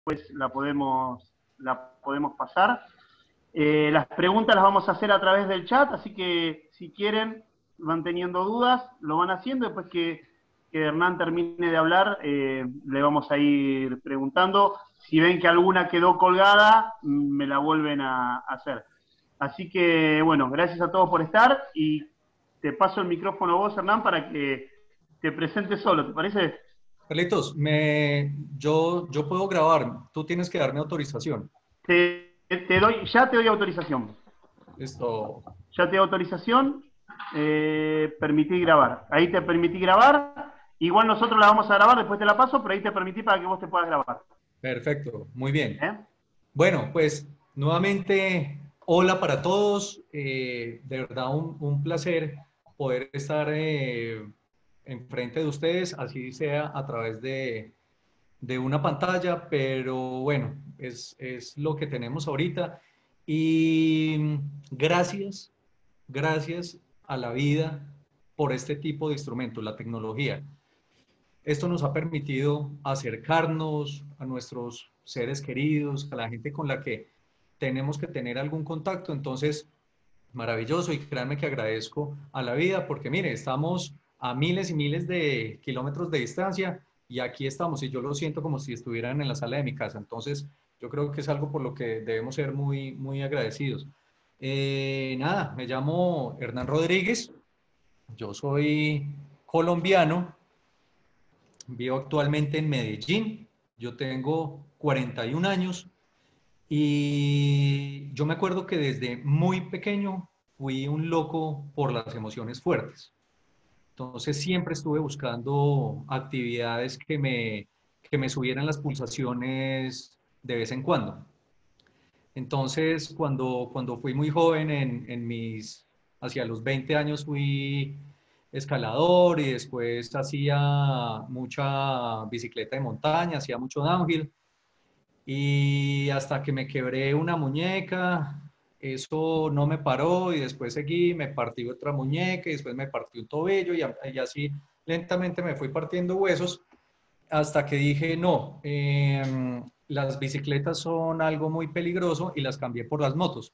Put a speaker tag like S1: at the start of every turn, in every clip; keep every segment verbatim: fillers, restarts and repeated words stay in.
S1: después la podemos, la podemos pasar. Eh, las preguntas las vamos a hacer a través del chat, así que si quieren, van teniendo dudas, lo van haciendo. Después que, que Hernán termine de hablar, eh, le vamos a ir preguntando. Si ven que alguna quedó colgada, me la vuelven a, a hacer. Así que, bueno, gracias a todos por estar y te paso el micrófono a vos, Hernán, para que te presentes solo, ¿te parece?
S2: Carlitos, me, yo, yo puedo grabar, tú tienes que darme autorización.
S1: Te, te doy, ya te doy autorización.
S2: Listo.
S1: Ya te doy autorización. Eh, permití grabar. Ahí te permití grabar. Igual nosotros la vamos a grabar, después te la paso, pero ahí te permití para que vos te puedas grabar.
S2: Perfecto, muy bien.
S1: ¿Eh?
S2: Bueno, pues nuevamente, hola para todos. Eh, de verdad, un, un placer poder estar eh, enfrente de ustedes, así sea a través de, de una pantalla, pero bueno, es, es lo que tenemos ahorita. Y gracias, gracias a la vida por este tipo de instrumentos, la tecnología. Esto nos ha permitido acercarnos a nuestros seres queridos, a la gente con la que tenemos que tener algún contacto. Entonces, maravilloso, y créanme que agradezco a la vida porque mire, estamos a miles y miles de kilómetros de distancia y aquí estamos y yo lo siento como si estuvieran en la sala de mi casa. Entonces, yo creo que es algo por lo que debemos ser muy, muy agradecidos. Eh, nada, me llamo Hernán Rodríguez, yo soy colombiano. Vivo actualmente en Medellín, yo tengo cuarenta y un años y yo me acuerdo que desde muy pequeño fui un loco por las emociones fuertes. Entonces siempre estuve buscando actividades que me, que me subieran las pulsaciones de vez en cuando. Entonces cuando, cuando fui muy joven, en, en mis, hacia los veinte años fui escalador y después hacía mucha bicicleta de montaña, hacía mucho downhill y hasta que me quebré una muñeca, eso no me paró y después seguí, me partí otra muñeca y después me partí un tobillo y, y así lentamente me fui partiendo huesos hasta que dije, no, eh, las bicicletas son algo muy peligroso y las cambié por las motos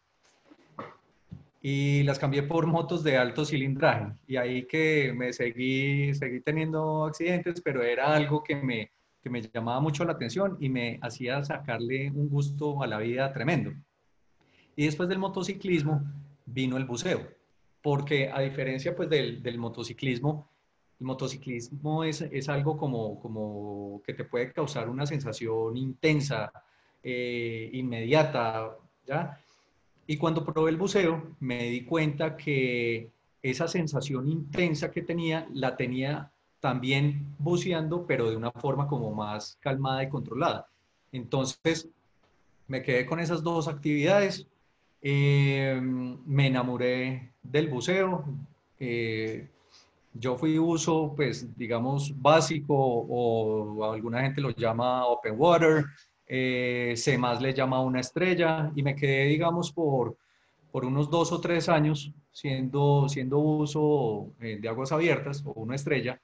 S2: y las cambié por motos de alto cilindraje. Y ahí que me seguí, seguí teniendo accidentes, pero era algo que me, que me llamaba mucho la atención y me hacía sacarle un gusto a la vida tremendo. Y después del motociclismo vino el buceo, porque a diferencia pues del, del motociclismo, el motociclismo es, es algo como, como que te puede causar una sensación intensa, eh, inmediata, ¿ya? Y cuando probé el buceo, me di cuenta que esa sensación intensa que tenía, la tenía también buceando, pero de una forma como más calmada y controlada. Entonces, me quedé con esas dos actividades, eh, me enamoré del buceo, eh, yo fui uso, pues, digamos, básico o alguna gente lo llama open water, eh, C más le llama una estrella y me quedé, digamos, por, por unos dos o tres años siendo, siendo uso eh, de aguas abiertas o una estrella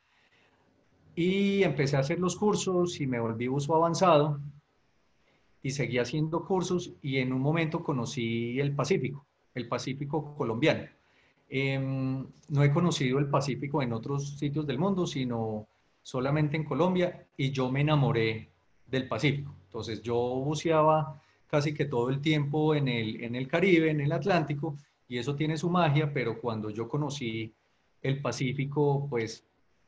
S2: y empecé a hacer los cursos y me volví uso avanzado y seguí haciendo cursos y en un momento conocí el Pacífico, el Pacífico colombiano. Eh, no he conocido el Pacífico en otros sitios del mundo, sino solamente en Colombia y yo me enamoré del Pacífico. Entonces yo buceaba casi que todo el tiempo en el, en el Caribe, en el Atlántico, y eso tiene su magia, pero cuando yo conocí el Pacífico, pues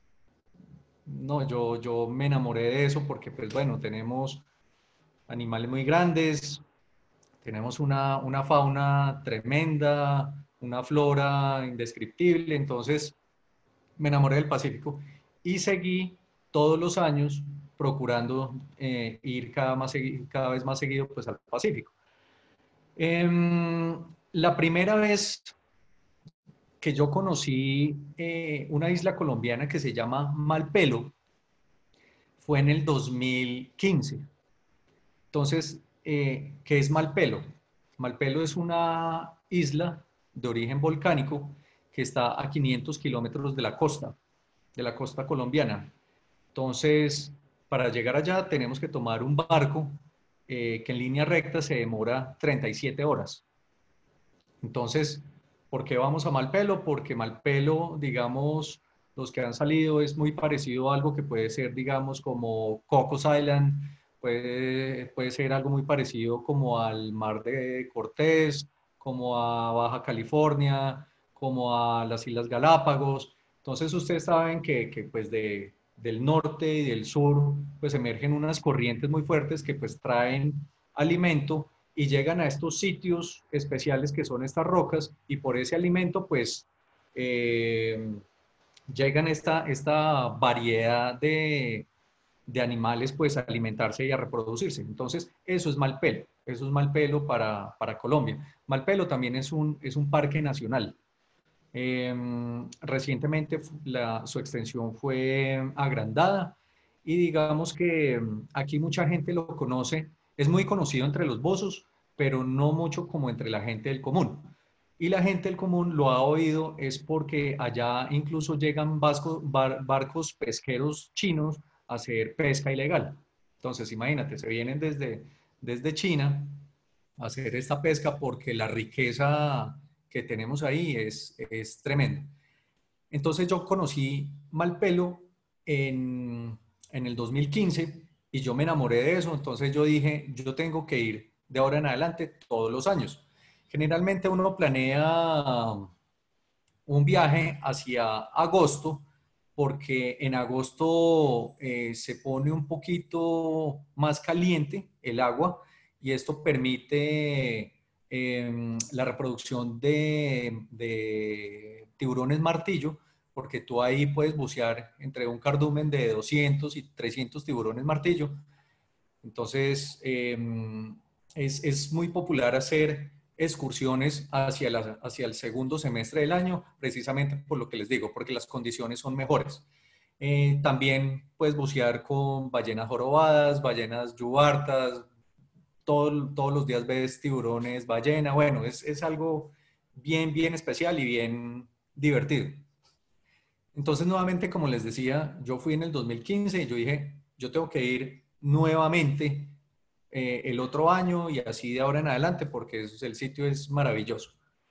S2: no, yo, yo me enamoré de eso porque pues bueno, tenemos animales muy grandes, tenemos una, una fauna tremenda, una flora indescriptible, entonces me enamoré del Pacífico y seguí todos los años procurando eh, ir cada, más, cada vez más seguido pues, al Pacífico. Eh, la primera vez que yo conocí eh, una isla colombiana que se llama Malpelo fue en el dos mil quince. Entonces, eh, ¿qué es Malpelo? Malpelo es una isla de origen volcánico que está a quinientos kilómetros de la costa, de la costa colombiana. Entonces, para llegar allá tenemos que tomar un barco eh, que en línea recta se demora treinta y siete horas. Entonces, ¿por qué vamos a Malpelo? Porque Malpelo, digamos, los que han salido es muy parecido a algo que puede ser, digamos, como Cocos Island, puede, puede ser algo muy parecido como al Mar de Cortés, como a Baja California, como a las Islas Galápagos. Entonces, ustedes saben que, que pues de, del norte y del sur, pues emergen unas corrientes muy fuertes que pues traen alimento y llegan a estos sitios especiales que son estas rocas y por ese alimento pues eh, llegan esta, esta variedad de, de animales pues a alimentarse y a reproducirse. Entonces eso es Malpelo, eso es Malpelo para, para Colombia. Malpelo también es un, es un parque nacional. Eh, recientemente la, su extensión fue agrandada y digamos que aquí mucha gente lo conoce, es muy conocido entre los bozos, pero no mucho como entre la gente del común. Y la gente del común lo ha oído es porque allá incluso llegan vasco, bar, barcos pesqueros chinos a hacer pesca ilegal. Entonces imagínate, se vienen desde, desde China a hacer esta pesca porque la riqueza que tenemos ahí es, es tremenda. Entonces yo conocí Malpelo en, en el dos mil quince y yo me enamoré de eso, entonces yo dije, yo tengo que ir de ahora en adelante todos los años. Generalmente uno planea un viaje hacia agosto porque en agosto eh, se pone un poquito más caliente el agua y esto permite eh, la reproducción de, de tiburones martillo, porque tú ahí puedes bucear entre un cardumen de doscientos y trescientos tiburones martillo. Entonces, eh, es, es muy popular hacer excursiones hacia, la, hacia el segundo semestre del año, precisamente por lo que les digo, porque las condiciones son mejores. Eh, también puedes bucear con ballenas jorobadas, ballenas yubartas, todo, todos los días ves tiburones, ballena, bueno, es, es algo bien, bien especial y bien divertido. Entonces, nuevamente, como les decía, yo fui en el dos mil quince y yo dije, yo tengo que ir nuevamente eh, el otro año y así de ahora en adelante porque eso, el sitio es maravilloso.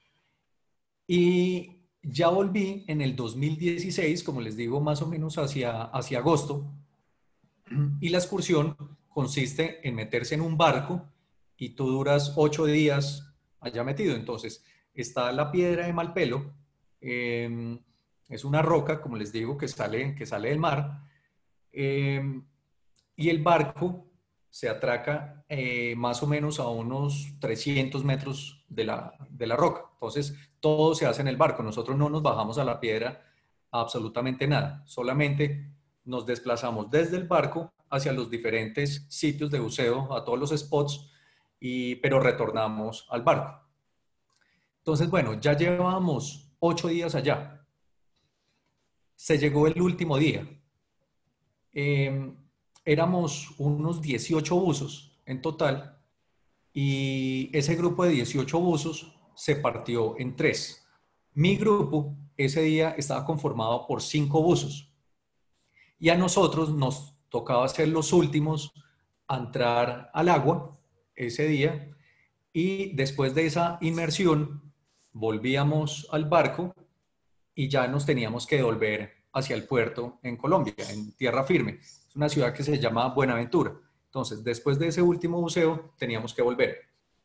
S2: Y ya volví en el dos mil dieciséis, como les digo, más o menos hacia, hacia agosto, y la excursión consiste en meterse en un barco y tú duras ocho días allá metido. Entonces, está la piedra de Malpelo, eh, es una roca, como les digo, que sale, que sale del mar, eh, y el barco se atraca eh, más o menos a unos trescientos metros de la, de la roca. Entonces, todo se hace en el barco. Nosotros no nos bajamos a la piedra absolutamente nada. Solamente nos desplazamos desde el barco hacia los diferentes sitios de buceo, a todos los spots, y, pero retornamos al barco. Entonces, bueno, ya llevamos ocho días allá. Se llegó el último día. Eh, éramos unos dieciocho buzos en total y ese grupo de dieciocho buzos se partió en tres. Mi grupo ese día estaba conformado por cinco buzos y a nosotros nos tocaba ser los últimos a entrar al agua ese día y después de esa inmersión volvíamos al barco y ya nos teníamos que devolver hacia el puerto en Colombia, en tierra firme. Es una ciudad que se llama Buenaventura. Entonces, después de ese último buceo, teníamos que volver.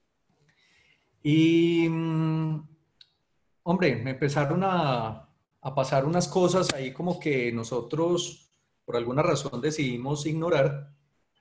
S2: Y, mmm, hombre, me empezaron a, a pasar unas cosas ahí como que nosotros, por alguna razón, decidimos ignorar.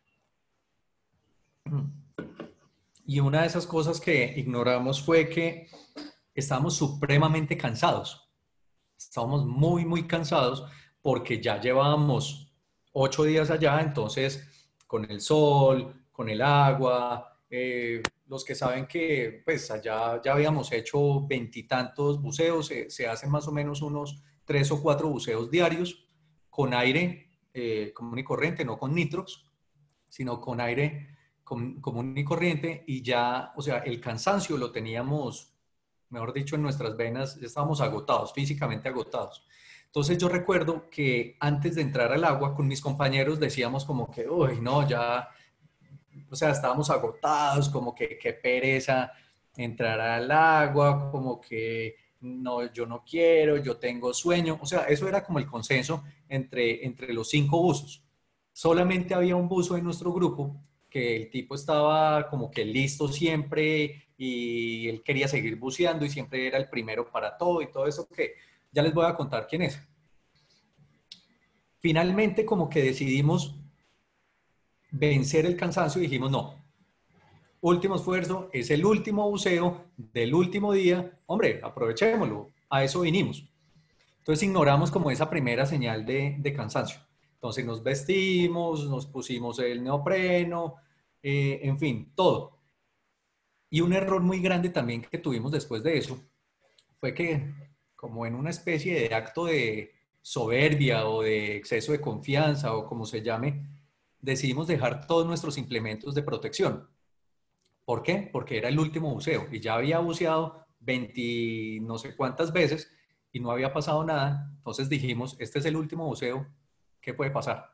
S2: Y una de esas cosas que ignoramos fue que estábamos supremamente cansados. Estábamos muy, muy cansados porque ya llevábamos ocho días allá, entonces con el sol, con el agua, eh, los que saben que pues allá ya habíamos hecho veintitantos buceos, eh, se hacen más o menos unos tres o cuatro buceos diarios con aire eh, común y corriente, no con nitrox, sino con aire com, común y corriente y ya, o sea, el cansancio lo teníamos, mejor dicho, en nuestras venas, ya estábamos agotados, físicamente agotados. Entonces yo recuerdo que antes de entrar al agua con mis compañeros decíamos como que, uy, no, ya o sea, estábamos agotados, como que qué pereza entrar al agua, como que no, yo no quiero, yo tengo sueño. O sea, eso era como el consenso entre, entre los cinco buzos. Solamente había un buzo en nuestro grupo que el tipo estaba como que listo siempre y él quería seguir buceando y siempre era el primero para todo y todo eso, que ya les voy a contar quién es. Finalmente como que decidimos vencer el cansancio y dijimos no, último esfuerzo, es el último buceo del último día, hombre, aprovechémoslo, a eso vinimos. Entonces ignoramos como esa primera señal de, de cansancio. Entonces nos vestimos, nos pusimos el neopreno, eh, en fin, todo. Y un error muy grande también que tuvimos después de eso fue que, como en una especie de acto de soberbia o de exceso de confianza o como se llame, decidimos dejar todos nuestros implementos de protección. ¿Por qué? Porque era el último buceo y ya había buceado veinte no sé cuántas veces y no había pasado nada. Entonces dijimos, este es el último buceo, ¿qué puede pasar?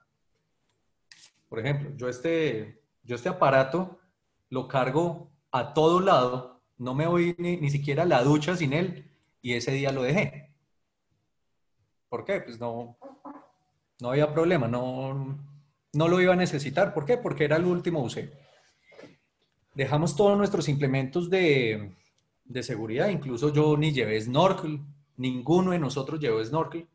S2: Por ejemplo, yo este, yo este aparato lo cargo a todo lado, no me voy ni, ni siquiera a la ducha sin él y ese día lo dejé. ¿Por qué? Pues no, no había problema, no, no lo iba a necesitar. ¿Por qué? Porque era el último buceo. Dejamos todos nuestros implementos de, de seguridad, incluso yo ni llevé snorkel, ninguno de nosotros llevó snorkel.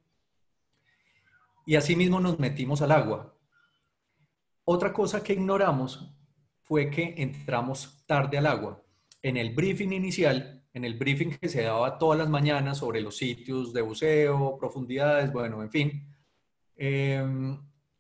S2: Y así mismo nos metimos al agua. Otra cosa que ignoramos fue que entramos tarde al agua. En el briefing inicial, en el briefing que se daba todas las mañanas sobre los sitios de buceo, profundidades, bueno, en fin, eh,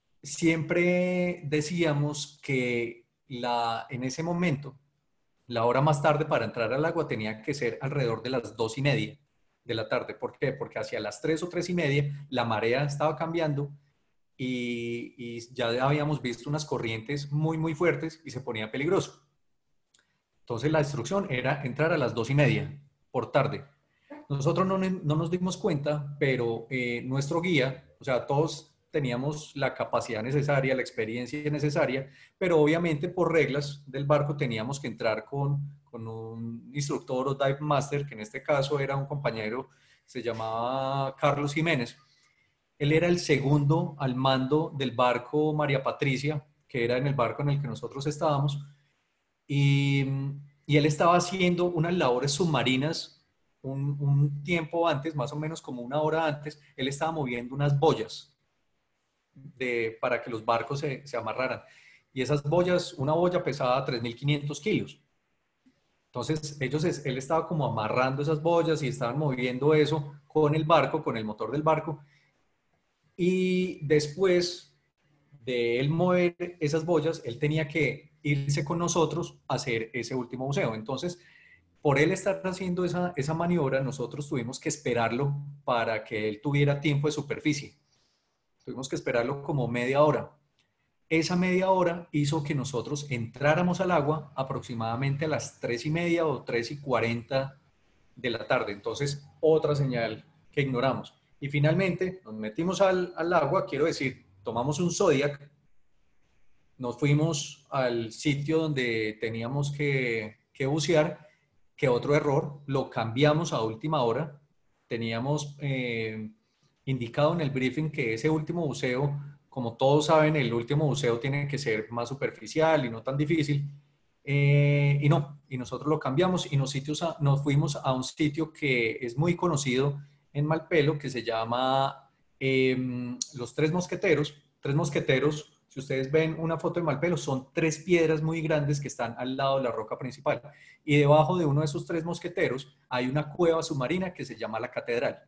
S2: siempre decíamos que la, en ese momento, la hora más tarde para entrar al agua tenía que ser alrededor de las dos y media de la tarde. ¿Por qué? Porque hacia las tres o tres y media la marea estaba cambiando y, y ya habíamos visto unas corrientes muy, muy fuertes y se ponía peligroso. Entonces la instrucción era entrar a las dos y media por tarde. Nosotros no, no nos dimos cuenta, pero eh, nuestro guía, o sea, todos teníamos la capacidad necesaria, la experiencia necesaria, pero obviamente por reglas del barco teníamos que entrar con, con un instructor o dive master, que en este caso era un compañero, se llamaba Carlos Jiménez. Él era el segundo al mando del barco María Patricia, que era en el barco en el que nosotros estábamos, y, y él estaba haciendo unas labores submarinas un, un tiempo antes, más o menos como una hora antes, él estaba moviendo unas boyas de, para que los barcos se, se amarraran. Y esas boyas, una boya pesaba tres mil quinientos kilos. Entonces, ellos, él estaba como amarrando esas boyas y estaban moviendo eso con el barco, con el motor del barco. Y después de él mover esas boyas, él tenía que irse con nosotros a hacer ese último buceo. Entonces, por él estar haciendo esa, esa maniobra, nosotros tuvimos que esperarlo para que él tuviera tiempo de superficie. Tuvimos que esperarlo como media hora. Esa media hora hizo que nosotros entráramos al agua aproximadamente a las tres y media o tres y cuarenta de la tarde. Entonces, otra señal que ignoramos. Y finalmente nos metimos al, al agua, quiero decir, tomamos un Zodiac, nos fuimos al sitio donde teníamos que, que bucear, que otro error, lo cambiamos a última hora. Teníamos eh, indicado en el briefing que ese último buceo, como todos saben, el último buceo tiene que ser más superficial y no tan difícil. Eh, y no, y nosotros lo cambiamos y nos, sitios a, nos fuimos a un sitio que es muy conocido en Malpelo, que se llama eh, Los Tres Mosqueteros. Tres Mosqueteros, si ustedes ven una foto de Malpelo, son tres piedras muy grandes que están al lado de la roca principal. Y debajo de uno de esos tres mosqueteros hay una cueva submarina que se llama la Catedral.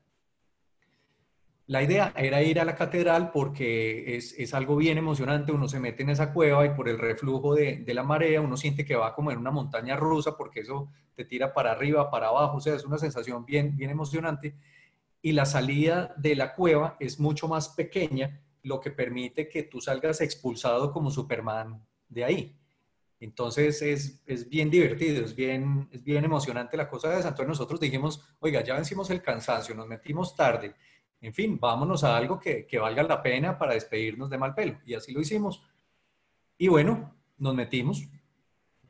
S2: La idea era ir a la catedral porque es, es algo bien emocionante, uno se mete en esa cueva y por el reflujo de, de la marea uno siente que va como en una montaña rusa porque eso te tira para arriba, para abajo, o sea, es una sensación bien, bien emocionante. Y la salida de la cueva es mucho más pequeña, lo que permite que tú salgas expulsado como Superman de ahí. Entonces es, es bien divertido, es bien, es bien emocionante la cosa de esa. Entonces nosotros dijimos, oiga, ya vencimos el cansancio, nos metimos tarde, en fin, vámonos a algo que, que valga la pena para despedirnos de Malpelo. Y así lo hicimos. Y bueno, nos metimos.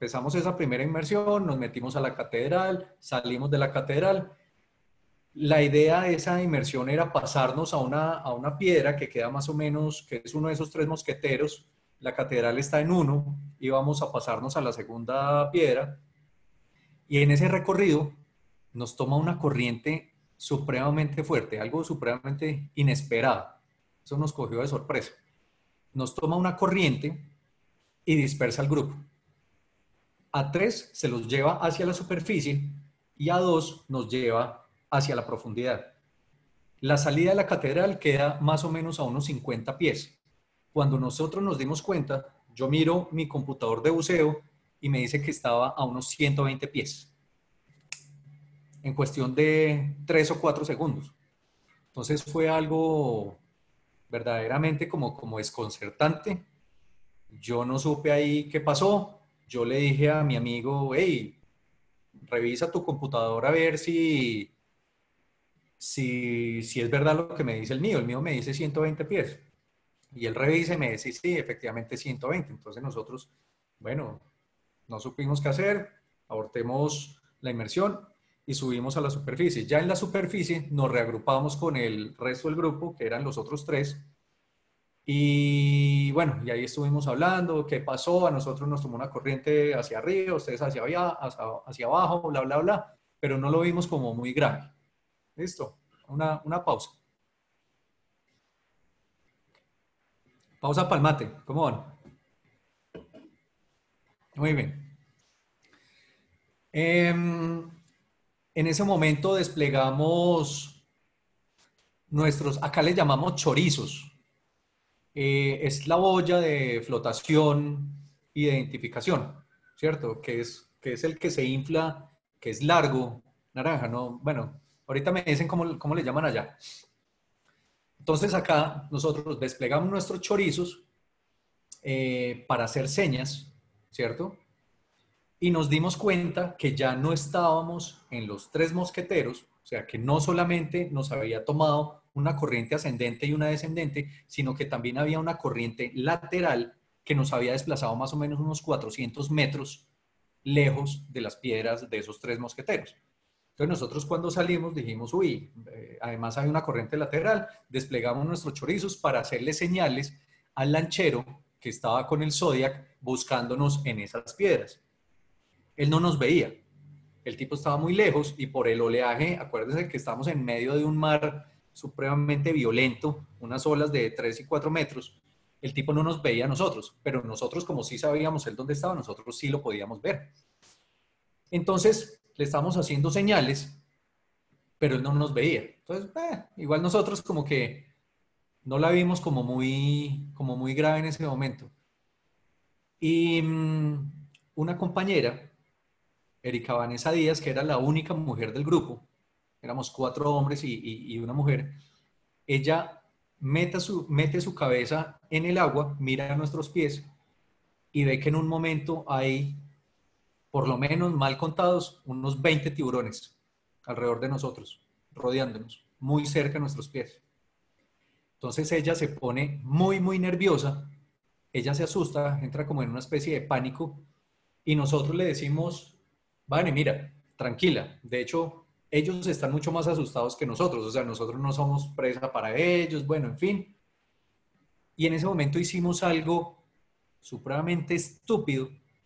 S2: empezamos esa primera inmersión, nos metimos a la catedral, salimos de la catedral. La idea de esa inmersión era pasarnos a una, a una piedra que queda más o menos, que es uno de esos tres mosqueteros. La catedral está en uno, íbamos a pasarnos a la segunda piedra. Y en ese recorrido nos toma una corriente supremamente fuerte, algo supremamente inesperado. Eso nos cogió de sorpresa. Nos toma una corriente y dispersa al grupo. A tres se los lleva hacia la superficie y a dos nos lleva hacia la profundidad. La salida de la catedral queda más o menos a unos cincuenta pies. Cuando nosotros nos dimos cuenta, yo miro mi computador de buceo y me dice que estaba a unos ciento veinte pies. En cuestión de tres o cuatro segundos. Entonces fue algo verdaderamente como, como desconcertante. Yo no supe ahí qué pasó. Yo le dije a mi amigo, hey, revisa tu computador a ver si, si, si es verdad lo que me dice el mío. El mío me dice ciento veinte pies. Y él revisa y me dice, sí, efectivamente ciento veinte. Entonces nosotros, bueno, no supimos qué hacer, abortemos la inmersión y subimos a la superficie. Ya en la superficie nos reagrupamos con el resto del grupo, que eran los otros tres. Y bueno, y ahí estuvimos hablando, qué pasó, a nosotros nos tomó una corriente hacia arriba, ustedes hacia, allá, hacia, hacia abajo, bla, bla, bla, pero no lo vimos como muy grave. Listo, una, una pausa. Pausa palmate, ¿cómo van? Muy bien. Eh, en ese momento desplegamos nuestros, acá les llamamos chorizos. Eh, es la boya de flotación y de identificación, ¿cierto? Que es, que es el que se infla, que es largo, naranja, ¿no? Bueno, ahorita me dicen cómo, cómo le llaman allá. Entonces acá nosotros desplegamos nuestros chorizos eh, para hacer señas, ¿cierto? Y nos dimos cuenta que ya no estábamos en los tres mosqueteros, o sea, que no solamente nos había tomado una corriente ascendente y una descendente, sino que también había una corriente lateral que nos había desplazado más o menos unos cuatrocientos metros lejos de las piedras de esos tres mosqueteros. Entonces nosotros cuando salimos dijimos, uy, eh, además hay una corriente lateral, desplegamos nuestros chorizos para hacerle señales al lanchero que estaba con el Zodiac buscándonos en esas piedras. Él no nos veía, el tipo estaba muy lejos y por el oleaje, acuérdense que estamos en medio de un mar supremamente violento, unas olas de tres y cuatro metros, el tipo no nos veía a nosotros, pero nosotros como sí sabíamos él dónde estaba, nosotros sí lo podíamos ver. Entonces le estábamos haciendo señales, pero él no nos veía. Entonces, eh, igual nosotros como que no la vimos como muy, como muy grave en ese momento. Y mmm, una compañera, Erika Vanessa Díaz, que era la única mujer del grupo, éramos cuatro hombres y, y, y una mujer, ella mete su, mete su cabeza en el agua, mira a nuestros pies y ve que en un momento hay, por lo menos mal contados, unos veinte tiburones alrededor de nosotros, rodeándonos, muy cerca de nuestros pies. Entonces ella se pone muy, muy nerviosa, ella se asusta, entra como en una especie de pánico y nosotros le decimos, vale, mira, tranquila, de hecho ellos están mucho más asustados que nosotros, o sea, nosotros no somos presa para ellos, bueno, en fin. Y en ese momento hicimos algo supremamente estúpido,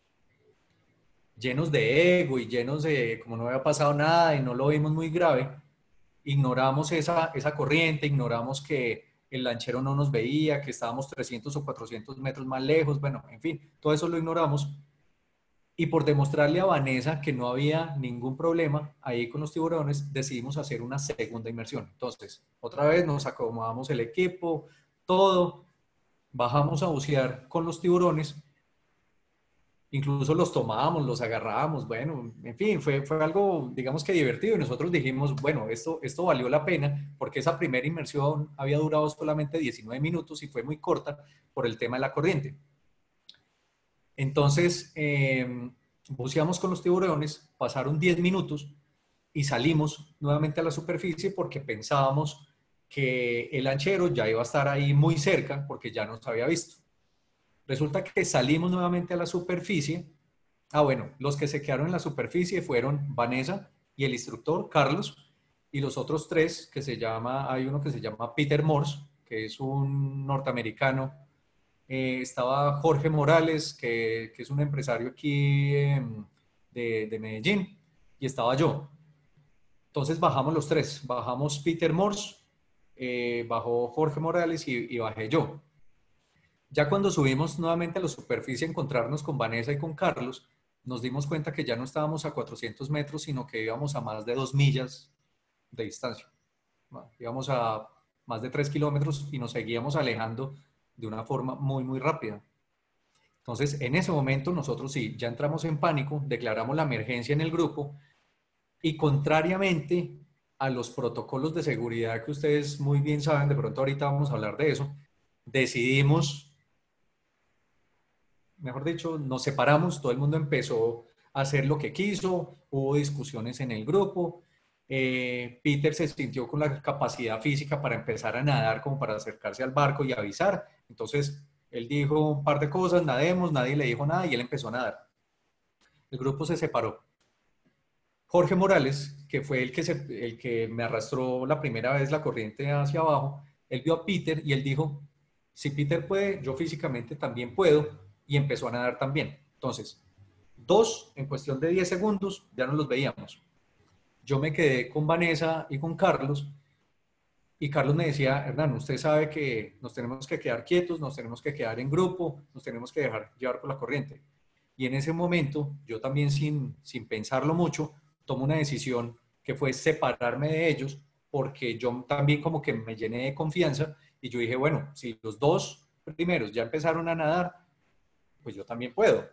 S2: llenos de ego y llenos de, como no había pasado nada y no lo vimos muy grave, ignoramos esa, esa corriente, ignoramos que el lanchero no nos veía, que estábamos trescientos o cuatrocientos metros más lejos, bueno, en fin, todo eso lo ignoramos. Y por demostrarle a Vanessa que no había ningún problema ahí con los tiburones, decidimos hacer una segunda inmersión. Entonces, otra vez nos acomodamos el equipo, todo, bajamos a bucear con los tiburones, incluso los tomábamos, los agarrábamos, bueno, en fin, fue, fue algo, digamos que divertido y nosotros dijimos, bueno, esto, esto valió la pena porque esa primera inmersión había durado solamente diecinueve minutos y fue muy corta por el tema de la corriente. Entonces, eh, buceamos con los tiburones, pasaron diez minutos y salimos nuevamente a la superficie porque pensábamos que el lanchero ya iba a estar ahí muy cerca porque ya nos había visto. Resulta que salimos nuevamente a la superficie, Ah, bueno, los que se quedaron en la superficie fueron Vanessa y el instructor, Carlos, y los otros tres, que se llama, hay uno que se llama Peter Morse, que es un norteamericano. Eh, estaba Jorge Morales, que, que es un empresario aquí eh, de, de Medellín, y estaba yo. Entonces bajamos los tres, bajamos Peter Morse, eh, bajó Jorge Morales y, y bajé yo. Ya cuando subimos nuevamente a la superficie a encontrarnos con Vanessa y con Carlos, nos dimos cuenta que ya no estábamos a cuatrocientos metros, sino que íbamos a más de dos millas de distancia. Íbamos a más de tres kilómetros y nos seguíamos alejando de una forma muy, muy rápida. Entonces, en ese momento nosotros sí, ya entramos en pánico, declaramos la emergencia en el grupo y contrariamente a los protocolos de seguridad que ustedes muy bien saben, de pronto ahorita vamos a hablar de eso, decidimos, mejor dicho, nos separamos, todo el mundo empezó a hacer lo que quiso, hubo discusiones en el grupo, eh, Peter se sintió con la capacidad física para empezar a nadar como para acercarse al barco y avisar, entonces él dijo un par de cosas, nademos, nadie le dijo nada y él empezó a nadar. El grupo se separó. Jorge Morales, que fue el que, se, el que me arrastró la primera vez la corriente hacia abajo, él vio a Peter y él dijo, si Peter puede, yo físicamente también puedo, y empezó a nadar también. Entonces, dos, en cuestión de diez segundos, ya no los veíamos. Yo me quedé con Vanessa y con Carlos, y Carlos me decía, Hernán, usted sabe que nos tenemos que quedar quietos, nos tenemos que quedar en grupo, nos tenemos que dejar llevar por la corriente. Y en ese momento, yo también sin, sin pensarlo mucho, tomo una decisión que fue separarme de ellos, porque yo también como que me llené de confianza y yo dije, bueno, si los dos primeros ya empezaron a nadar, pues yo también puedo.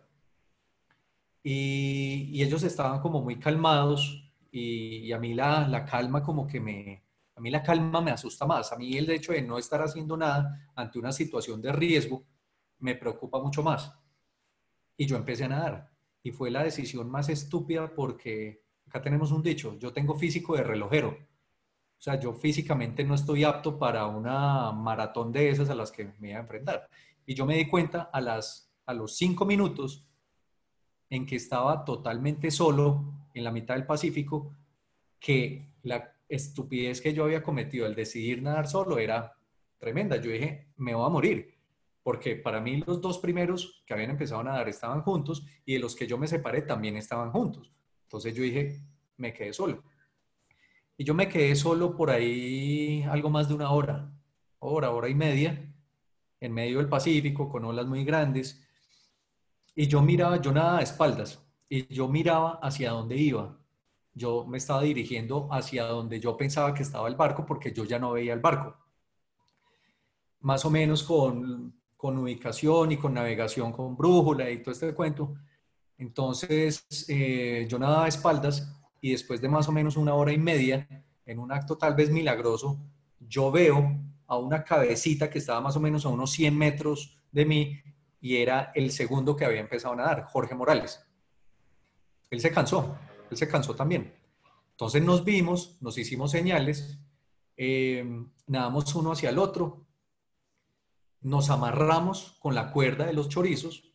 S2: Y, y ellos estaban como muy calmados y, y a mí la, la calma como que me, a mí la calma me asusta más. A mí el hecho de no estar haciendo nada ante una situación de riesgo me preocupa mucho más. Y yo empecé a nadar. Y fue la decisión más estúpida porque acá tenemos un dicho, yo tengo físico de relojero. O sea, yo físicamente no estoy apto para una maratón de esas a las que me iba a enfrentar. Y yo me di cuenta a, las, a los cinco minutos en que estaba totalmente solo en la mitad del Pacífico, que la estupidez que yo había cometido al decidir nadar solo era tremenda. Yo dije, me voy a morir, porque para mí los dos primeros que habían empezado a nadar estaban juntos y de los que yo me separé también estaban juntos. Entonces yo dije, me quedé solo. Y yo me quedé solo por ahí algo más de una hora, hora, hora y media, en medio del Pacífico, con olas muy grandes. Y yo miraba, yo nadaba de espaldas, y yo miraba hacia dónde iba. Yo me estaba dirigiendo hacia donde yo pensaba que estaba el barco, porque yo ya no veía el barco. Más o menos con, con ubicación y con navegación con brújula y todo este cuento. Entonces, eh, yo nadaba de espaldas y después de más o menos una hora y media, en un acto tal vez milagroso, yo veo a una cabecita que estaba más o menos a unos cien metros de mí y era el segundo que había empezado a nadar, Jorge Morales. Él se cansó, él se cansó también. Entonces nos vimos, nos hicimos señales, eh, nadamos uno hacia el otro, nos amarramos con la cuerda de los chorizos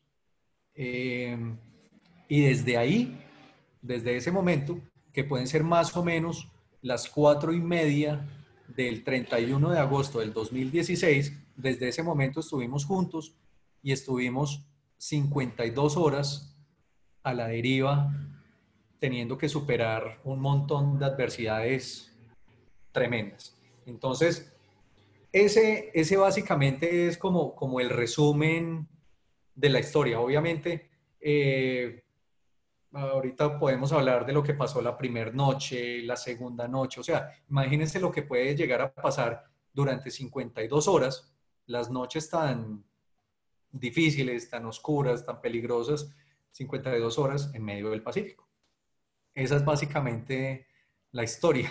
S2: eh, y desde ahí, desde ese momento, que pueden ser más o menos las cuatro y media del treinta y uno de agosto del dos mil dieciséis, desde ese momento estuvimos juntos y estuvimos cincuenta y dos horas a la deriva, teniendo que superar un montón de adversidades tremendas. Entonces, ese, ese básicamente es como, como el resumen de la historia. Obviamente, eh, ahorita podemos hablar de lo que pasó la primera noche, la segunda noche. O sea, imagínense lo que puede llegar a pasar durante cincuenta y dos horas, las noches tan difíciles, tan oscuras, tan peligrosas, cincuenta y dos horas en medio del Pacífico. Esa es básicamente la historia.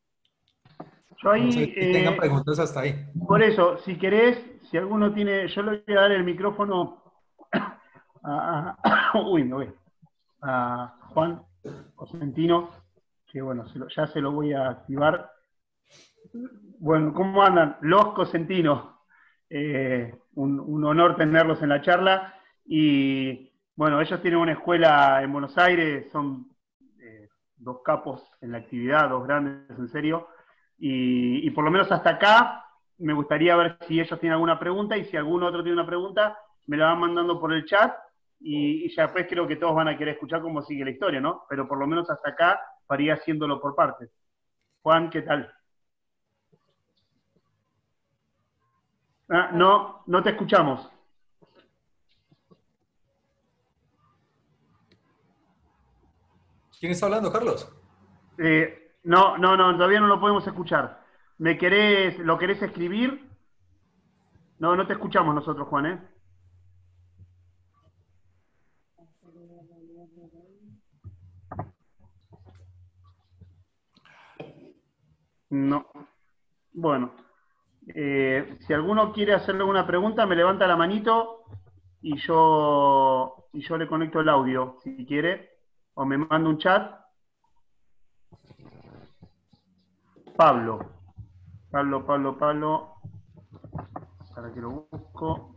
S1: Yo
S2: No sé
S1: ahí,
S2: si tengan
S1: eh,
S2: preguntas hasta ahí.
S1: por eso, si querés, si alguno tiene, yo le voy a dar el micrófono a, a uy, me voy, a Juan Cosentino, que bueno, se lo, ya se lo voy a activar. Bueno, ¿cómo andan? Los Cosentinos. Eh, un, un honor tenerlos en la charla y Bueno, ellos tienen una escuela en Buenos Aires, son eh, dos capos en la actividad, dos grandes, en serio, y, y por lo menos hasta acá me gustaría ver si ellos tienen alguna pregunta, y si algún otro tiene una pregunta, me la van mandando por el chat, y, y ya después creo que todos van a querer escuchar cómo sigue la historia, ¿no? Pero por lo menos hasta acá faría haciéndolo por partes. Juan, ¿qué tal? Ah, no, no te escuchamos.
S2: ¿Quién está hablando, Carlos?
S1: Eh, no, no, no, todavía no lo podemos escuchar. ¿Me querés, lo querés escribir? No, no te escuchamos nosotros, Juan, ¿eh? No. Bueno, eh, si alguno quiere hacerle alguna pregunta, me levanta la manito y yo, y yo le conecto el audio, si quiere, o me manda un chat. Pablo. Pablo, Pablo, Pablo. Para que lo busco.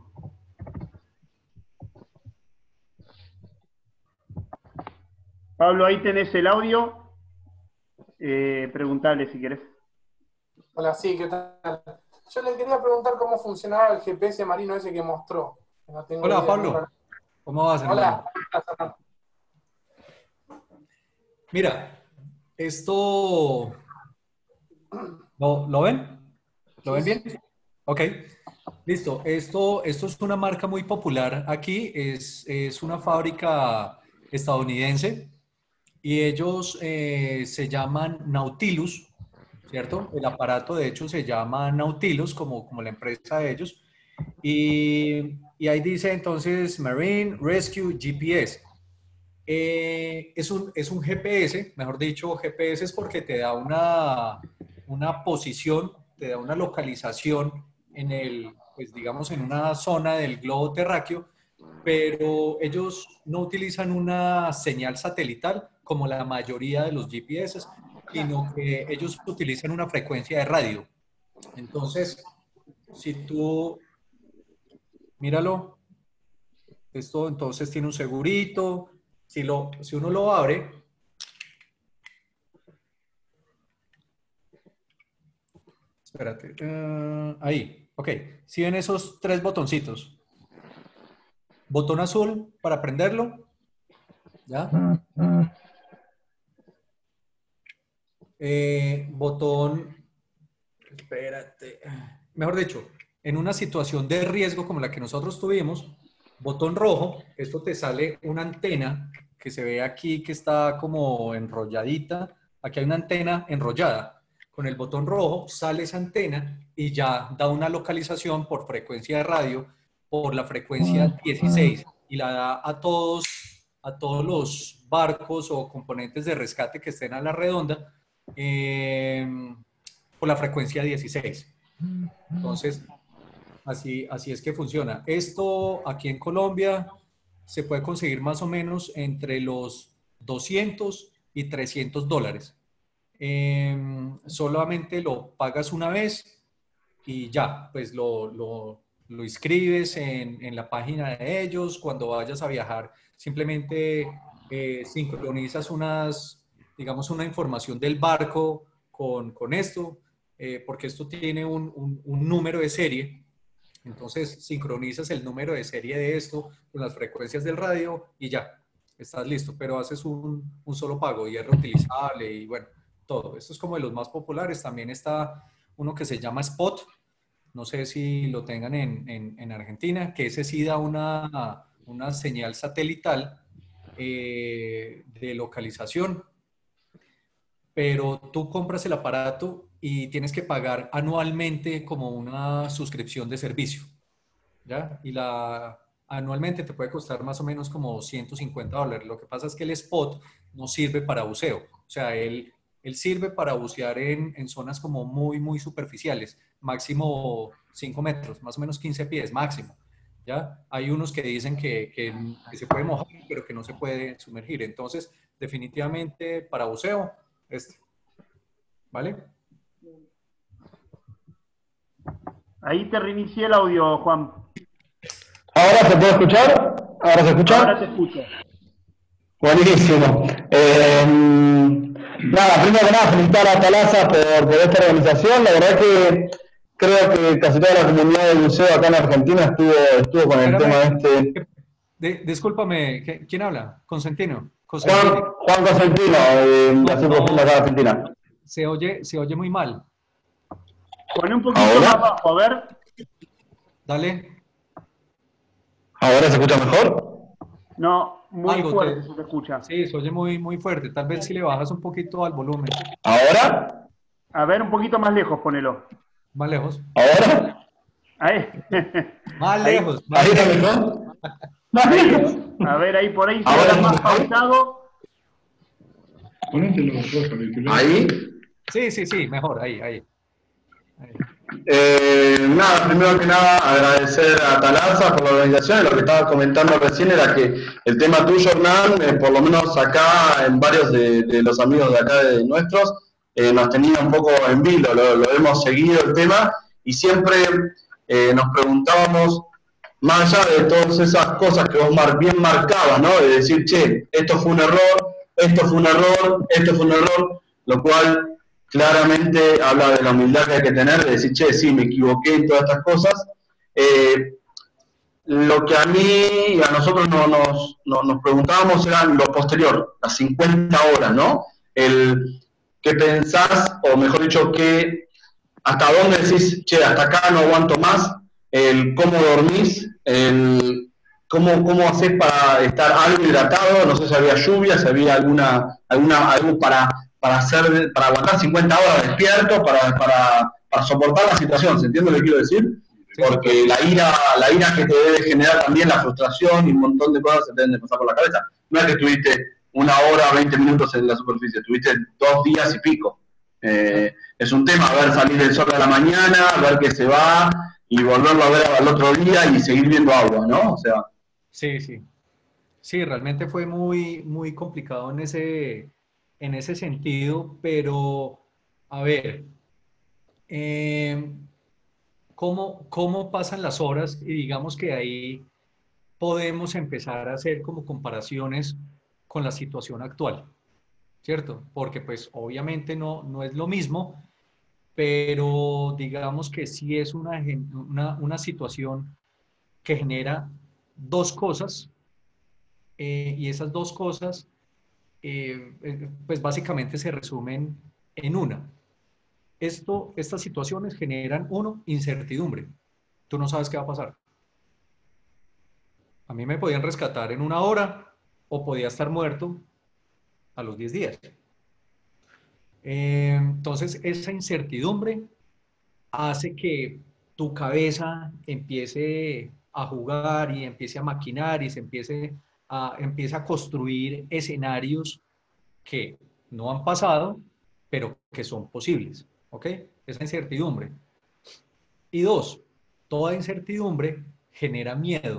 S1: Pablo, ahí tenés el audio. Eh, preguntale si querés.
S3: Hola, sí, ¿qué tal? Yo le quería preguntar cómo funcionaba el G P S marino ese que mostró. No tengo
S2: Hola,
S3: idea,
S2: Pablo.
S3: nunca...
S2: ¿Cómo vas, hermano?
S3: Hola.
S2: Mira, esto... ¿Lo, ¿lo ven? ¿Lo ven
S3: Sí,
S2: bien?
S3: sí.
S2: Ok. Listo. Esto, esto es una marca muy popular aquí. Es, es una fábrica estadounidense y ellos eh, se llaman Nautilus, ¿cierto? El aparato, de hecho, se llama Nautilus, como, como la empresa de ellos. Y, y ahí dice entonces Marine Rescue G P S. Eh, es un, es un G P S, mejor dicho, G P S es porque te da una, una posición, te da una localización en el, pues digamos, en una zona del globo terráqueo, pero ellos no utilizan una señal satelital como la mayoría de los G P S, sino que ellos utilizan una frecuencia de radio. Entonces, si tú, míralo, esto entonces tiene un segurito. Si, lo, si uno lo abre, espérate, uh, ahí, ok. Si ven esos tres botoncitos, botón azul para prenderlo, ¿ya? Eh, botón, espérate, mejor dicho, en una situación de riesgo como la que nosotros tuvimos, botón rojo, esto te sale una antena que se ve aquí que está como enrolladita, aquí hay una antena enrollada. Con el botón rojo sale esa antena y ya da una localización por frecuencia de radio, por la frecuencia dieciséis, y la da a todos, a todos los barcos o componentes de rescate que estén a la redonda, eh, por la frecuencia dieciséis. Entonces, así, así es que funciona. Esto aquí en Colombia se puede conseguir más o menos entre los doscientos y trescientos dólares. Eh, solamente lo pagas una vez y ya, pues lo, lo, lo inscribes en, en, la página de ellos. Cuando vayas a viajar, simplemente eh, sincronizas unas, digamos, una información del barco con, con esto, eh, porque esto tiene un, un, un número de serie. Entonces sincronizas el número de serie de esto con las frecuencias del radio y ya, estás listo, pero haces un, un solo pago y es reutilizable y bueno, todo. Esto es como de los más populares. También está uno que se llama Spot, no sé si lo tengan en, en, en Argentina, que ese sí da una, una señal satelital eh, de localización, pero tú compras el aparato y tienes que pagar anualmente como una suscripción de servicio, ¿ya? Y la, anualmente te puede costar más o menos como ciento cincuenta dólares. Lo que pasa es que el Spot no sirve para buceo, o sea, él, él sirve para bucear en, en zonas como muy, muy superficiales, máximo cinco metros, más o menos quince pies, máximo. ¿Ya? Hay unos que dicen que, que, que se puede mojar, pero que no se puede sumergir. Entonces, definitivamente para buceo, este. ¿Vale?
S1: Ahí te reinicié el audio, Juan.
S4: ¿Ahora se puede escuchar? ¿Ahora se escucha?
S1: Ahora te escucho.
S4: Buenísimo. Eh, nada, primero que nada, felicitar a Talaza por, por esta organización. La verdad que creo que casi toda la comunidad del buceo acá en Argentina estuvo, estuvo con el
S2: Espérame,
S4: tema este.
S2: de- discúlpame, ¿qué- ¿quién habla? Consentino.
S4: Juan,
S2: Cosentino.
S4: Juan Cosentino, eh,
S2: No,
S4: así profunda acá
S2: no,
S4: en Argentina.
S2: se oye, se oye muy mal.
S1: Poné un poquito más
S4: ¿Ahora?
S1: bajo, a ver.
S2: Dale,
S4: ¿Ahora se escucha mejor?
S1: No, muy
S2: algo
S1: fuerte
S2: te...
S1: se te escucha.
S2: Sí, se oye muy, muy fuerte. Tal vez si le bajas un poquito al volumen.
S4: ¿Ahora?
S1: A ver, un poquito más lejos, ponelo.
S2: Más lejos.
S4: ¿Ahora?
S1: Ahí.
S2: Más
S1: Ahí.
S2: lejos. Más
S4: ¿Ahí está
S2: lejos.
S4: mejor? Más
S1: Ahí.
S4: lejos.
S1: A ver, ahí por ahí se
S4: ¿Ahora
S1: habla
S4: está
S1: más
S4: mejor?
S1: pausado.
S4: ¿Ahí?
S2: Sí, sí, sí, mejor. Ahí, ahí. ahí.
S4: Eh, nada, primero que nada agradecer a Talaza por la organización. Lo que estaba comentando recién era que el tema tuyo, Hernán, eh, por lo menos acá en varios de, de los amigos de acá de nuestros, eh, nos tenía un poco en vilo, lo, lo hemos seguido el tema y siempre eh, nos preguntábamos, más allá de todas esas cosas que vos mar, bien marcabas, ¿no? De decir, che, esto fue un error, esto fue un error, esto fue un error, lo cual claramente habla de la humildad que hay que tener, de decir, che, sí, me equivoqué en todas estas cosas. Eh, lo que a mí y a nosotros no, nos, no, nos preguntábamos era lo posterior, las cincuenta horas, ¿no? El qué pensás, o mejor dicho, que hasta dónde decís, che, hasta acá no aguanto más, el cómo dormís, el cómo, cómo hacés para estar algo hidratado, no sé si había lluvia, si había alguna, alguna algo para para hacer, para aguantar cincuenta horas despierto, para, para, para soportar la situación, ¿se entiende lo que quiero decir?
S2: Sí,
S4: Porque
S2: sí.
S4: la ira, la ira que te debe generar también la frustración y un montón de cosas se te deben de pasar por la cabeza. No es que estuviste una hora, veinte minutos en la superficie, estuviste dos días y pico. Eh, es un tema ver salir el sol a la mañana, ver que se va y volverlo a ver al otro día y seguir viendo agua, ¿no? O sea.
S2: Sí, sí. Sí, realmente fue muy, muy complicado en ese, en ese sentido, pero a ver, eh, ¿cómo, cómo pasan las horas? Y digamos que ahí podemos empezar a hacer como comparaciones con la situación actual, ¿cierto? Porque pues obviamente no, no es lo mismo, pero digamos que sí es una, gen- una, una situación que genera dos cosas, eh, y esas dos cosas eh, eh, pues básicamente se resumen en una. Esto, estas situaciones generan, uno, incertidumbre. Tú no sabes qué va a pasar. A mí me podían rescatar en una hora o podía estar muerto a los diez días. Eh, entonces, esa incertidumbre hace que tu cabeza empiece a jugar y empiece a maquinar y se empiece a, empiece a construir escenarios que no han pasado, pero que son posibles. ¿Ok? Esa incertidumbre. Y dos, toda incertidumbre genera miedo.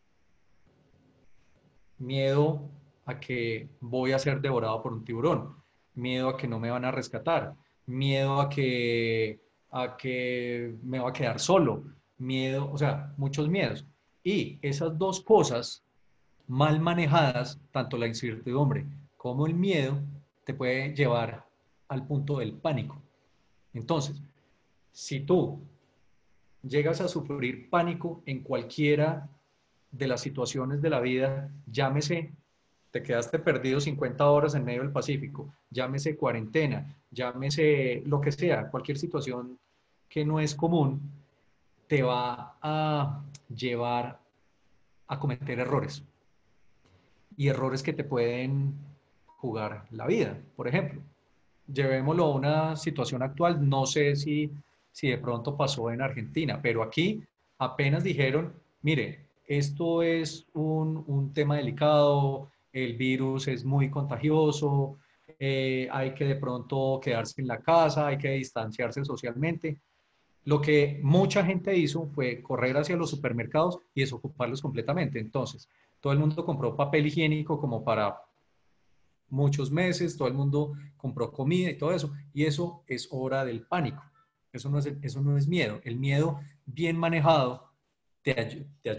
S2: Miedo a que voy a ser devorado por un tiburón. Miedo a que no me van a rescatar. Miedo a que, a que me va a quedar solo. Miedo, o sea, muchos miedos. Y esas dos cosas mal manejadas, tanto la incertidumbre como el miedo, te puede llevar al punto del pánico. Entonces, si tú llegas a sufrir pánico en cualquiera de las situaciones de la vida, llámese, te quedaste perdido cincuenta horas en medio del Pacífico, llámese cuarentena, llámese lo que sea, cualquier situación que no es común, te va a llevar a cometer errores. Y errores que te pueden jugar la vida. Por ejemplo, llevémoslo a una situación actual, no sé si, si de pronto pasó en Argentina, pero aquí apenas dijeron, mire, esto es un, un tema delicado, el virus es muy contagioso, eh, hay que de pronto quedarse en la casa, hay que distanciarse socialmente. Lo que mucha gente hizo fue correr hacia los supermercados y desocuparlos completamente. Entonces, todo el mundo compró papel higiénico como para muchos meses, todo el mundo compró comida y todo eso, y eso es hora del pánico. Eso no es, eso no es miedo. El miedo bien manejado te, te ayuda,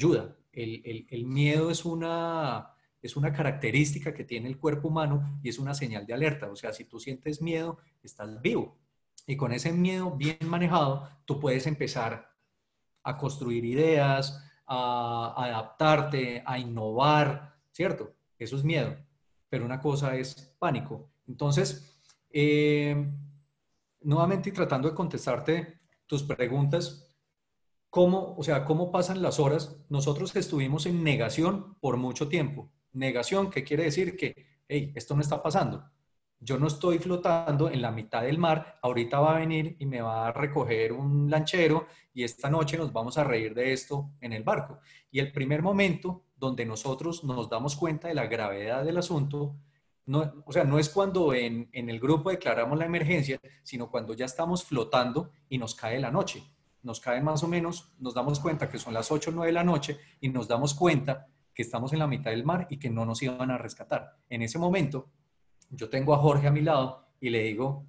S2: el, el, el miedo es una, es una característica que tiene el cuerpo humano y es una señal de alerta. O sea, si tú sientes miedo, estás vivo. Y con ese miedo bien manejado, tú puedes empezar a construir ideas, a, a adaptarte, a innovar, ¿cierto? Eso es miedo. Pero una cosa es pánico. Entonces, eh, nuevamente y tratando de contestarte tus preguntas, ¿cómo, o sea, cómo pasan las horas? Nosotros estuvimos en negación por mucho tiempo. Negación, ¿qué quiere decir? Que, hey, esto no está pasando. Yo no estoy flotando en la mitad del mar, ahorita va a venir y me va a recoger un lanchero y esta noche nos vamos a reír de esto en el barco. Y el primer momento donde nosotros nos damos cuenta de la gravedad del asunto, no, o sea, no es cuando en, en el grupo declaramos la emergencia, sino cuando ya estamos flotando y nos cae la noche. Nos cae más o menos, nos damos cuenta que son las ocho o nueve de la noche y nos damos cuenta que estamos en la mitad del mar y que no nos iban a rescatar. En ese momento, yo tengo a Jorge a mi lado y le digo,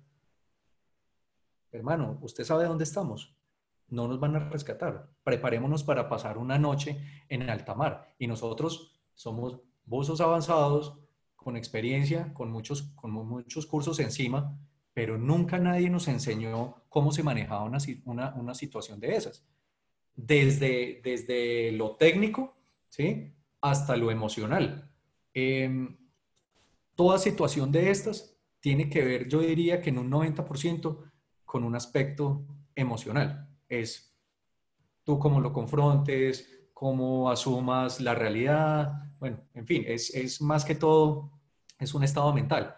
S2: hermano, ¿usted sabe dónde estamos? No nos van a rescatar. Preparémonos para pasar una noche en alta mar. Y nosotros somos buzos avanzados, con experiencia, con muchos, con muchos cursos encima, pero nunca nadie nos enseñó cómo se manejaba una, una, una situación de esas. Desde, desde lo técnico, ¿sí?, hasta lo emocional. Eh, toda situación de estas tiene que ver, yo diría que en un noventa por ciento, con un aspecto emocional. Es tú cómo lo confrontes, cómo asumas la realidad. Bueno, en fin, es, es más que todo, es un estado mental.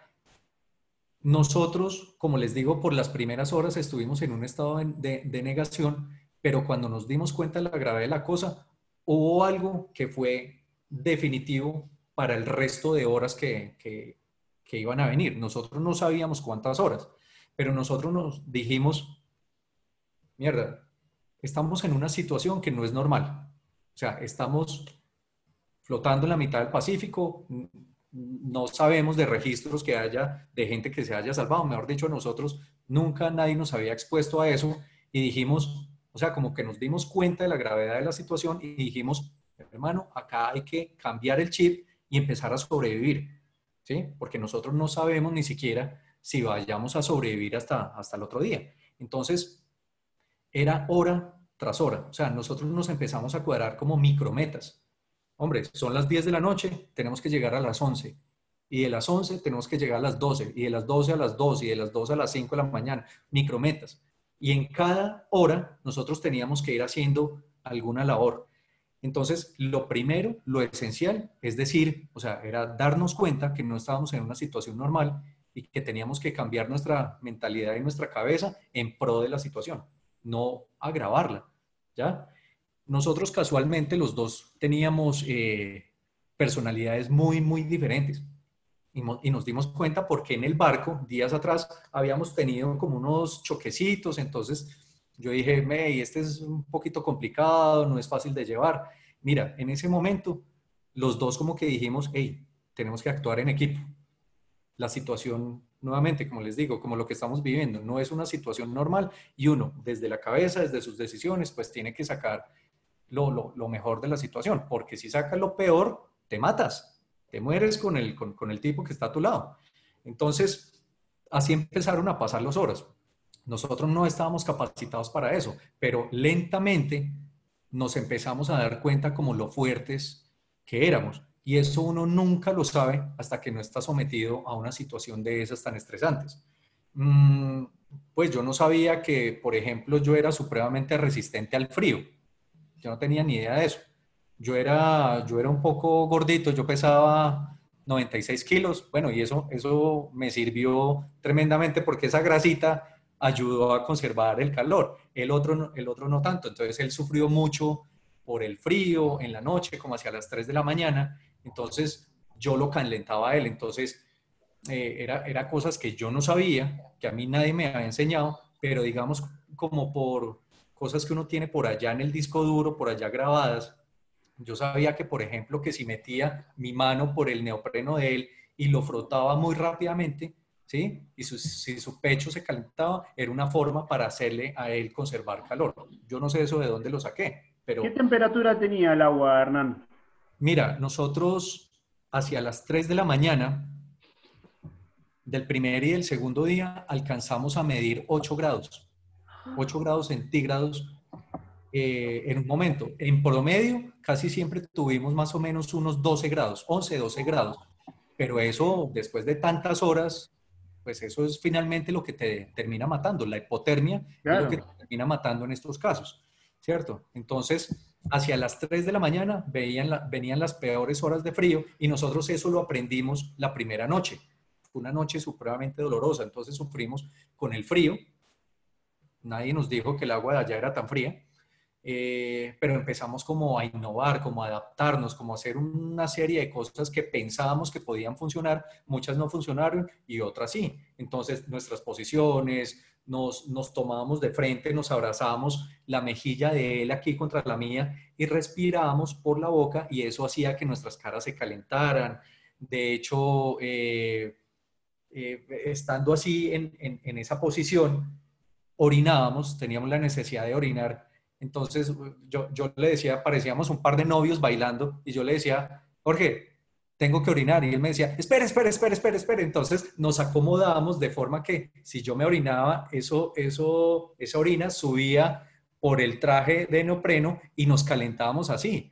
S2: Nosotros, como les digo, por las primeras horas estuvimos en un estado de, de, de negación, pero cuando nos dimos cuenta de la gravedad de la cosa, hubo algo que fue definitivo para el resto de horas que, que, que iban a venir. Nosotros no sabíamos cuántas horas, pero nosotros nos dijimos, mierda, estamos en una situación que no es normal. O sea, estamos flotando en la mitad del Pacífico, no sabemos de registros que haya de gente que se haya salvado. Mejor dicho, nosotros nunca nadie nos había expuesto a eso y dijimos, o sea, como que nos dimos cuenta de la gravedad de la situación y dijimos, hermano, acá hay que cambiar el chip y empezar a sobrevivir, ¿sí? Porque nosotros no sabemos ni siquiera si vayamos a sobrevivir hasta, hasta el otro día. Entonces, era hora tras hora. O sea, nosotros nos empezamos a cuadrar como micrometas. Hombre, son las diez de la noche, tenemos que llegar a las once. Y de las once tenemos que llegar a las doce. Y de las doce a las dos. Y de las dos a las cinco de la mañana. Micrometas. Y en cada hora nosotros teníamos que ir haciendo alguna labor. Entonces, lo primero, lo esencial, es decir, o sea, era darnos cuenta que no estábamos en una situación normal y que teníamos que cambiar nuestra mentalidad y nuestra cabeza en pro de la situación, no agravarla, ¿ya? Nosotros casualmente los dos teníamos eh, personalidades muy, muy diferentes y, y nos dimos cuenta porque en el barco, días atrás, habíamos tenido como unos choquecitos, entonces yo dije, hey, este es un poquito complicado, no es fácil de llevar. Mira, en ese momento, los dos como que dijimos, hey, tenemos que actuar en equipo. La situación, nuevamente, como les digo, como lo que estamos viviendo, no es una situación normal y uno, desde la cabeza, desde sus decisiones, pues tiene que sacar lo, lo, lo mejor de la situación, porque si sacas lo peor, te matas, te mueres con el, con, con el tipo que está a tu lado. Entonces, así empezaron a pasar las horas. Nosotros no estábamos capacitados para eso, pero lentamente nos empezamos a dar cuenta como lo fuertes que éramos. Y eso uno nunca lo sabe hasta que no está sometido a una situación de esas tan estresantes. Mm, pues yo no sabía que, por ejemplo, yo era supremamente resistente al frío. Yo no tenía ni idea de eso. Yo era, yo era un poco gordito, yo pesaba noventa y seis kilos. Bueno, y eso, eso me sirvió tremendamente porque esa grasita ayudó a conservar el calor. El otro, el otro no tanto. Entonces él sufrió mucho por el frío en la noche, como hacia las tres de la mañana. Entonces yo lo calentaba a él. Entonces eh, era, era cosas que yo no sabía, que a mí nadie me había enseñado, pero digamos como por cosas que uno tiene por allá en el disco duro, por allá grabadas. Yo sabía que, por ejemplo, que si metía mi mano por el neopreno de él y lo frotaba muy rápidamente, ¿sí? Y su, si su pecho se calentaba, era una forma para hacerle a él conservar calor. Yo no sé eso de dónde lo saqué, Pero,
S1: ¿qué temperatura tenía el agua, Hernán?
S2: mira, nosotros hacia las tres de la mañana del primer y del segundo día alcanzamos a medir ocho grados, ocho grados centígrados eh, en un momento. En promedio, casi siempre tuvimos más o menos unos doce grados, once, doce grados. Pero eso, después de tantas horas, pues eso es finalmente lo que te termina matando. La hipotermia
S1: Claro.
S2: es lo que te termina matando en estos casos, ¿cierto? Entonces, hacia las tres de la mañana veían la, venían las peores horas de frío y nosotros eso lo aprendimos la primera noche. Fue una noche supremamente dolorosa, entonces sufrimos con el frío. Nadie nos dijo que el agua de allá era tan fría. Eh, pero empezamos como a innovar, como a adaptarnos, como a hacer una serie de cosas que pensábamos que podían funcionar, muchas no funcionaron y otras sí. Entonces nuestras posiciones, nos, nos tomábamos de frente, nos abrazábamos, la mejilla de él aquí contra la mía y respirábamos por la boca y eso hacía que nuestras caras se calentaran. De hecho, eh, eh, estando así en, en, en esa posición, orinábamos, teníamos la necesidad de orinar. Entonces yo, yo le decía, parecíamos un par de novios bailando y yo le decía, Jorge, tengo que orinar. Y él me decía, espera, espera, espera, espera, espera. Entonces nos acomodábamos de forma que si yo me orinaba, eso, eso, esa orina subía por el traje de neopreno y nos calentábamos así.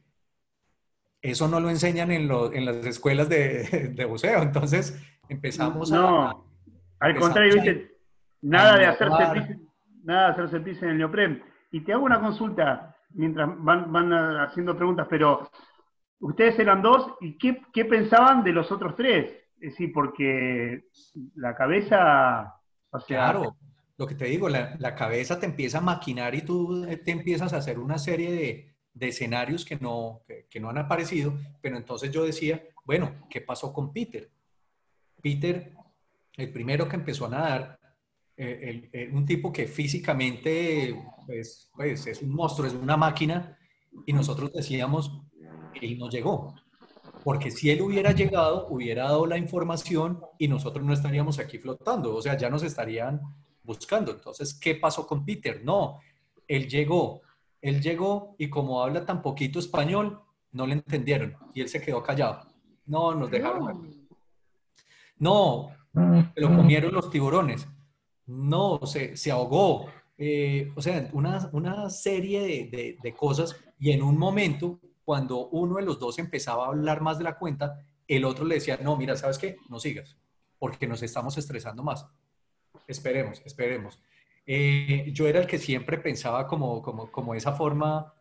S2: Eso no lo enseñan en, lo, en las escuelas de, de buceo. Entonces empezamos a...
S1: No, al
S2: empezamos
S1: contrario,
S2: a,
S1: viste, nada
S2: a
S1: de hacerse
S2: innovar.
S1: pis, nada de hacerse pis en el neopren. Y te hago una consulta mientras van, van haciendo preguntas, pero ustedes eran dos, ¿y qué, qué pensaban de los otros tres? Es decir, porque la cabeza, o sea...
S2: Claro, lo que te digo, la, la cabeza te empieza a maquinar y tú te empiezas a hacer una serie de, de escenarios que no, que, que no han aparecido, pero entonces yo decía, bueno, ¿qué pasó con Peter? Peter, el primero que empezó a nadar, eh, el, el, un tipo que físicamente pues, pues, es un monstruo, es una máquina, y nosotros decíamos, él no llegó. Porque si él hubiera llegado, hubiera dado la información y nosotros no estaríamos aquí flotando, o sea, ya nos estarían buscando. Entonces, ¿qué pasó con Peter? No, él llegó, él llegó y como habla tan poquito español, no le entendieron y él se quedó callado. No, nos dejaron aquí. No, se lo comieron los tiburones. No, se, se ahogó. Eh, o sea, una, una serie de, de, de cosas y en un momento, cuando uno de los dos empezaba a hablar más de la cuenta, el otro le decía, no, mira, ¿sabes qué? No sigas, porque nos estamos estresando más. Esperemos, esperemos. Eh, yo era el que siempre pensaba como, como, como esa forma,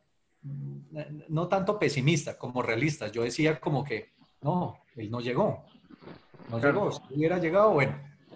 S2: no tanto pesimista, como realista. Yo decía como que, no, él no llegó. No llegó. Si hubiera llegado, bueno.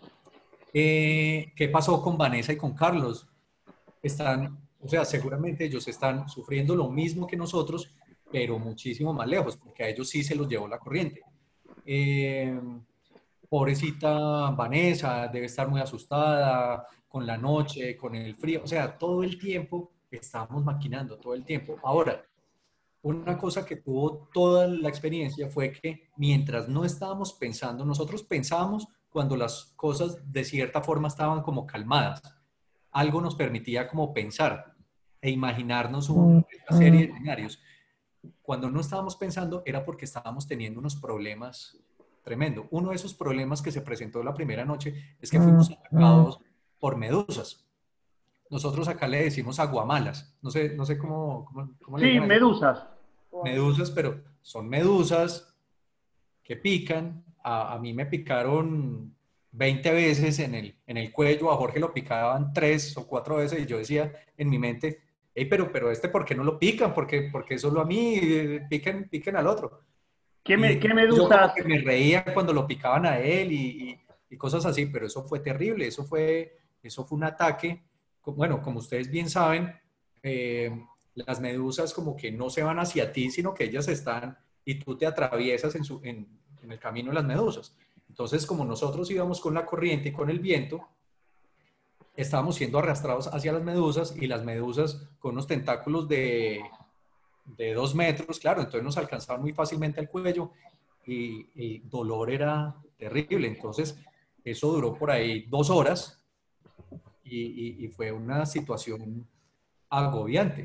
S2: Eh, ¿qué pasó con Vanessa y con Carlos? Están, o sea, seguramente ellos están sufriendo lo mismo que nosotros, pero muchísimo más lejos, porque a ellos sí se los llevó la corriente. Eh, pobrecita Vanessa, debe estar muy asustada con la noche, con el frío, o sea, todo el tiempo estábamos maquinando, todo el tiempo. Ahora, una cosa que tuvo toda la experiencia fue que mientras no estábamos pensando, nosotros pensábamos cuando las cosas de cierta forma estaban como calmadas. Algo nos permitía como pensar e imaginarnos una serie de escenarios. Cuando no estábamos pensando era porque estábamos teniendo unos problemas tremendos. Uno de esos problemas que se presentó la primera noche es que fuimos atacados por medusas. Nosotros acá le decimos aguamalas. No sé, no sé cómo, cómo, cómo le
S1: Sí,
S2: llaman.
S1: medusas.
S2: Medusas, pero son medusas que pican. A, a mí me picaron veinte veces en el, en el cuello, a Jorge lo picaban tres o cuatro veces y yo decía en mi mente, hey, pero, pero este, ¿por qué no lo pican? ¿Por qué, por qué solo a mí? Piquen, piquen al otro.
S1: ¿Qué, me,
S2: Y
S1: ¿qué
S2: yo como
S1: medusas?
S2: que me reía cuando lo picaban a él y, y, y cosas así, pero eso fue terrible, eso fue, eso fue un ataque. Bueno, como ustedes bien saben, eh, las medusas como que no se van hacia ti, sino que ellas están y tú te atraviesas en, su, en, en el camino de las medusas. Entonces, como nosotros íbamos con la corriente y con el viento, estábamos siendo arrastrados hacia las medusas y las medusas con unos tentáculos de, de dos metros, claro, entonces nos alcanzaban muy fácilmente al cuello y el dolor era terrible. Entonces, eso duró por ahí dos horas y, y, y fue una situación agobiante.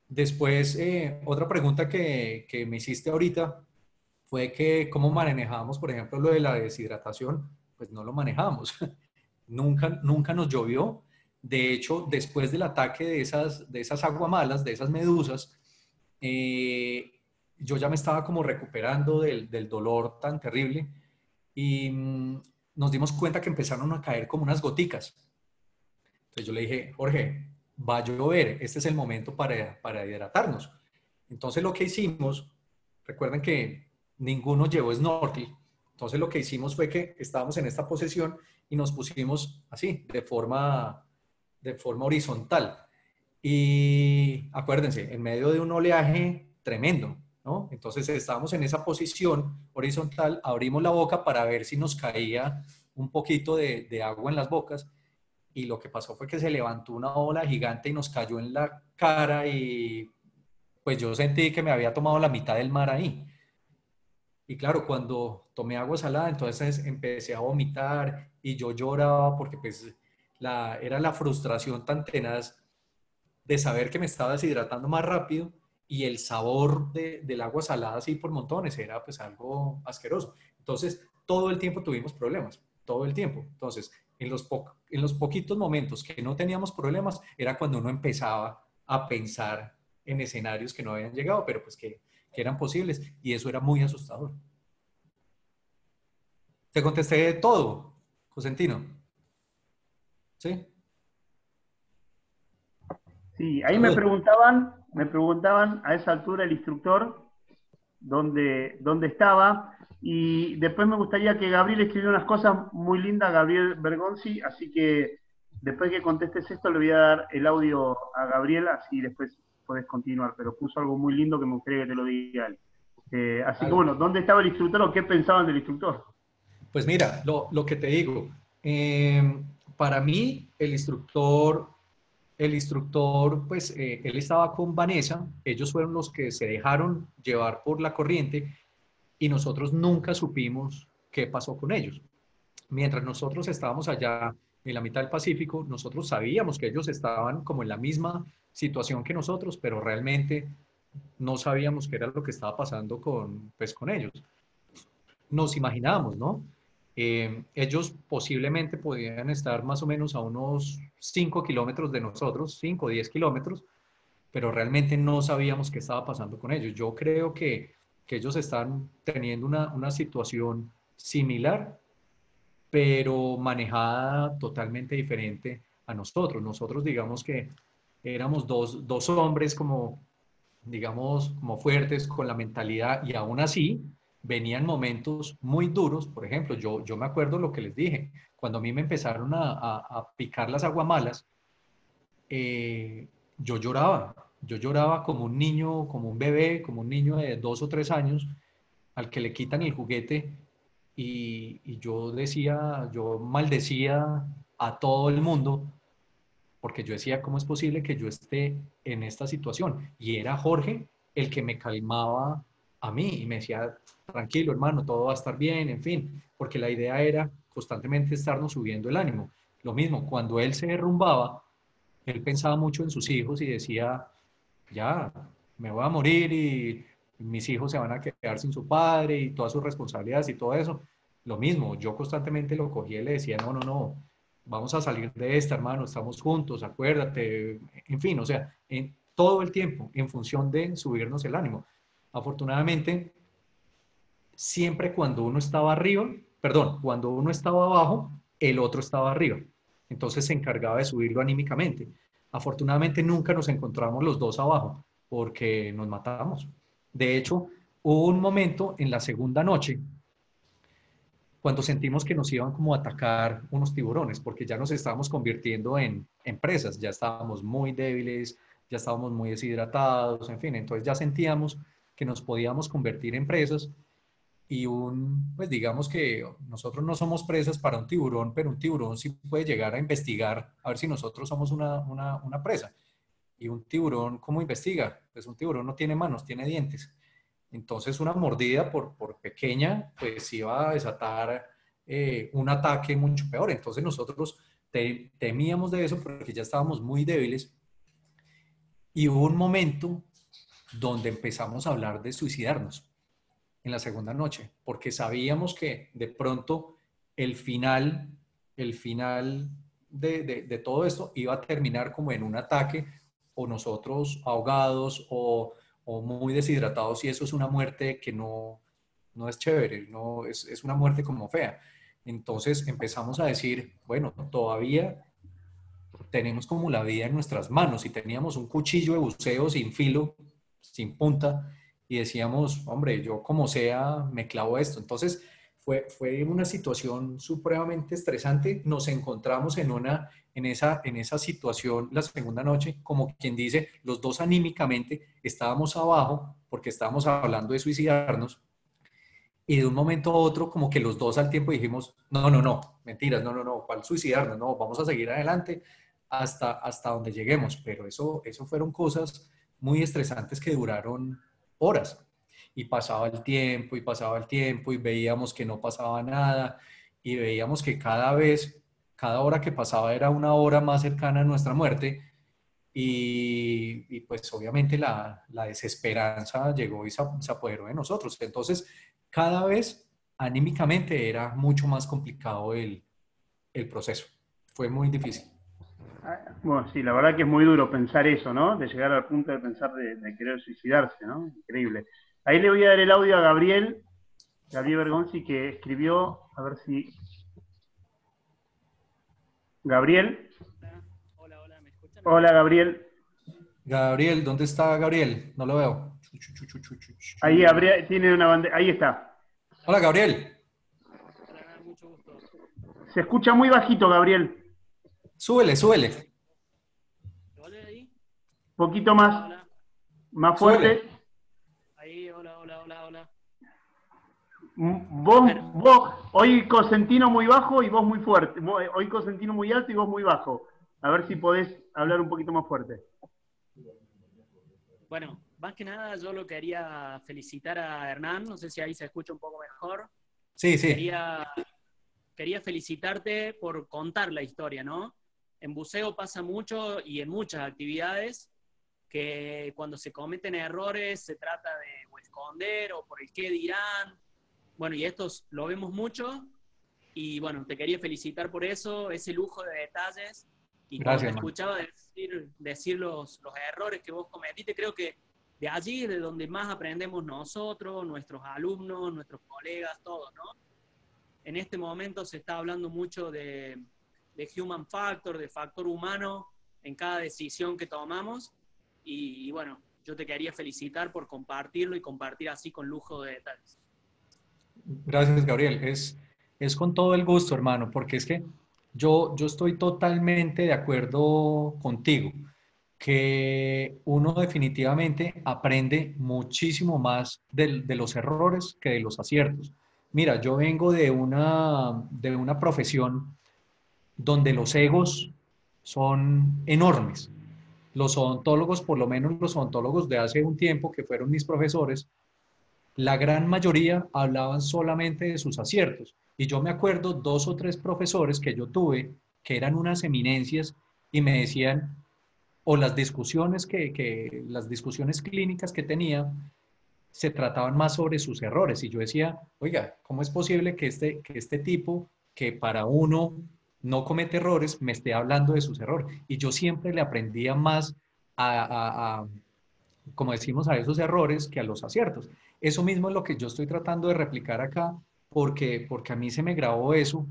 S2: Después, eh, otra pregunta que, que me hiciste ahorita fue que cómo manejábamos, por ejemplo, lo de la deshidratación. Pues no lo manejamos. Nunca, nunca nos llovió. De hecho, después del ataque de esas, de esas aguamalas, de esas medusas, eh, yo ya me estaba como recuperando del, del dolor tan terrible y mm, nos dimos cuenta que empezaron a caer como unas goticas. Entonces yo le dije, Jorge, va a llover, este es el momento para, para hidratarnos. Entonces lo que hicimos, recuerden que ninguno llevó snorkel, entonces lo que hicimos fue que estábamos en esta posición y nos pusimos así, de forma, de forma horizontal. Y acuérdense, en medio de un oleaje tremendo, ¿no? Entonces estábamos en esa posición horizontal, abrimos la boca para ver si nos caía un poquito de, de agua en las bocas y lo que pasó fue que se levantó una ola gigante y nos cayó en la cara y pues yo sentí que me había tomado la mitad del mar ahí. Y claro, cuando tomé agua salada, entonces empecé a vomitar y yo lloraba porque pues la, era la frustración tan tenaz de saber que me estaba deshidratando más rápido y el sabor de, del agua salada así por montones era pues algo asqueroso. Entonces, todo el tiempo tuvimos problemas, todo el tiempo. Entonces, en los, po en los poquitos momentos que no teníamos problemas, era cuando uno empezaba a pensar en escenarios que no habían llegado, pero pues que, que eran posibles y eso era muy asustador. Te contesté todo, Josentino. ¿Sí?
S1: Sí, ahí me
S2: Salud.
S1: preguntaban, me preguntaban a esa altura el instructor dónde, dónde estaba, y después me gustaría que Gabriel escribiera unas cosas muy lindas, Gabriel Bergonzi, así que después que contestes esto le voy a dar el audio a Gabriel, así después podés continuar, pero puso algo muy lindo que me gustaría que te lo diga él. Eh, así
S2: Vale.
S1: que bueno, ¿dónde estaba el instructor o qué pensaban del instructor?
S2: Pues mira, lo, lo que te digo, eh, para mí el instructor, el instructor, pues eh, él estaba con Vanessa, ellos fueron los que se dejaron llevar por la corriente y nosotros nunca supimos qué pasó con ellos. Mientras nosotros estábamos allá en la mitad del Pacífico, nosotros sabíamos que ellos estaban como en la misma situación que nosotros, pero realmente no sabíamos qué era lo que estaba pasando con, pues, con ellos. Nos imaginábamos, ¿no? Eh, ellos posiblemente podían estar más o menos a unos cinco kilómetros de nosotros, cinco o diez kilómetros, pero realmente no sabíamos qué estaba pasando con ellos. Yo creo que, que ellos están teniendo una, una situación similar, pero manejada totalmente diferente a nosotros. Nosotros digamos que éramos dos, dos hombres como, digamos, como fuertes con la mentalidad y aún así venían momentos muy duros. Por ejemplo, yo, yo me acuerdo lo que les dije, cuando a mí me empezaron a, a, a picar las aguamalas, eh, yo lloraba, yo lloraba como un niño, como un bebé, como un niño de dos o tres años al que le quitan el juguete y, y yo decía, yo maldecía a todo el mundo porque yo decía, ¿cómo es posible que yo esté en esta situación? Y era Jorge el que me calmaba a mí y me decía, tranquilo hermano, todo va a estar bien, en fin, porque la idea era constantemente estarnos subiendo el ánimo. Lo mismo, cuando él se derrumbaba, él pensaba mucho en sus hijos y decía, ya, me voy a morir y mis hijos se van a quedar sin su padre y todas sus responsabilidades y todo eso. Lo mismo, yo constantemente lo cogía y le decía, no, no, no, vamos a salir de esta, hermano, estamos juntos, acuérdate, en fin, o sea, en todo el tiempo, en función de subirnos el ánimo. Afortunadamente, siempre cuando uno estaba arriba, perdón, cuando uno estaba abajo, el otro estaba arriba. Entonces se encargaba de subirlo anímicamente. Afortunadamente nunca nos encontramos los dos abajo porque nos matamos. De hecho, hubo un momento en la segunda noche cuando sentimos que nos iban como a atacar unos tiburones, porque ya nos estábamos convirtiendo en, en presas, ya estábamos muy débiles, ya estábamos muy deshidratados, en fin, entonces ya sentíamos que nos podíamos convertir en presas y un, pues digamos que nosotros no somos presas para un tiburón, pero un tiburón sí puede llegar a investigar a ver si nosotros somos una, una, una presa. Y un tiburón, ¿cómo investiga? Pues un tiburón no tiene manos, tiene dientes. Entonces una mordida, por, por pequeña, pues iba a desatar eh, un ataque mucho peor. Entonces nosotros te, temíamos de eso porque ya estábamos muy débiles. Y hubo un momento donde empezamos a hablar de suicidarnos en la segunda noche, porque sabíamos que de pronto el final, el final de, de, de todo esto iba a terminar como en un ataque, o nosotros ahogados o, o muy deshidratados, y eso es una muerte que no, no es chévere, no, es, es una muerte como fea. Entonces empezamos a decir, bueno, todavía tenemos como la vida en nuestras manos, y teníamos un cuchillo de buceo sin filo, sin punta, y decíamos, hombre, yo como sea me clavo esto. Entonces fue, fue una situación supremamente estresante. Nos encontramos en, una, en, esa, en esa situación la segunda noche, como quien dice, los dos anímicamente estábamos abajo porque estábamos hablando de suicidarnos, y de un momento a otro como que los dos al tiempo dijimos, no, no, no, mentiras, no, no, no, ¿cuál suicidarnos? No, vamos a seguir adelante hasta, hasta donde lleguemos. Pero eso, eso fueron cosas muy estresantes que duraron horas, y pasaba el tiempo y pasaba el tiempo y veíamos que no pasaba nada, y veíamos que cada vez, cada hora que pasaba era una hora más cercana a nuestra muerte, y, y pues obviamente la, la desesperanza llegó y se, se apoderó de nosotros. Entonces cada vez anímicamente era mucho más complicado el, el proceso, fue muy difícil.
S1: Bueno, sí, la verdad que es muy duro pensar eso, ¿no? De llegar al punto de pensar de, de querer suicidarse, ¿no? Increíble. Ahí le voy a dar el audio a Gabriel, Gabriel Bergonzi, que escribió, a ver si... Gabriel.
S5: Hola, hola, ¿me escuchan?
S1: Hola, Gabriel.
S2: Gabriel, ¿dónde está Gabriel? No lo veo.
S1: Ahí Gabriel, tiene una bandera, ahí está.
S2: Hola, Gabriel.
S5: Hola, mucho gusto.
S1: Se escucha muy bajito, Gabriel.
S2: Súbele, súbele.
S5: ¿Vale ahí?
S1: Poquito más,
S5: Hola.
S1: más fuerte.
S2: Súbele.
S5: Ahí, hola, hola, hola, hola.
S1: Vos, vos, hoy Cosentino muy bajo y vos muy fuerte. Hoy Cosentino muy alto y vos muy bajo. A ver si podés hablar un poquito más fuerte.
S5: Bueno, más que nada yo lo quería felicitar a Hernán, no sé si ahí se escucha un poco mejor.
S2: Sí, sí.
S5: Quería, quería felicitarte por contar la historia, ¿no? En buceo pasa mucho y en muchas actividades que cuando se cometen errores se trata de o esconder o por el qué dirán. Bueno, y esto lo vemos mucho y bueno, te quería felicitar por eso, ese lujo de detalles. Y
S2: Gracias,
S5: cuando te
S2: man.
S5: escuchaba decir, decir los, los errores que vos cometiste, creo que de allí es de donde más aprendemos nosotros, nuestros alumnos, nuestros colegas, todos, ¿no? En este momento se está hablando mucho de, de human factor, de factor humano en cada decisión que tomamos. Y, y bueno, yo te quería felicitar por compartirlo y compartir así con lujo de detalles.
S2: Gracias, Gabriel. Es, es con todo el gusto, hermano, porque es que yo, yo estoy totalmente de acuerdo contigo, que uno definitivamente aprende muchísimo más de, de los errores que de los aciertos. Mira, yo vengo de una, de una profesión donde los egos son enormes. Los odontólogos, por lo menos los odontólogos de hace un tiempo, que fueron mis profesores, la gran mayoría hablaban solamente de sus aciertos. Y yo me acuerdo dos o tres profesores que yo tuve que eran unas eminencias y me decían, o las discusiones, que, que, las discusiones clínicas que tenía, se trataban más sobre sus errores. Y yo decía, oiga, ¿cómo es posible que este, que este tipo, que para uno no comete errores, me esté hablando de sus errores? Y yo siempre le aprendía más a, a, a como decimos, a esos errores que a los aciertos. Eso mismo es lo que yo estoy tratando de replicar acá, porque, porque a mí se me grabó eso,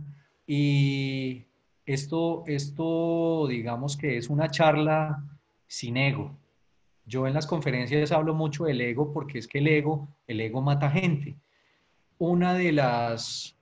S2: y esto, esto, digamos que es una charla sin ego. Yo en las conferencias hablo mucho del ego porque es que el ego, el ego mata gente. Una de las,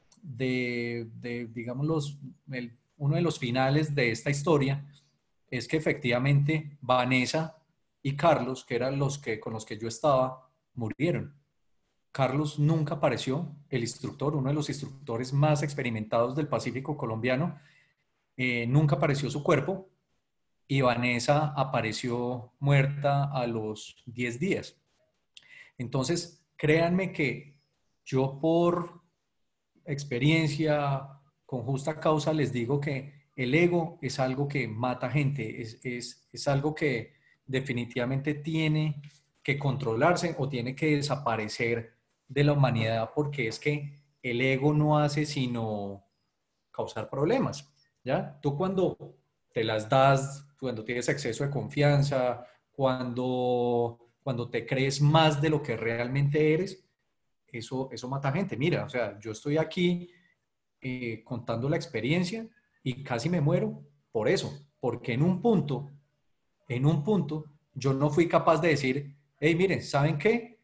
S2: de, de digamos, los, el, uno de los finales de esta historia es que efectivamente Vanessa y Carlos, que eran los que, con los que yo estaba, murieron. Carlos nunca apareció, el instructor, uno de los instructores más experimentados del Pacífico colombiano, eh, nunca apareció su cuerpo, y Vanessa apareció muerta a los diez días. Entonces, créanme que yo por experiencia, con justa causa, les digo que el ego es algo que mata gente, es, es, es algo que definitivamente tiene que controlarse o tiene que desaparecer de la humanidad, porque es que el ego no hace sino causar problemas, ¿ya? Tú cuando te las das, cuando tienes exceso de confianza, cuando, cuando te crees más de lo que realmente eres, eso, eso mata gente. Mira, o sea, yo estoy aquí eh, contando la experiencia y casi me muero por eso, porque en un punto, en un punto, yo no fui capaz de decir, hey, miren, ¿saben qué?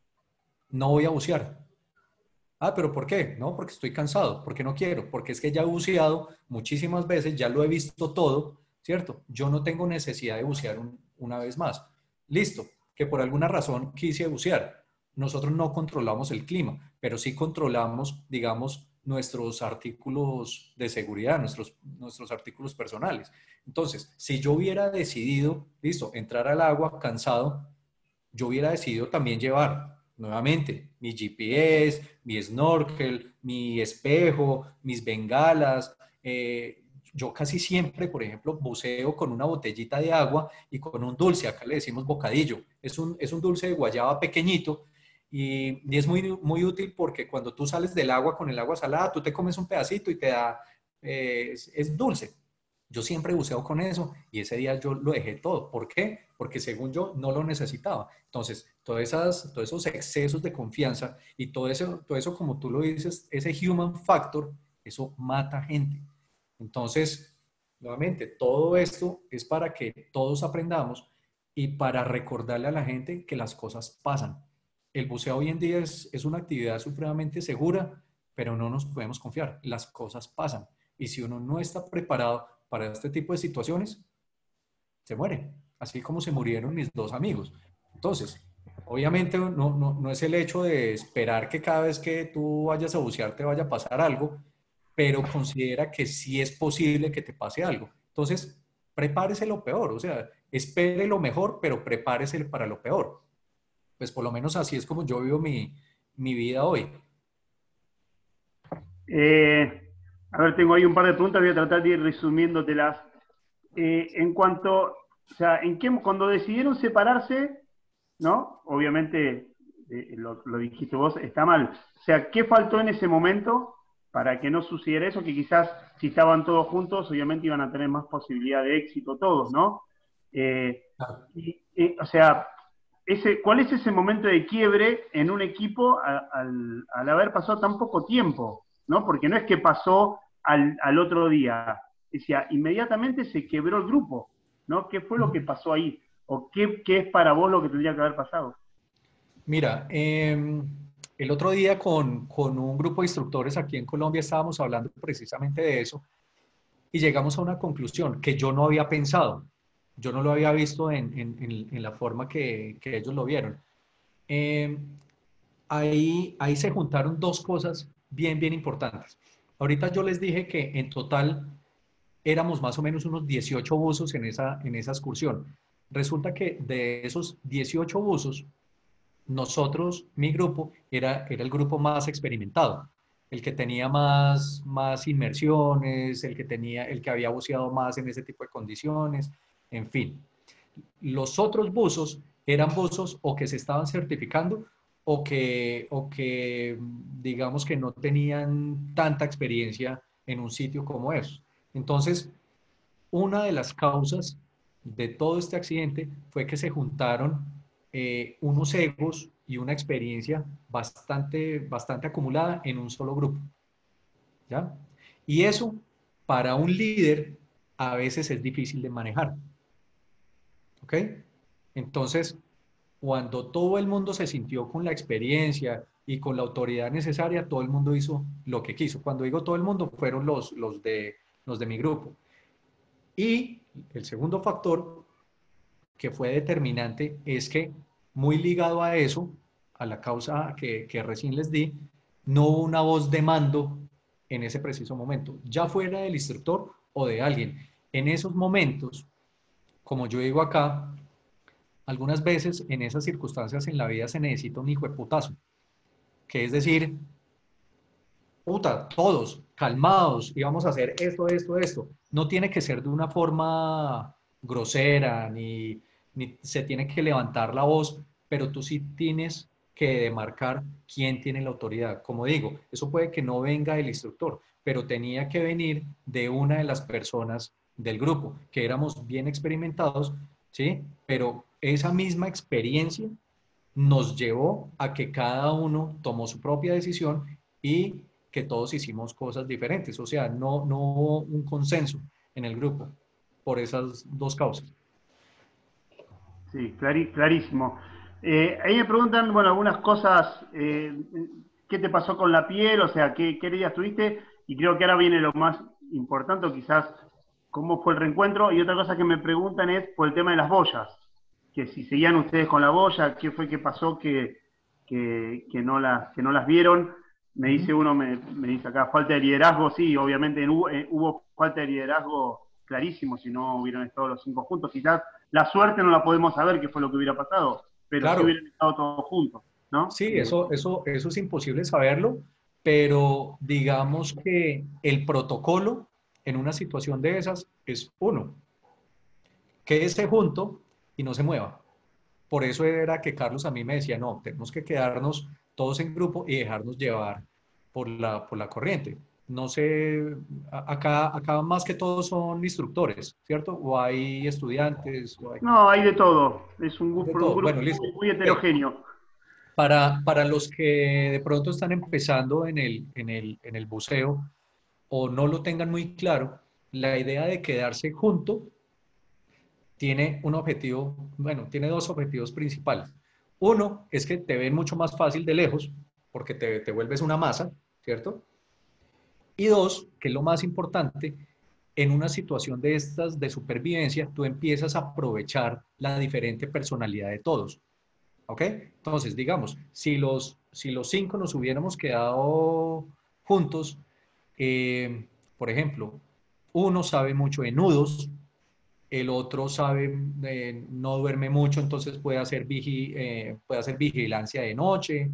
S2: No voy a bucear. Ah, ¿pero por qué? No, porque estoy cansado, porque no quiero, porque es que ya he buceado muchísimas veces, ya lo he visto todo, ¿cierto? Yo no tengo necesidad de bucear un, una vez más. Listo, que por alguna razón quise bucear. Nosotros no controlamos el clima, pero sí controlamos, digamos, nuestros artículos de seguridad, nuestros, nuestros artículos personales. Entonces, si yo hubiera decidido, listo, entrar al agua cansado, yo hubiera decidido también llevar nuevamente mi G P S, mi snorkel, mi espejo, mis bengalas. Eh, yo casi siempre, por ejemplo, buceo con una botellita de agua y con un dulce, acá le decimos bocadillo. Es un, es un dulce de guayaba pequeñito y, y es muy, muy útil porque cuando tú sales del agua con el agua salada, tú te comes un pedacito y te da, eh, es, es dulce. Yo siempre buceo con eso y ese día yo lo dejé todo. ¿Por qué? Porque según yo no lo necesitaba. Entonces, todas esas, todos esos excesos de confianza y todo eso, todo eso, como tú lo dices, ese human factor, eso mata gente. Entonces, nuevamente, todo esto es para que todos aprendamos y para recordarle a la gente que las cosas pasan. El buceo hoy en día es, es una actividad supremamente segura, pero no nos podemos confiar. Las cosas pasan. Y si uno no está preparado para este tipo de situaciones, se muere, así como se murieron mis dos amigos. Entonces, obviamente no, no, no es el hecho de esperar que cada vez que tú vayas a bucear te vaya a pasar algo, pero considera que sí es posible que te pase algo. Entonces, prepárese lo peor, o sea, espere lo mejor, pero prepárese para lo peor. Pues por lo menos así es como yo vivo mi, mi vida hoy.
S1: Eh, a ver, tengo ahí un par de preguntas, voy a tratar de ir resumiéndotelas. Eh, en cuanto, o sea, en qué, cuando decidieron separarse, ¿no? Obviamente, eh, lo, lo dijiste vos, está mal. O sea, ¿qué faltó en ese momento para que no sucediera eso? Que quizás si estaban todos juntos, obviamente iban a tener más posibilidad de éxito todos, ¿no? Eh, y, eh, o sea, ese, ¿cuál es ese momento de quiebre en un equipo a, al, al haber pasado tan poco tiempo? ¿No? Porque no es que pasó al, al otro día. Decía, inmediatamente se quebró el grupo, ¿no? ¿Qué fue lo que pasó ahí? ¿O qué, qué es para vos lo que tendría que haber pasado?
S2: Mira, eh, el otro día con, con un grupo de instructores aquí en Colombia estábamos hablando precisamente de eso y llegamos a una conclusión que yo no había pensado, yo no lo había visto en, en, en, en la forma que, que ellos lo vieron. Eh, ahí, ahí se juntaron dos cosas bien, bien importantes. Ahorita yo les dije que en total éramos más o menos unos dieciocho buzos en esa, en esa excursión. Resulta que de esos dieciocho buzos, nosotros, mi grupo, era, era el grupo más experimentado, el que tenía más, más inmersiones, el que, tenía, el que había buceado más en ese tipo de condiciones, en fin. Los otros buzos eran buzos o que se estaban certificando o que, o que digamos que no tenían tanta experiencia en un sitio como eso. Entonces, una de las causas de todo este accidente fue que se juntaron eh, unos egos y una experiencia bastante, bastante acumulada en un solo grupo, ¿ya? Y eso, para un líder, a veces es difícil de manejar, ¿ok? Entonces, cuando todo el mundo se sintió con la experiencia y con la autoridad necesaria, todo el mundo hizo lo que quiso. Cuando digo todo el mundo, fueron los, los, de, los de mi grupo. Y el segundo factor que fue determinante es que, muy ligado a eso, a la causa que, que recién les di, no hubo una voz de mando en ese preciso momento, ya fuera del instructor o de alguien. En esos momentos, como yo digo acá, algunas veces en esas circunstancias en la vida se necesita un hijo de putazo, que es decir, puta, todos calmados y vamos a hacer esto, esto, esto. No tiene que ser de una forma grosera ni, ni se tiene que levantar la voz, pero tú sí tienes que demarcar quién tiene la autoridad. Como digo, eso puede que no venga del instructor, pero tenía que venir de una de las personas del grupo, que éramos bien experimentados, ¿sí? Pero esa misma experiencia nos llevó a que cada uno tomó su propia decisión y que todos hicimos cosas diferentes. O sea, no, no hubo un consenso en el grupo por esas dos causas.
S1: Sí, clarí, clarísimo. Eh, ahí me preguntan, bueno, algunas cosas, eh, ¿qué te pasó con la piel? O sea, ¿qué, qué días tuviste? Y creo que ahora viene lo más importante, o quizás cómo fue el reencuentro. Y otra cosa que me preguntan es por el tema de las boyas, que si seguían ustedes con la boya, qué fue que pasó que, que, que, no, las, que no las vieron. Me dice uno, me, me dice acá, falta de liderazgo. Sí, obviamente hubo, eh, hubo falta de liderazgo clarísimo, si no hubieran estado los cinco juntos. Quizás la suerte no la podemos saber qué fue lo que hubiera pasado, pero
S2: Claro.
S1: sí hubieran estado todos juntos, ¿no?
S2: Sí, eso, eso, eso es imposible saberlo, pero digamos que el protocolo en una situación de esas es uno, quédese junto y no se mueva. Por eso era que Carlos a mí me decía, no, tenemos que quedarnos todos en grupo y dejarnos llevar por la, por la corriente. No sé, acá, acá más que todos son instructores, ¿cierto? O hay estudiantes. O hay...
S1: No, hay de todo. Es un grupo, un grupo
S2: bueno, listo.
S1: muy, muy heterogéneo.
S2: Para, para los que de pronto están empezando en el, en, el, en el buceo o no lo tengan muy claro, la idea de quedarse junto tiene un objetivo, bueno, tiene dos objetivos principales. Uno es que te ven mucho más fácil de lejos porque te, te vuelves una masa, ¿cierto? Y dos, que es lo más importante, en una situación de estas de supervivencia, tú empiezas a aprovechar la diferente personalidad de todos. ¿Ok? Entonces, digamos, si los, si los cinco nos hubiéramos quedado juntos, eh, por ejemplo, uno sabe mucho de nudos, el otro sabe, eh, no duerme mucho, entonces puede hacer, vigi, eh, puede hacer vigilancia de noche,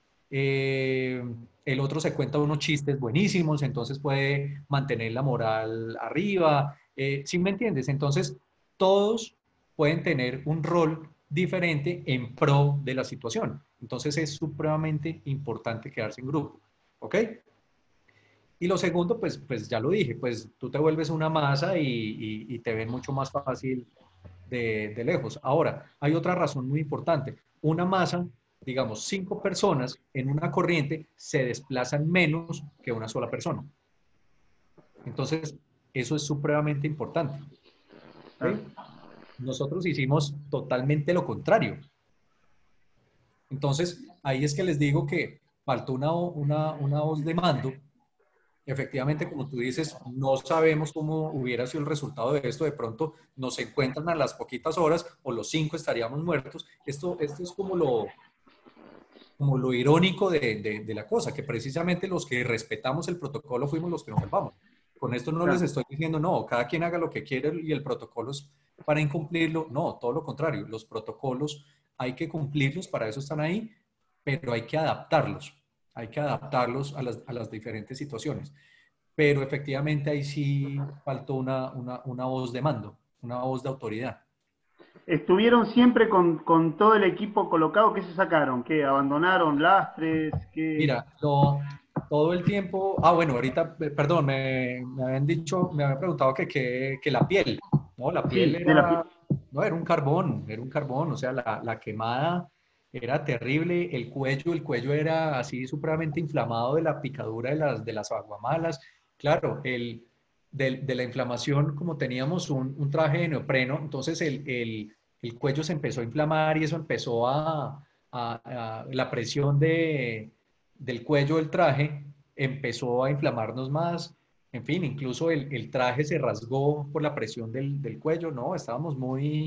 S2: eh, el otro se cuenta unos chistes buenísimos, entonces puede mantener la moral arriba, eh, ¿sí me entiendes? Entonces, todos pueden tener un rol diferente en pro de la situación. Entonces es supremamente importante quedarse en grupo, ¿ok? Y lo segundo, pues, pues ya lo dije, pues tú te vuelves una masa y, y, y te ven mucho más fácil de, de lejos. Ahora, hay otra razón muy importante. Una masa, digamos, cinco personas en una corriente se desplazan menos que una sola persona. Entonces, eso es supremamente importante. ¿Sí? Nosotros hicimos totalmente lo contrario. Entonces, ahí es que les digo que faltó una, una, una voz de mando. Efectivamente, como tú dices, no sabemos cómo hubiera sido el resultado de esto. De pronto nos encuentran a las poquitas horas o los cinco estaríamos muertos. Esto, esto es como lo, como lo irónico de, de, de la cosa, que precisamente los que respetamos el protocolo fuimos los que nos salvamos. Con esto no les estoy diciendo, no, cada quien haga lo que quiere y el protocolo es para incumplirlo. No, todo lo contrario. Los protocolos hay que cumplirlos, para eso están ahí, pero hay que adaptarlos. Hay que adaptarlos a las, a las diferentes situaciones. Pero efectivamente ahí sí faltó una, una, una voz de mando, una voz de autoridad.
S1: ¿Estuvieron siempre con, con todo el equipo colocado? ¿Qué se sacaron? ¿Qué? ¿Abandonaron lastres? ¿Qué?
S2: Mira, no, todo el tiempo... Ah, bueno, ahorita, perdón, me, me habían dicho, me habían preguntado que, que, que la piel, ¿no? La piel
S1: Sí,
S2: era,
S1: de la piel.
S2: no, era un carbón, era un carbón, o sea, la, la quemada era terrible, el cuello, el cuello era así supremamente inflamado de la picadura de las, de las aguamalas. Claro, el, de, de la inflamación, como teníamos un, un traje de neopreno, entonces el, el, el cuello se empezó a inflamar y eso empezó a, a, a la presión de, del cuello del traje empezó a inflamarnos más. En fin, incluso el, el traje se rasgó por la presión del, del cuello, ¿no? Estábamos muy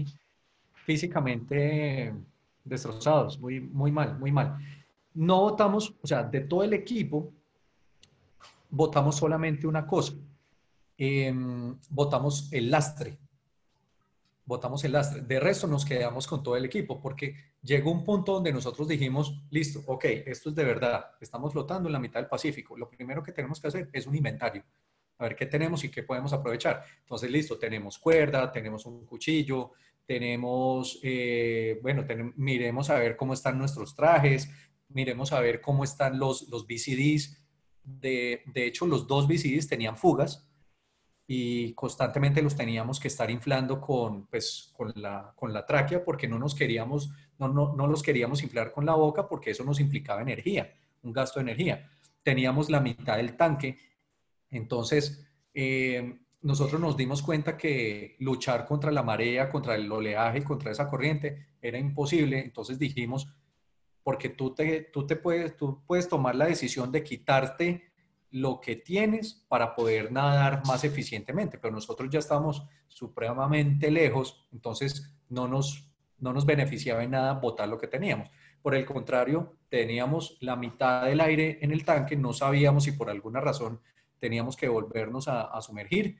S2: físicamente destrozados, muy, muy mal, muy mal. No votamos, o sea, de todo el equipo, votamos solamente una cosa. Eh, votamos el lastre. Votamos el lastre. De resto nos quedamos con todo el equipo porque llegó un punto donde nosotros dijimos, listo, ok, esto es de verdad. Estamos flotando en la mitad del Pacífico. Lo primero que tenemos que hacer es un inventario. A ver qué tenemos y qué podemos aprovechar. Entonces, listo, tenemos cuerda, tenemos un cuchillo, tenemos, eh, bueno, ten, miremos a ver cómo están nuestros trajes, miremos a ver cómo están los, los V C Ds. De, de hecho, los dos V C Ds tenían fugas y constantemente los teníamos que estar inflando con, pues, con, la, con la tráquea porque no, nos queríamos, no, no, no los queríamos inflar con la boca porque eso nos implicaba energía, un gasto de energía. Teníamos la mitad del tanque, entonces eh, nosotros nos dimos cuenta que luchar contra la marea, contra el oleaje, contra esa corriente era imposible, entonces dijimos, porque tú, te, tú, te puedes, tú puedes tomar la decisión de quitarte lo que tienes para poder nadar más eficientemente, pero nosotros ya estamos supremamente lejos, entonces no nos, no nos beneficiaba en nada botar lo que teníamos. Por el contrario, teníamos la mitad del aire en el tanque, no sabíamos si por alguna razón teníamos que volvernos a, a sumergir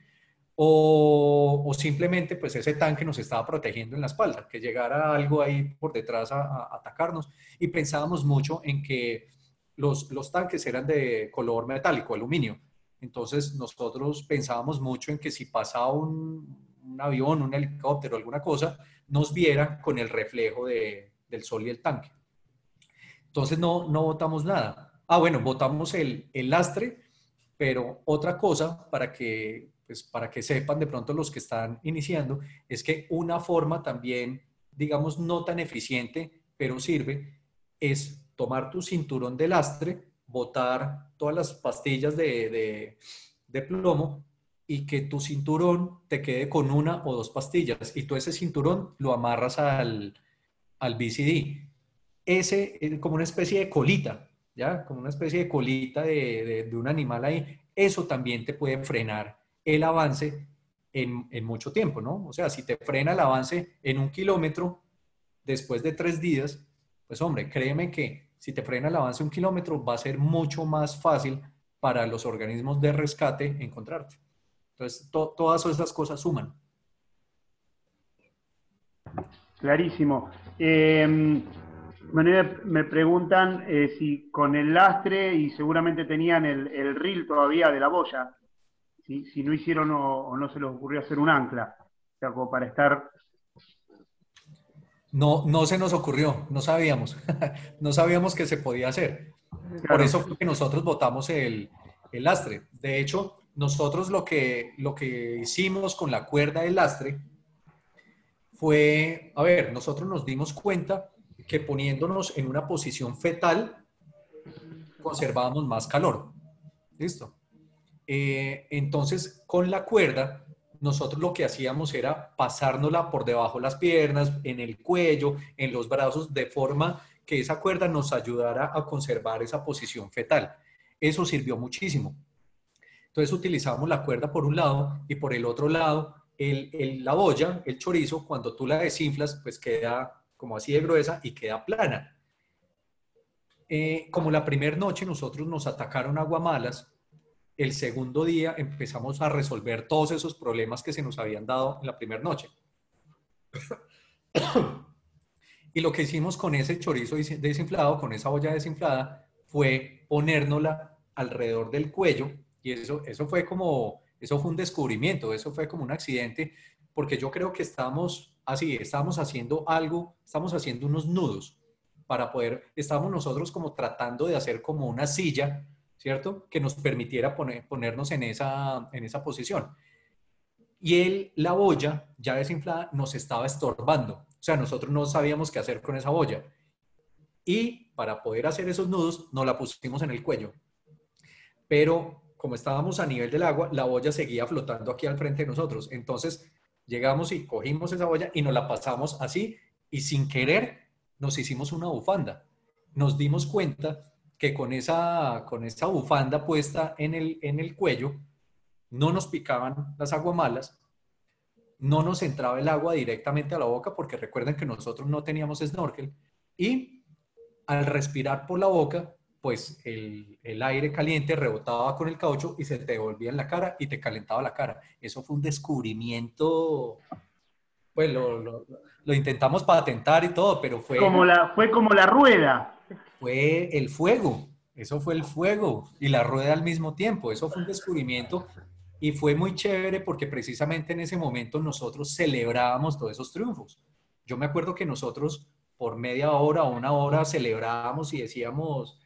S2: o, o simplemente pues ese tanque nos estaba protegiendo en la espalda, que llegara algo ahí por detrás a, a atacarnos, y pensábamos mucho en que Los, los tanques eran de color metálico, aluminio. Entonces nosotros pensábamos mucho en que si pasaba un, un avión, un helicóptero, alguna cosa, nos viera con el reflejo de, del sol y el tanque. Entonces no, no botamos nada. Ah, bueno, botamos el, el lastre, pero otra cosa para que, pues, para que sepan de pronto los que están iniciando, es que una forma también, digamos, no tan eficiente, pero sirve, es tomar tu cinturón de lastre, botar todas las pastillas de, de, de plomo y que tu cinturón te quede con una o dos pastillas y tú ese cinturón lo amarras al, al V C D. Ese es como una especie de colita, ¿ya? Como una especie de colita de, de, de un animal ahí. Eso también te puede frenar el avance en, en mucho tiempo, ¿no? O sea, si te frena el avance en un kilómetro después de tres días, pues hombre, créeme que si te frena el avance un kilómetro, va a ser mucho más fácil para los organismos de rescate encontrarte. Entonces, to todas esas cosas suman.
S1: Clarísimo. Eh, bueno, me preguntan eh, si con el lastre, y seguramente tenían el, el reel todavía de la boya, si, si no hicieron o, o no se les ocurrió hacer un ancla, o sea, como para estar...
S2: No, no se nos ocurrió, no sabíamos, no sabíamos que se podía hacer. Claro. Por eso fue que nosotros botamos el, el lastre. De hecho, nosotros lo que, lo que hicimos con la cuerda del lastre fue, a ver, nosotros nos dimos cuenta que poniéndonos en una posición fetal conservábamos más calor. ¿Listo? Eh, entonces, con la cuerda, nosotros lo que hacíamos era pasárnosla por debajo de las piernas, en el cuello, en los brazos, de forma que esa cuerda nos ayudara a conservar esa posición fetal. Eso sirvió muchísimo. Entonces utilizamos la cuerda por un lado y por el otro lado el, el, la boya, el chorizo, cuando tú la desinflas, pues queda como así de gruesa y queda plana. Eh, como la primera noche nosotros nos atacaron aguamalas, el segundo día empezamos a resolver todos esos problemas que se nos habían dado en la primera noche. Y lo que hicimos con ese chorizo desinflado, con esa olla desinflada, fue ponérnosla alrededor del cuello. Y eso, eso fue como, eso fue un descubrimiento, eso fue como un accidente, porque yo creo que estamos así, estamos haciendo algo, estamos haciendo unos nudos para poder, estamos nosotros como tratando de hacer como una silla, ¿cierto? Que nos permitiera poner, ponernos en esa, en esa posición. Y él, la boya ya desinflada nos estaba estorbando. O sea, nosotros no sabíamos qué hacer con esa boya. Y para poder hacer esos nudos, nos la pusimos en el cuello. Pero como estábamos a nivel del agua, la boya seguía flotando aquí al frente de nosotros. Entonces llegamos y cogimos esa boya y nos la pasamos así y sin querer nos hicimos una bufanda. Nos dimos cuenta que con esa, con esa bufanda puesta en el, en el cuello no nos picaban las aguamalas, no nos entraba el agua directamente a la boca, porque recuerden que nosotros no teníamos snorkel, y al respirar por la boca, pues el, el aire caliente rebotaba con el caucho y se te devolvía en la cara y te calentaba la cara. Eso fue un descubrimiento, pues lo, lo, lo intentamos patentar y todo, pero fue...
S1: Como la, fue como la rueda.
S2: Fue el fuego, eso fue el fuego y la rueda al mismo tiempo. Eso fue un descubrimiento Y fue muy chévere porque precisamente en ese momento nosotros celebrábamos todos esos triunfos. Yo me acuerdo que nosotros por media hora o una hora celebrábamos y decíamos,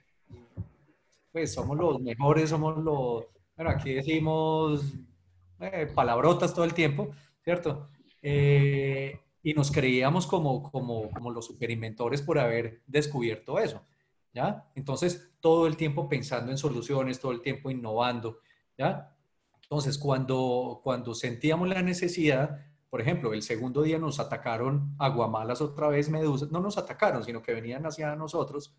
S2: pues somos los mejores, somos los, bueno, aquí decimos eh, palabrotas todo el tiempo, ¿cierto? Eh, y nos creíamos como, como, como los superinventores por haber descubierto eso, ¿ya? Entonces, todo el tiempo pensando en soluciones, todo el tiempo innovando, ¿ya? Entonces, cuando, cuando sentíamos la necesidad, por ejemplo, el segundo día nos atacaron aguamalas otra vez, medusas, no nos atacaron, sino que venían hacia nosotros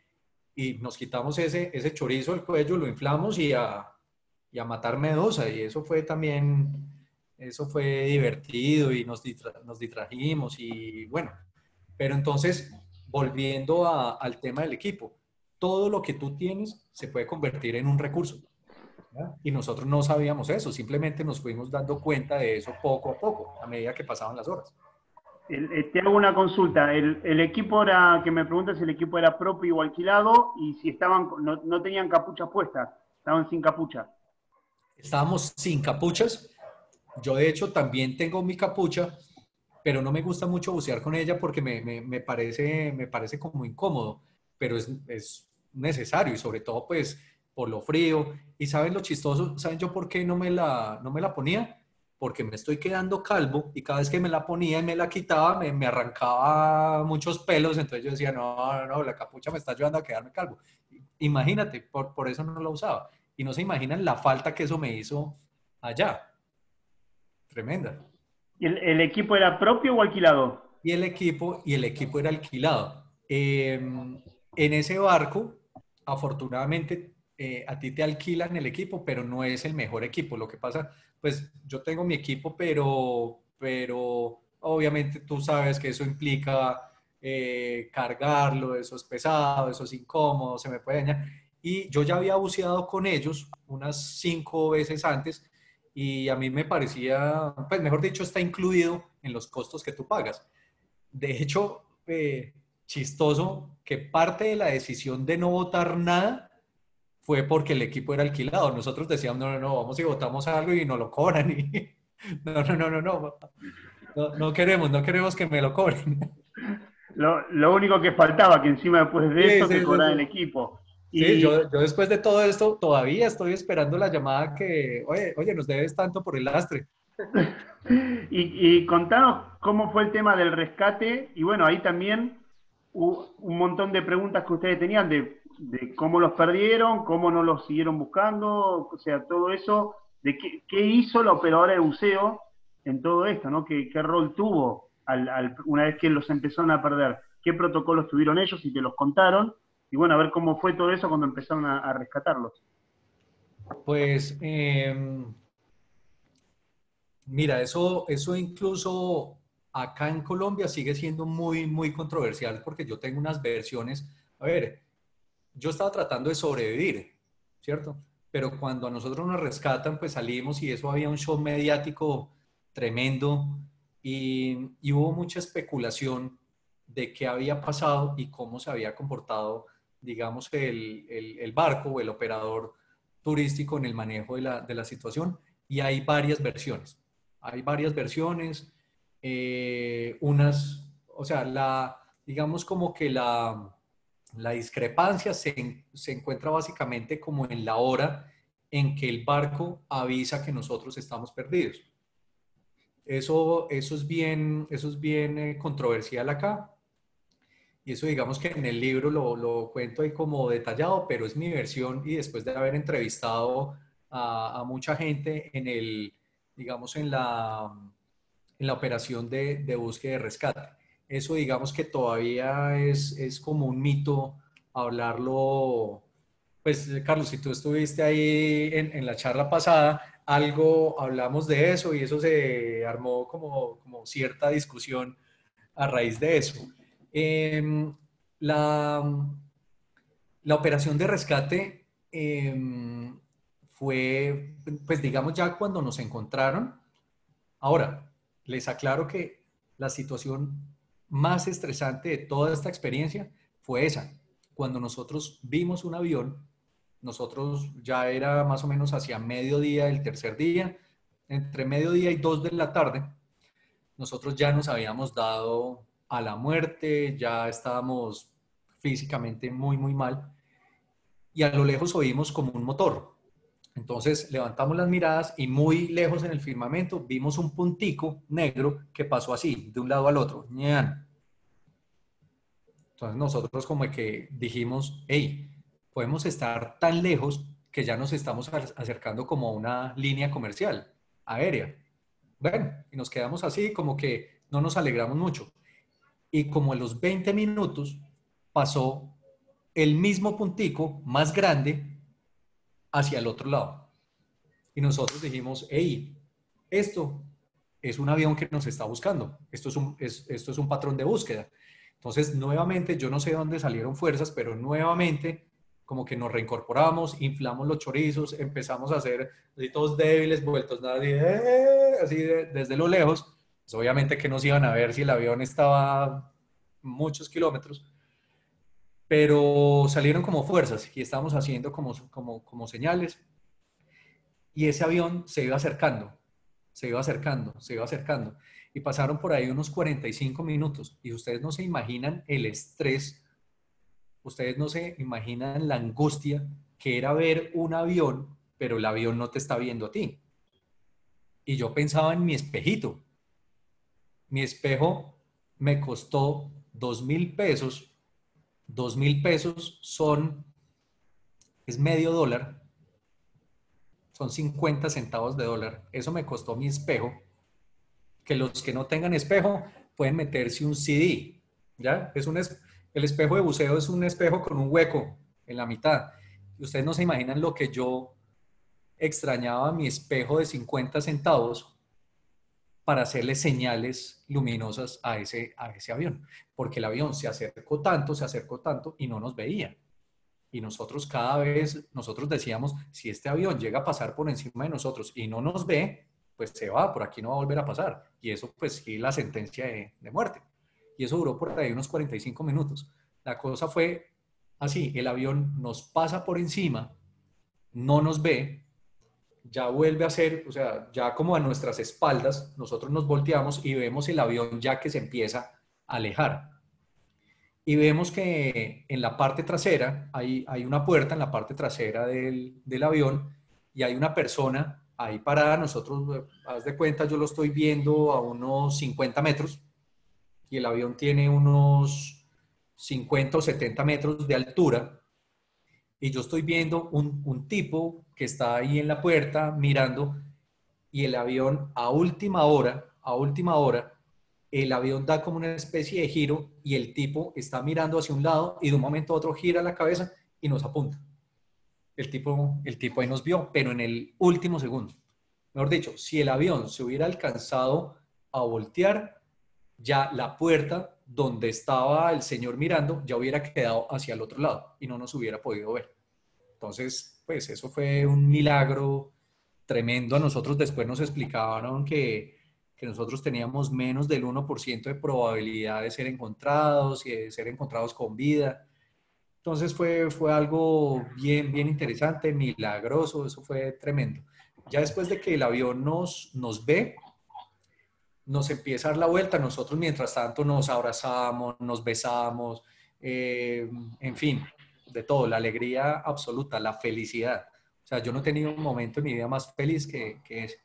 S2: y nos quitamos ese, ese chorizo del cuello, lo inflamos y a, y a matar medusa. Y eso fue también, eso fue divertido y nos, distra, nos distrajimos y bueno. Pero entonces, volviendo a, al tema del equipo, todo lo que tú tienes se puede convertir en un recurso. ¿Ya? Y nosotros no sabíamos eso, simplemente nos fuimos dando cuenta de eso poco a poco, a medida que pasaban las horas.
S1: El, eh, te hago una consulta. El, el equipo era, que me preguntas si el equipo era propio o alquilado y si estaban, no, no tenían capuchas puestas, estaban sin capucha.
S2: Estábamos sin capuchas. Yo de hecho también tengo mi capucha, pero no me gusta mucho bucear con ella porque me, me, me, parece, me parece como incómodo, pero es, es necesario y sobre todo pues por lo frío. ¿Y saben lo chistoso? ¿Saben yo por qué no me la, no me la ponía? Porque me estoy quedando calvo y cada vez que me la ponía y me la quitaba, me, me arrancaba muchos pelos. Entonces yo decía, no, no, no, la capucha me está ayudando a quedarme calvo. Imagínate, por, por eso no la usaba. Y no se imaginan la falta que eso me hizo allá. Tremenda.
S1: ¿Y el, el equipo era propio o alquilado?
S2: Y el equipo, y el equipo era alquilado. Eh, en ese barco, afortunadamente, eh, a ti te alquilan el equipo, pero no es el mejor equipo. Lo que pasa, pues yo tengo mi equipo, pero, pero obviamente tú sabes que eso implica eh, cargarlo, eso es pesado, eso es incómodo, se me puede dañar. Y yo ya había buceado con ellos unas cinco veces antes y a mí me parecía, pues mejor dicho, está incluido en los costos que tú pagas. De hecho, eh, chistoso que parte de la decisión de no votar nada fue porque el equipo era alquilado. Nosotros decíamos, no, no, no, vamos y votamos algo y nos lo cobran. Y, no, no, no, no, no, no, no queremos, no queremos que me lo cobren.
S1: Lo, lo único que faltaba, que encima después de
S2: Sí,
S1: eso
S2: sí,
S1: te
S2: sí,
S1: cobraran
S2: sí.
S1: el equipo.
S2: Sí,
S1: Y,
S2: yo, yo después de todo esto todavía estoy esperando la llamada que, oye, oye, nos debes tanto por el lastre.
S1: y, y contanos cómo fue el tema del rescate. Y bueno, ahí también hubo un montón de preguntas que ustedes tenían de, de cómo los perdieron, cómo no los siguieron buscando, o sea, todo eso, de qué, qué hizo la operadora de buceo en todo esto, ¿no? ¿Qué, qué rol tuvo al, al, una vez que los empezaron a perder? ¿Qué protocolos tuvieron ellos y te los contaron? Y bueno, a ver cómo fue todo eso cuando empezaron a, a rescatarlos.
S2: Pues, eh, mira, eso, eso incluso acá en Colombia sigue siendo muy, muy controversial porque yo tengo unas versiones. A ver, yo estaba tratando de sobrevivir, ¿cierto? Pero cuando a nosotros nos rescatan, pues salimos y eso había un show mediático tremendo y, y hubo mucha especulación de qué había pasado y cómo se había comportado, digamos, el, el, el barco o el operador turístico en el manejo de la, de la situación. Y hay varias versiones. Hay varias versiones, eh, unas, o sea, la, digamos como que la, la discrepancia se, se encuentra básicamente como en la hora en que el barco avisa que nosotros estamos perdidos. Eso, eso es bien, eso es bien eh, controversial acá. Y eso digamos que en el libro lo, lo cuento ahí como detallado, pero es mi versión y después de haber entrevistado a, a mucha gente en el, digamos, en la, en la operación de, de búsqueda y rescate. Eso digamos que todavía es, es como un mito hablarlo. Pues Carlos, si tú estuviste ahí en, en la charla pasada, algo hablamos de eso y eso se armó como, como cierta discusión a raíz de eso. Eh, la, la operación de rescate eh, fue, pues digamos ya cuando nos encontraron. Ahora, les aclaro que la situación más estresante de toda esta experiencia fue esa, cuando nosotros vimos un avión nosotros ya era más o menos hacia mediodía del tercer día, entre mediodía y dos de la tarde, nosotros ya nos habíamos dado a la muerte, ya estábamos físicamente muy, muy mal, y a lo lejos oímos como un motor. Entonces levantamos las miradas y muy lejos en el firmamento vimos un puntico negro que pasó así, de un lado al otro. ¡Ñan! Entonces nosotros como que dijimos, hey, podemos estar tan lejos que ya nos estamos acercando como a una línea comercial aérea. Bueno, y nos quedamos así como que no nos alegramos mucho. Y como a los veinte minutos pasó el mismo puntico más grande hacia el otro lado. Y nosotros dijimos, hey, esto es un avión que nos está buscando. Esto es un, es, esto es un patrón de búsqueda. Entonces, nuevamente, yo no sé dónde salieron fuerzas, pero nuevamente como que nos reincorporamos, inflamos los chorizos, empezamos a hacer así todos débiles, vueltos nadie, eh, así de, desde lo lejos. Pues obviamente que nos iban a ver si el avión estaba muchos kilómetros, pero salieron como fuerzas y estábamos haciendo como, como, como señales. Y ese avión se iba acercando, se iba acercando, se iba acercando. Y pasaron por ahí unos cuarenta y cinco minutos. Y ustedes no se imaginan el estrés, ustedes no se imaginan la angustia que era ver un avión, pero el avión no te está viendo a ti. Y yo pensaba en mi espejito. Mi espejo me costó dos mil pesos. Dos mil pesos son, es medio dólar. Son cincuenta centavos de dólar. Eso me costó mi espejo. Que los que no tengan espejo pueden meterse un C D. ¿Ya? Es un es, el espejo de buceo es un espejo con un hueco en la mitad. Y ustedes no se imaginan lo que yo extrañaba mi espejo de cincuenta centavos para hacerle señales luminosas a ese, a ese avión. Porque el avión se acercó tanto, se acercó tanto y no nos veía. Y nosotros cada vez, nosotros decíamos, si este avión llega a pasar por encima de nosotros y no nos ve, pues se va, por aquí no va a volver a pasar. Y eso pues sí, la sentencia de, de muerte. Y eso duró por ahí unos cuarenta y cinco minutos. La cosa fue así, el avión nos pasa por encima, no nos ve, ya vuelve a ser, o sea, ya como a nuestras espaldas, nosotros nos volteamos y vemos el avión ya que se empieza a alejar. Y vemos que en la parte trasera hay, hay una puerta en la parte trasera del, del avión y hay una persona ahí parada. Nosotros, haz de cuenta, yo lo estoy viendo a unos cincuenta metros y el avión tiene unos cincuenta o setenta metros de altura y yo estoy viendo un, un tipo que está ahí en la puerta mirando y el avión a última hora, a última hora, el avión da como una especie de giro y el tipo está mirando hacia un lado y de un momento a otro gira la cabeza y nos apunta. El tipo, el tipo ahí nos vio, pero en el último segundo. Mejor dicho, si el avión se hubiera alcanzado a voltear, ya la puerta donde estaba el señor mirando ya hubiera quedado hacia el otro lado y no nos hubiera podido ver. Entonces, pues eso fue un milagro tremendo. A nosotros después nos explicaron que que nosotros teníamos menos del uno por ciento de probabilidad de ser encontrados y de ser encontrados con vida. Entonces fue, fue algo bien, bien interesante, milagroso, eso fue tremendo. Ya después de que el avión nos, nos ve, nos empieza a dar la vuelta, nosotros mientras tanto nos abrazamos, nos besamos, eh, en fin, de todo, la alegría absoluta, la felicidad. O sea, yo no he tenido un momento en mi vida más feliz que, que ese.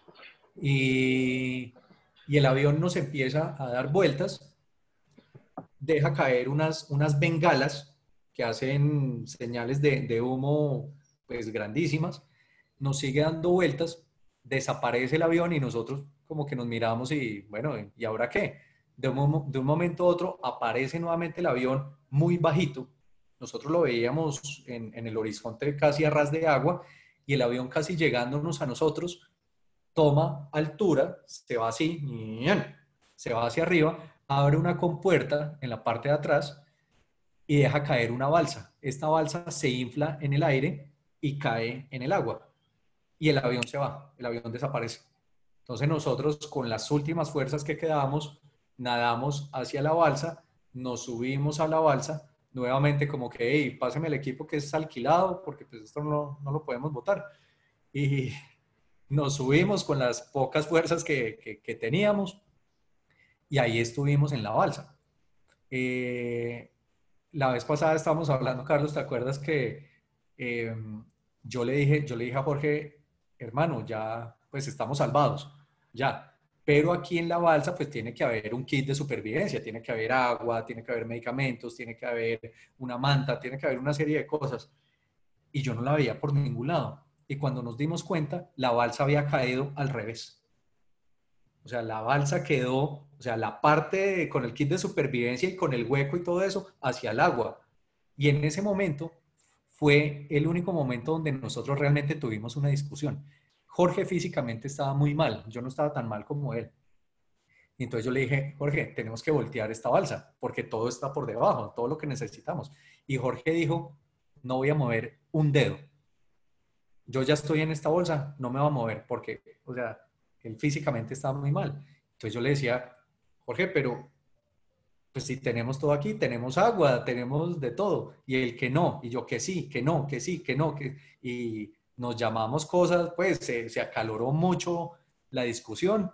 S2: Y, y el avión nos empieza a dar vueltas, deja caer unas, unas bengalas que hacen señales de, de humo pues grandísimas, nos sigue dando vueltas, desaparece el avión y nosotros como que nos miramos y bueno, ¿y ahora qué? De un, de un momento a otro aparece nuevamente el avión muy bajito, nosotros lo veíamos en, en el horizonte casi a ras de agua y el avión casi llegándonos a nosotros, toma altura, se va así, se va hacia arriba, abre una compuerta en la parte de atrás y deja caer una balsa. Esta balsa se infla en el aire y cae en el agua. Y el avión se va, el avión desaparece. Entonces nosotros con las últimas fuerzas que quedamos, nadamos hacia la balsa, nos subimos a la balsa, nuevamente como que, hey, páseme el equipo que es alquilado porque pues esto no, no lo podemos botar. Y nos subimos con las pocas fuerzas que, que, que teníamos y ahí estuvimos en la balsa. Eh, la vez pasada estábamos hablando, Carlos, ¿te acuerdas que eh, yo le dije, yo le dije a Jorge, hermano, ya pues estamos salvados, ya, pero aquí en la balsa pues tiene que haber un kit de supervivencia, tiene que haber agua, tiene que haber medicamentos, tiene que haber una manta, tiene que haber una serie de cosas, y yo no la veía por ningún lado, y cuando nos dimos cuenta, la balsa había caído al revés. O sea, la balsa quedó, o sea, la parte de, con el kit de supervivencia y con el hueco y todo eso, hacia el agua. Y en ese momento fue el único momento donde nosotros realmente tuvimos una discusión. Jorge físicamente estaba muy mal, yo no estaba tan mal como él. Y entonces yo le dije, Jorge, tenemos que voltear esta balsa, porque todo está por debajo, todo lo que necesitamos. Y Jorge dijo, no voy a mover un dedo. Yo ya estoy en esta bolsa, no me voy a mover, porque, o sea, él físicamente estaba muy mal. Entonces yo le decía, Jorge, pero pues si tenemos todo aquí, tenemos agua, tenemos de todo. Y él que no, y yo que sí, que no, que sí, que no. Que... Y nos llamamos cosas, pues se, se acaloró mucho la discusión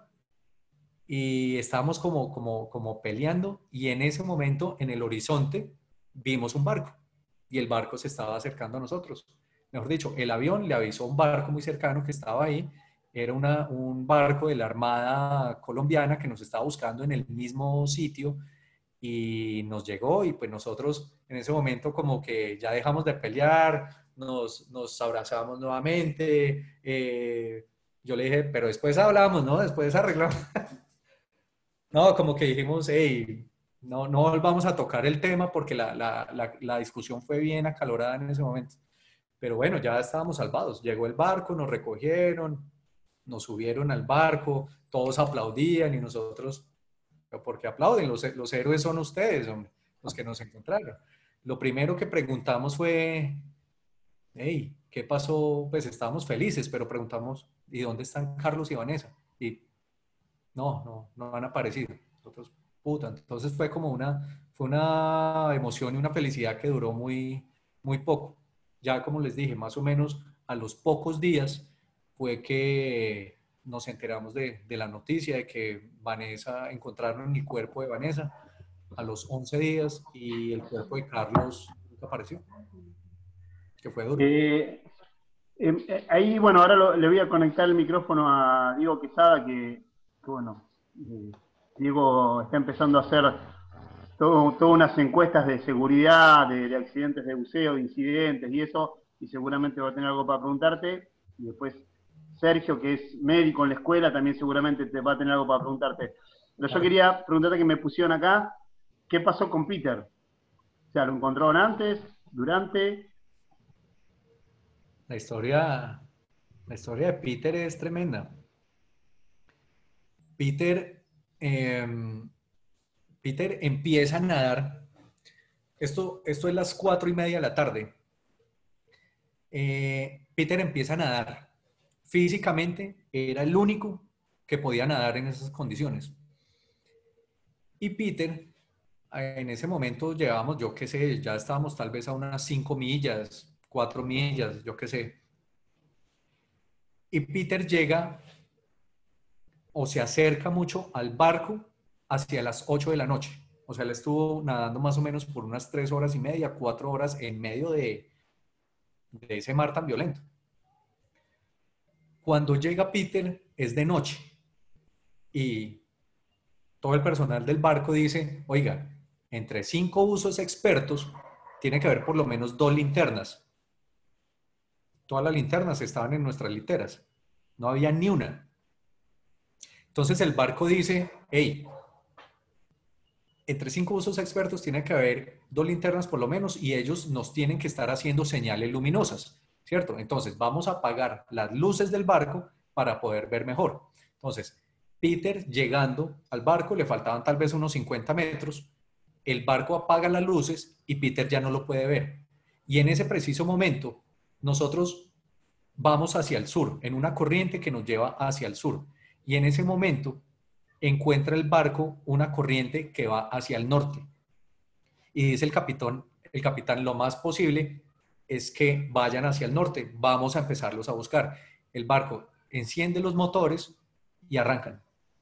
S2: y estábamos como, como, como peleando. Y en ese momento, en el horizonte, vimos un barco y el barco se estaba acercando a nosotros. Mejor dicho, el avión le avisó a un barco muy cercano que estaba ahí. Era una, un barco de la Armada colombiana que nos estaba buscando en el mismo sitio y nos llegó y pues nosotros en ese momento como que ya dejamos de pelear, nos, nos abrazamos nuevamente, eh, yo le dije, pero después hablamos, ¿no? Después arreglamos. No, como que dijimos, hey, no, no volvamos a tocar el tema porque la, la, la, la discusión fue bien acalorada en ese momento. Pero bueno, ya estábamos salvados. Llegó el barco, nos recogieron, nos subieron al barco, todos aplaudían y nosotros, ¿por qué aplauden? Los, los héroes son ustedes, hombre, los que nos encontraron. Lo primero que preguntamos fue, hey, ¿qué pasó? Pues estábamos felices, pero preguntamos, ¿y dónde están Carlos y Vanessa? Y no, no, no han aparecido. Nosotros, puta, entonces fue como una, fue una emoción y una felicidad que duró muy, muy poco. Ya como les dije, más o menos a los pocos días fue que nos enteramos de, de la noticia de que Vanessa, encontraron el cuerpo de Vanessa a los once días y el cuerpo de Carlos nunca apareció, que fue duro.
S1: Eh, eh, ahí, bueno, ahora lo, le voy a conectar el micrófono a Diego Quesada, que, que bueno, eh, Diego está empezando a hacer todo, todas unas encuestas de seguridad, de, de accidentes de buceo, de incidentes y eso, y seguramente va a tener algo para preguntarte, y después Sergio, que es médico en la escuela, también seguramente te va a tener algo para preguntarte. Pero yo quería preguntarte, que me pusieron acá, ¿qué pasó con Peter? O sea, ¿lo encontraron antes, durante?
S2: La historia, la historia de Peter es tremenda. Peter, eh, Peter empieza a nadar. Esto, esto es las cuatro y media de la tarde. Eh, Peter empieza a nadar. Físicamente era el único que podía nadar en esas condiciones. Y Peter, en ese momento llevábamos, yo qué sé, ya estábamos tal vez a unas cinco millas, cuatro millas, yo qué sé. Y Peter llega o se acerca mucho al barco hacia las ocho de la noche. O sea, él estuvo nadando más o menos por unas tres horas y media, cuatro horas en medio de, de ese mar tan violento. Cuando llega Peter es de noche y todo el personal del barco dice, oiga, entre cinco buzos expertos tiene que haber por lo menos dos linternas. Todas las linternas estaban en nuestras literas. No había ni una. Entonces el barco dice, hey, entre cinco buzos expertos tiene que haber dos linternas por lo menos y ellos nos tienen que estar haciendo señales luminosas, ¿cierto? Entonces vamos a apagar las luces del barco para poder ver mejor. Entonces, Peter llegando al barco, le faltaban tal vez unos cincuenta metros, el barco apaga las luces y Peter ya no lo puede ver. Y en ese preciso momento, nosotros vamos hacia el sur, en una corriente que nos lleva hacia el sur. Y en ese momento encuentra el barco una corriente que va hacia el norte. Y dice el capitán, el capitán, lo más posible es que vayan hacia el norte, vamos a empezarlos a buscar. El barco enciende los motores y arrancan.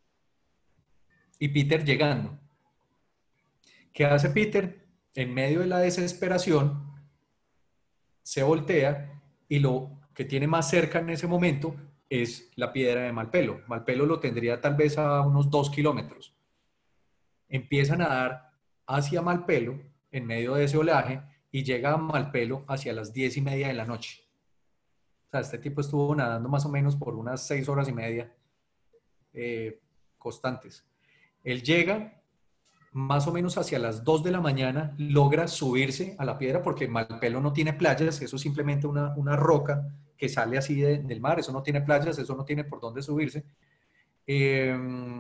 S2: Y Peter llegando. ¿Qué hace Peter? En medio de la desesperación, se voltea y lo que tiene más cerca en ese momento es la piedra de Malpelo. Malpelo lo tendría tal vez a unos dos kilómetros. Empiezan a dar hacia Malpelo en medio de ese oleaje y llega a Malpelo hacia las diez y media de la noche. O sea, este tipo estuvo nadando más o menos por unas seis horas y media eh, constantes. Él llega más o menos hacia las dos de la mañana, logra subirse a la piedra porque Malpelo no tiene playas, eso es simplemente una, una roca que sale así de, del mar, eso no tiene playas, eso no tiene por dónde subirse. Eh,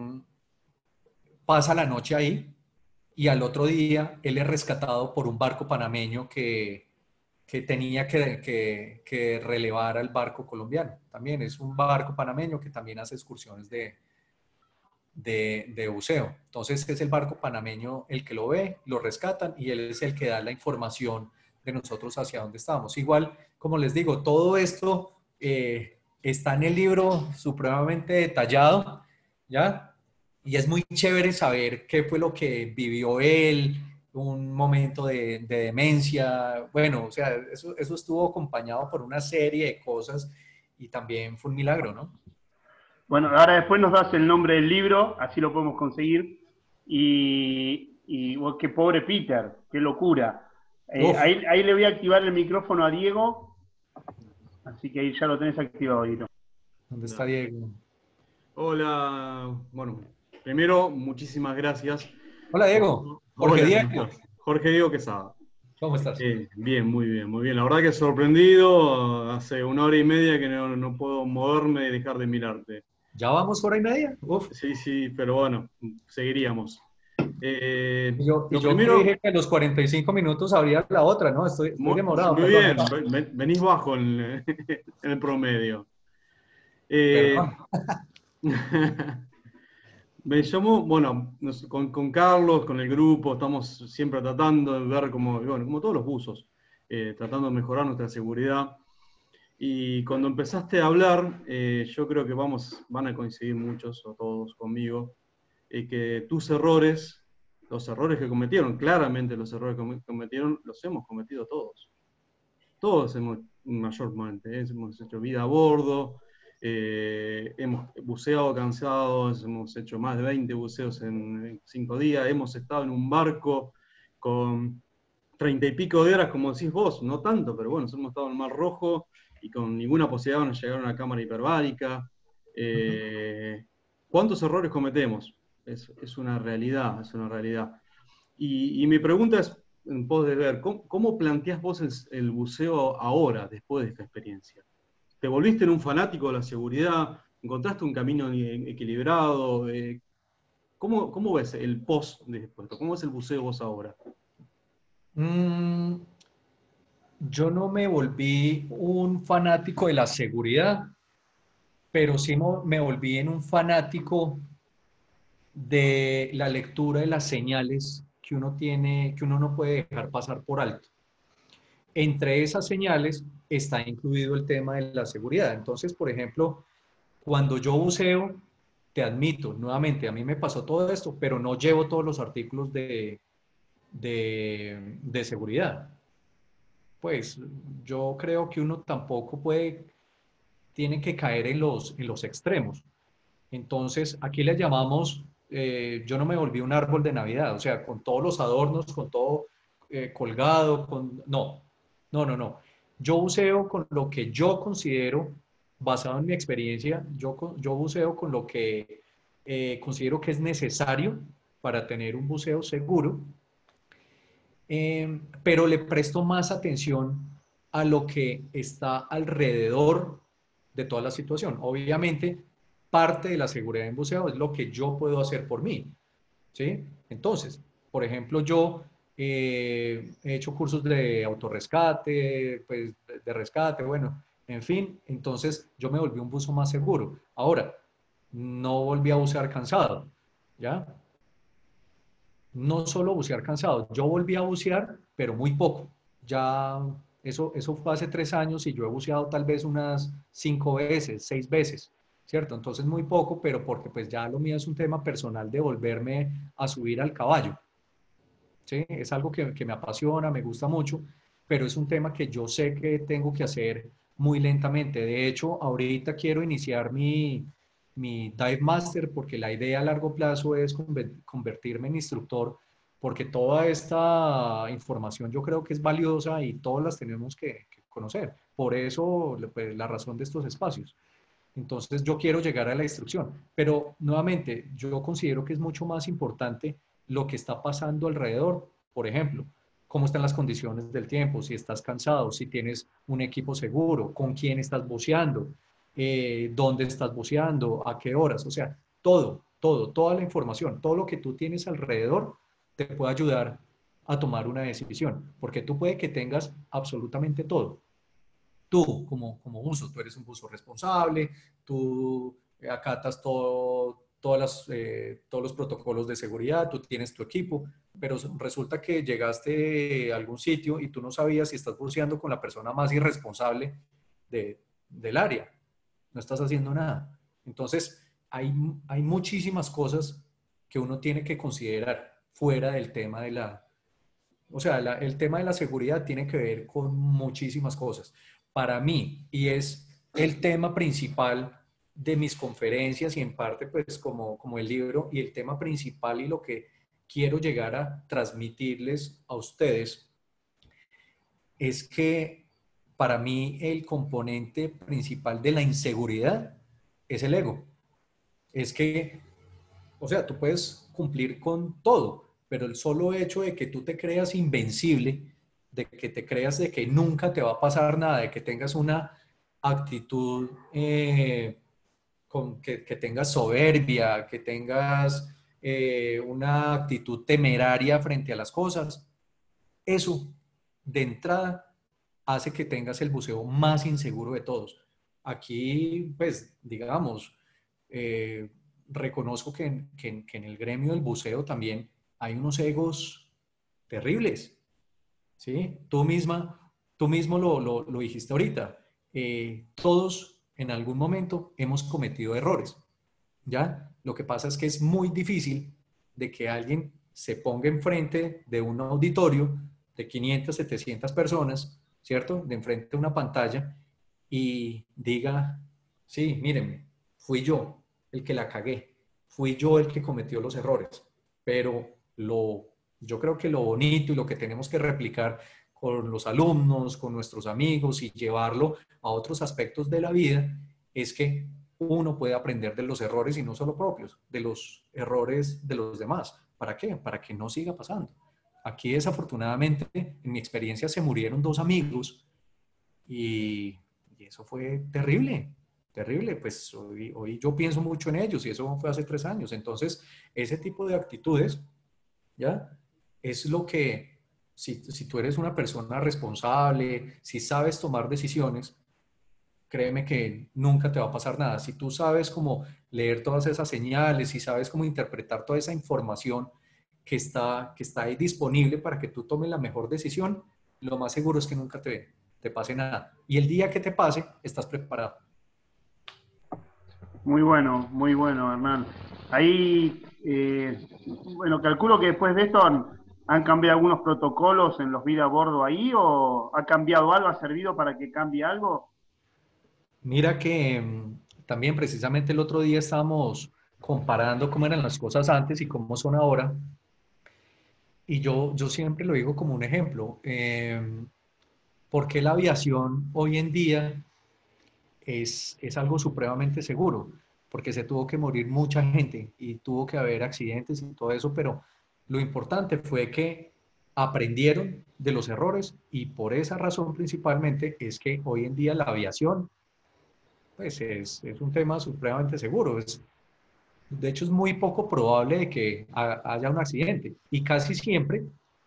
S2: pasa la noche ahí y al otro día él es rescatado por un barco panameño que, que tenía que, que, que relevar al barco colombiano. También es un barco panameño que también hace excursiones de De, de buceo. Entonces es el barco panameño el que lo ve, lo rescatan y él es el que da la información de nosotros hacia dónde estamos. Igual, como les digo, todo esto eh, está en el libro supremamente detallado, ¿ya? Y es muy chévere saber qué fue lo que vivió él, un momento de, de demencia. Bueno, o sea, eso, eso estuvo acompañado por una serie de cosas y también fue un milagro, ¿no?
S1: Bueno, ahora después nos das el nombre del libro, así lo podemos conseguir. Y, y oh, qué pobre Peter, qué locura. Eh, ahí, ahí le voy a activar el micrófono a Diego, así que ahí ya lo tenés activado, Diego.
S2: ¿Dónde está Diego?
S6: Hola, bueno, primero, muchísimas gracias.
S2: Hola, Diego. Jorge
S6: Hola,
S2: Diego.
S6: Jorge Diego Quesada.
S2: ¿Cómo estás?
S6: Eh, bien, muy bien, muy bien. La verdad que sorprendido, hace una hora y media que no, no puedo moverme y dejar de mirarte.
S2: ¿Ya vamos hora y media? Uf.
S6: Sí, sí, pero bueno, seguiríamos. Eh,
S2: Y yo, y
S6: lo
S2: yo
S6: primero,
S2: dije que a los cuarenta y cinco minutos habría la otra, ¿no? Estoy, estoy
S6: muy,
S2: demorado.
S6: muy
S2: perdón.
S6: bien, ven- venís bajo en, en el promedio. Eh, Me llamó, bueno, nos- con, con Carlos, con el grupo, estamos siempre tratando de ver como, bueno, como todos los buzos, eh, tratando de mejorar nuestra seguridad. Y cuando empezaste a hablar, eh, yo creo que vamos, van a coincidir muchos o todos conmigo, eh, que tus errores, los errores que cometieron, claramente los errores que cometieron, los hemos cometido todos. Todos hemos, mayormente, ¿eh? Hemos hecho vida a bordo, eh, hemos buceado cansados, hemos hecho más de veinte buceos en, en cinco días, hemos estado en un barco con treinta y pico de horas, como decís vos, no tanto, pero bueno, hemos estado en el Mar Rojo y con ninguna posibilidad de llegar a una cámara hiperbárica. Eh, ¿Cuántos errores cometemos? Es, es una realidad, es una realidad. Y, y mi pregunta es, en pos de ver, ¿cómo, cómo planteás vos el, el buceo ahora, después de esta experiencia? ¿Te volviste en un fanático de la seguridad? ¿Encontraste un camino equilibrado? Eh, ¿cómo, ¿Cómo ves el post de esto? ¿Cómo ves el buceo vos ahora?
S2: Mm, yo no me volví un fanático de la seguridad, pero sí mo- me volví en un fanático de la lectura de las señales que uno tiene, que uno no puede dejar pasar por alto. Entre esas señales está incluido el tema de la seguridad. Entonces, por ejemplo, cuando yo buceo, te admito, nuevamente, a mí me pasó todo esto, pero no llevo todos los artículos de, de, de seguridad. Pues yo creo que uno tampoco puede, tiene que caer en los, en los extremos. Entonces, aquí le llamamos, eh, yo no me volví un árbol de Navidad, o sea, con todos los adornos, con todo eh, colgado, con... no, no, no, no. Yo buceo con lo que yo considero, basado en mi experiencia, yo, co- yo buceo con lo que eh, considero que es necesario para tener un buceo seguro, eh, pero le presto más atención a lo que está alrededor de toda la situación. Obviamente, parte de la seguridad en buceo es lo que yo puedo hacer por mí, ¿sí? Entonces, por ejemplo, yo eh, he hecho cursos de autorrescate, pues, de, de rescate, bueno, en fin, entonces yo me volví un buzo más seguro. Ahora, no volví a bucear cansado, ¿ya? no solo bucear cansado, yo volví a bucear, pero muy poco. Ya eso, eso fue hace tres años y yo he buceado tal vez unas cinco veces, seis veces, ¿cierto? Entonces muy poco, pero porque pues ya lo mío es un tema personal de volverme a subir al caballo, ¿sí? Es algo que, que me apasiona, me gusta mucho, pero es un tema que yo sé que tengo que hacer muy lentamente. De hecho, ahorita quiero iniciar mi, mi Dive Master porque la idea a largo plazo es convertirme en instructor, porque toda esta información yo creo que es valiosa y todas las tenemos que, que conocer. Por eso pues, la razón de estos espacios. Entonces yo quiero llegar a la instrucción, pero nuevamente yo considero que es mucho más importante lo que está pasando alrededor. Por ejemplo, cómo están las condiciones del tiempo, si estás cansado, si tienes un equipo seguro, con quién estás buceando, eh, dónde estás buceando, a qué horas, o sea, todo, todo, toda la información, todo lo que tú tienes alrededor te puede ayudar a tomar una decisión, porque tú puede que tengas absolutamente todo. Tú, como, como buzo, tú eres un buzo responsable, tú acatas todo, todas las, eh, todos los protocolos de seguridad, tú tienes tu equipo, pero resulta que llegaste a algún sitio y tú no sabías si estás buceando con la persona más irresponsable de, del área. No estás haciendo nada. Entonces, hay, hay muchísimas cosas que uno tiene que considerar fuera del tema de la... O sea, la, el tema de la seguridad tiene que ver con muchísimas cosas. Para mí, y es el tema principal de mis conferencias y en parte pues como, como el libro, y el tema principal y lo que quiero llegar a transmitirles a ustedes, es que para mí el componente principal de la inseguridad es el ego. Es que, o sea, tú puedes cumplir con todo, pero el solo hecho de que tú te creas invencible, de que te creas de que nunca te va a pasar nada, de que tengas una actitud, eh, con, que, que tengas soberbia, que tengas eh, una actitud temeraria frente a las cosas, eso de entrada hace que tengas el buceo más inseguro de todos. Aquí, pues, digamos, eh, reconozco que en, que, en, que en el gremio del buceo también hay unos egos terribles, ¿sí? Tú misma, tú mismo lo, lo, lo dijiste ahorita. Eh, todos en algún momento hemos cometido errores, ¿ya? Lo que pasa es que es muy difícil de que alguien se ponga enfrente de un auditorio de quinientas, setecientas personas, ¿cierto? De enfrente de una pantalla y diga, sí, mírenme, fui yo el que la cagué, fui yo el que cometió los errores, pero lo, yo creo que lo bonito y lo que tenemos que replicar con los alumnos, con nuestros amigos y llevarlo a otros aspectos de la vida es que uno puede aprender de los errores y no solo propios, de los errores de los demás. ¿Para qué? Para que no siga pasando. Aquí desafortunadamente, en mi experiencia, se murieron dos amigos y, y eso fue terrible, terrible. Pues hoy, hoy yo pienso mucho en ellos y eso fue hace tres años. Entonces, ese tipo de actitudes, ¿ya? Es lo que, si, si tú eres una persona responsable, si sabes tomar decisiones, créeme que nunca te va a pasar nada. Si tú sabes cómo leer todas esas señales, si sabes cómo interpretar toda esa información que está, que está ahí disponible para que tú tomes la mejor decisión, lo más seguro es que nunca te, te pase nada. Y el día que te pase, estás preparado.
S1: Muy bueno, muy bueno, Hernán. Ahí, eh, bueno, calculo que después de esto han, han cambiado algunos protocolos en los vida a bordo ahí, o ha cambiado algo, ha servido para que cambie algo.
S2: Mira que mmm, también precisamente el otro día estábamos comparando cómo eran las cosas antes y cómo son ahora. Y yo, yo siempre lo digo como un ejemplo. Eh, ¿por qué la aviación hoy en día es, es algo supremamente seguro? Porque se tuvo que morir mucha gente y tuvo que haber accidentes y todo eso, pero lo importante fue que aprendieron de los errores y por esa razón principalmente es que hoy en día la aviación pues es, es un tema supremamente seguro. Es, de hecho, es muy poco probable de que ha, haya un accidente y casi siempre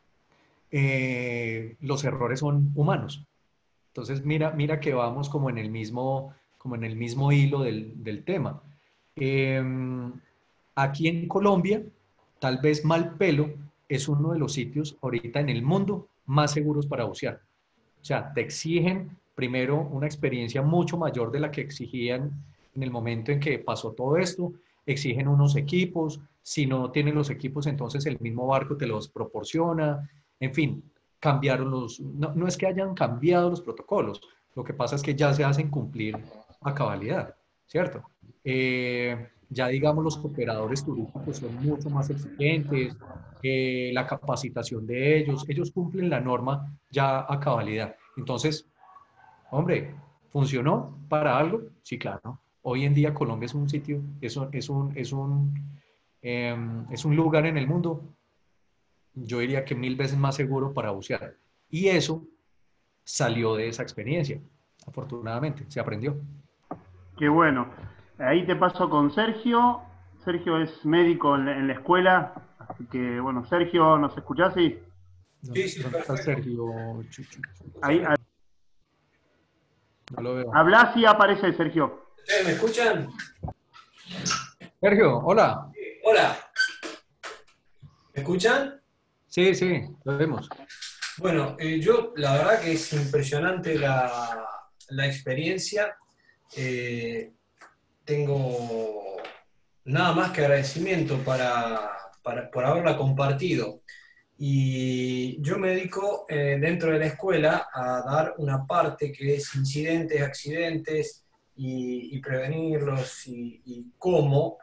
S2: eh, los errores son humanos. Entonces, mira, mira que vamos como en el mismo, como en el mismo hilo del, del tema. Eh, aquí en Colombia, tal vez mal pelo, es uno de los sitios ahorita en el mundo más seguros para bucear. O sea, te exigen primero una experiencia mucho mayor de la que exigían en el momento en que pasó todo esto, exigen unos equipos, si no tienen los equipos, entonces el mismo barco te los proporciona, en fin, cambiaron los, no, no es que hayan cambiado los protocolos, lo que pasa es que ya se hacen cumplir a cabalidad, ¿cierto? Eh, ya digamos los operadores turísticos son mucho más exigentes, eh, la capacitación de ellos, ellos cumplen la norma ya a cabalidad. Entonces, hombre, ¿funcionó para algo? Sí, claro. Hoy en día Colombia es un sitio, es un, es un, es un, eh, es un lugar en el mundo, yo diría que mil veces más seguro para bucear. Y eso salió de esa experiencia, afortunadamente, se aprendió.
S1: Qué bueno. Ahí te paso con Sergio. Sergio es médico en la, en la escuela, así que, bueno, Sergio, ¿nos escuchás? Sí.
S2: ¿Dónde, sí, sí, ¿dónde está Sergio?
S1: Ahí, ahí.
S2: No lo veo.
S1: Habla si aparece Sergio.
S7: ¿Me escuchan?
S2: Sergio, hola.
S7: Sí, hola. ¿Me escuchan?
S2: Sí, sí, lo vemos.
S7: Bueno, eh, yo la verdad que es impresionante la, la experiencia. Eh, tengo nada más que agradecimiento para, para, por haberla compartido. Y yo me dedico eh, dentro de la escuela a dar una parte que es incidentes, accidentes y, y prevenirlos y, y cómo,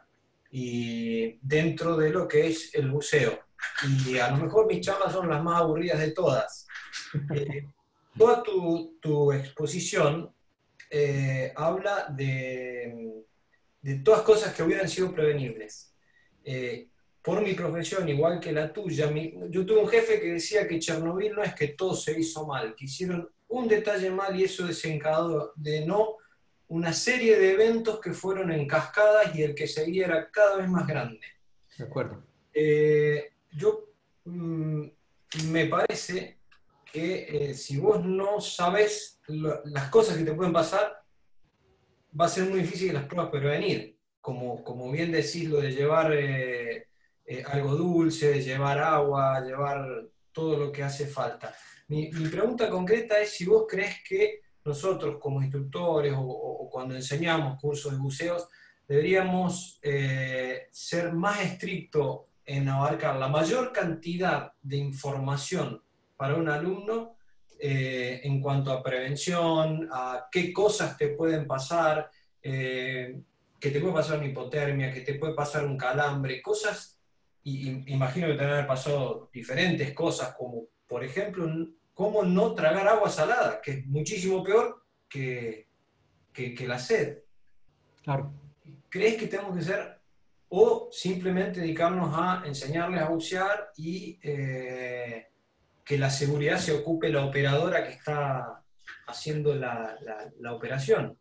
S7: y dentro de lo que es el buceo. Y a lo mejor mis charlas son las más aburridas de todas. Eh, toda tu, tu exposición eh, habla de, de todas cosas que hubieran sido prevenibles. Eh, por mi profesión, igual que la tuya, mi, yo tuve un jefe que decía que Chernobyl no es que todo se hizo mal, que hicieron un detalle mal y eso desencadenó una serie de eventos que fueron en cascadas y el que seguía era cada vez más grande.
S2: De acuerdo.
S7: Eh, yo mmm, me parece que eh, si vos no sabés lo, las cosas que te pueden pasar, va a ser muy difícil que las puedas prevenir. Como, como bien decís, lo de llevar eh, eh, algo dulce, de llevar agua, llevar todo lo que hace falta. Mi, mi pregunta concreta es si vos crees que nosotros como instructores o, o, o cuando enseñamos cursos de buceos, deberíamos eh, ser más estrictos en abarcar la mayor cantidad de información para un alumno eh, en cuanto a prevención, a qué cosas te pueden pasar, eh, que te puede pasar una hipotermia, que te puede pasar un calambre, cosas, y, y imagino que te van a haber pasado diferentes cosas, como por ejemplo, cómo no tragar agua salada, que es muchísimo peor que, que, que la sed.
S2: Claro.
S7: ¿Crees que tenemos que ser, o simplemente dedicarnos a enseñarles a bucear y eh, que la seguridad se ocupe la operadora que está haciendo la, la, la operación?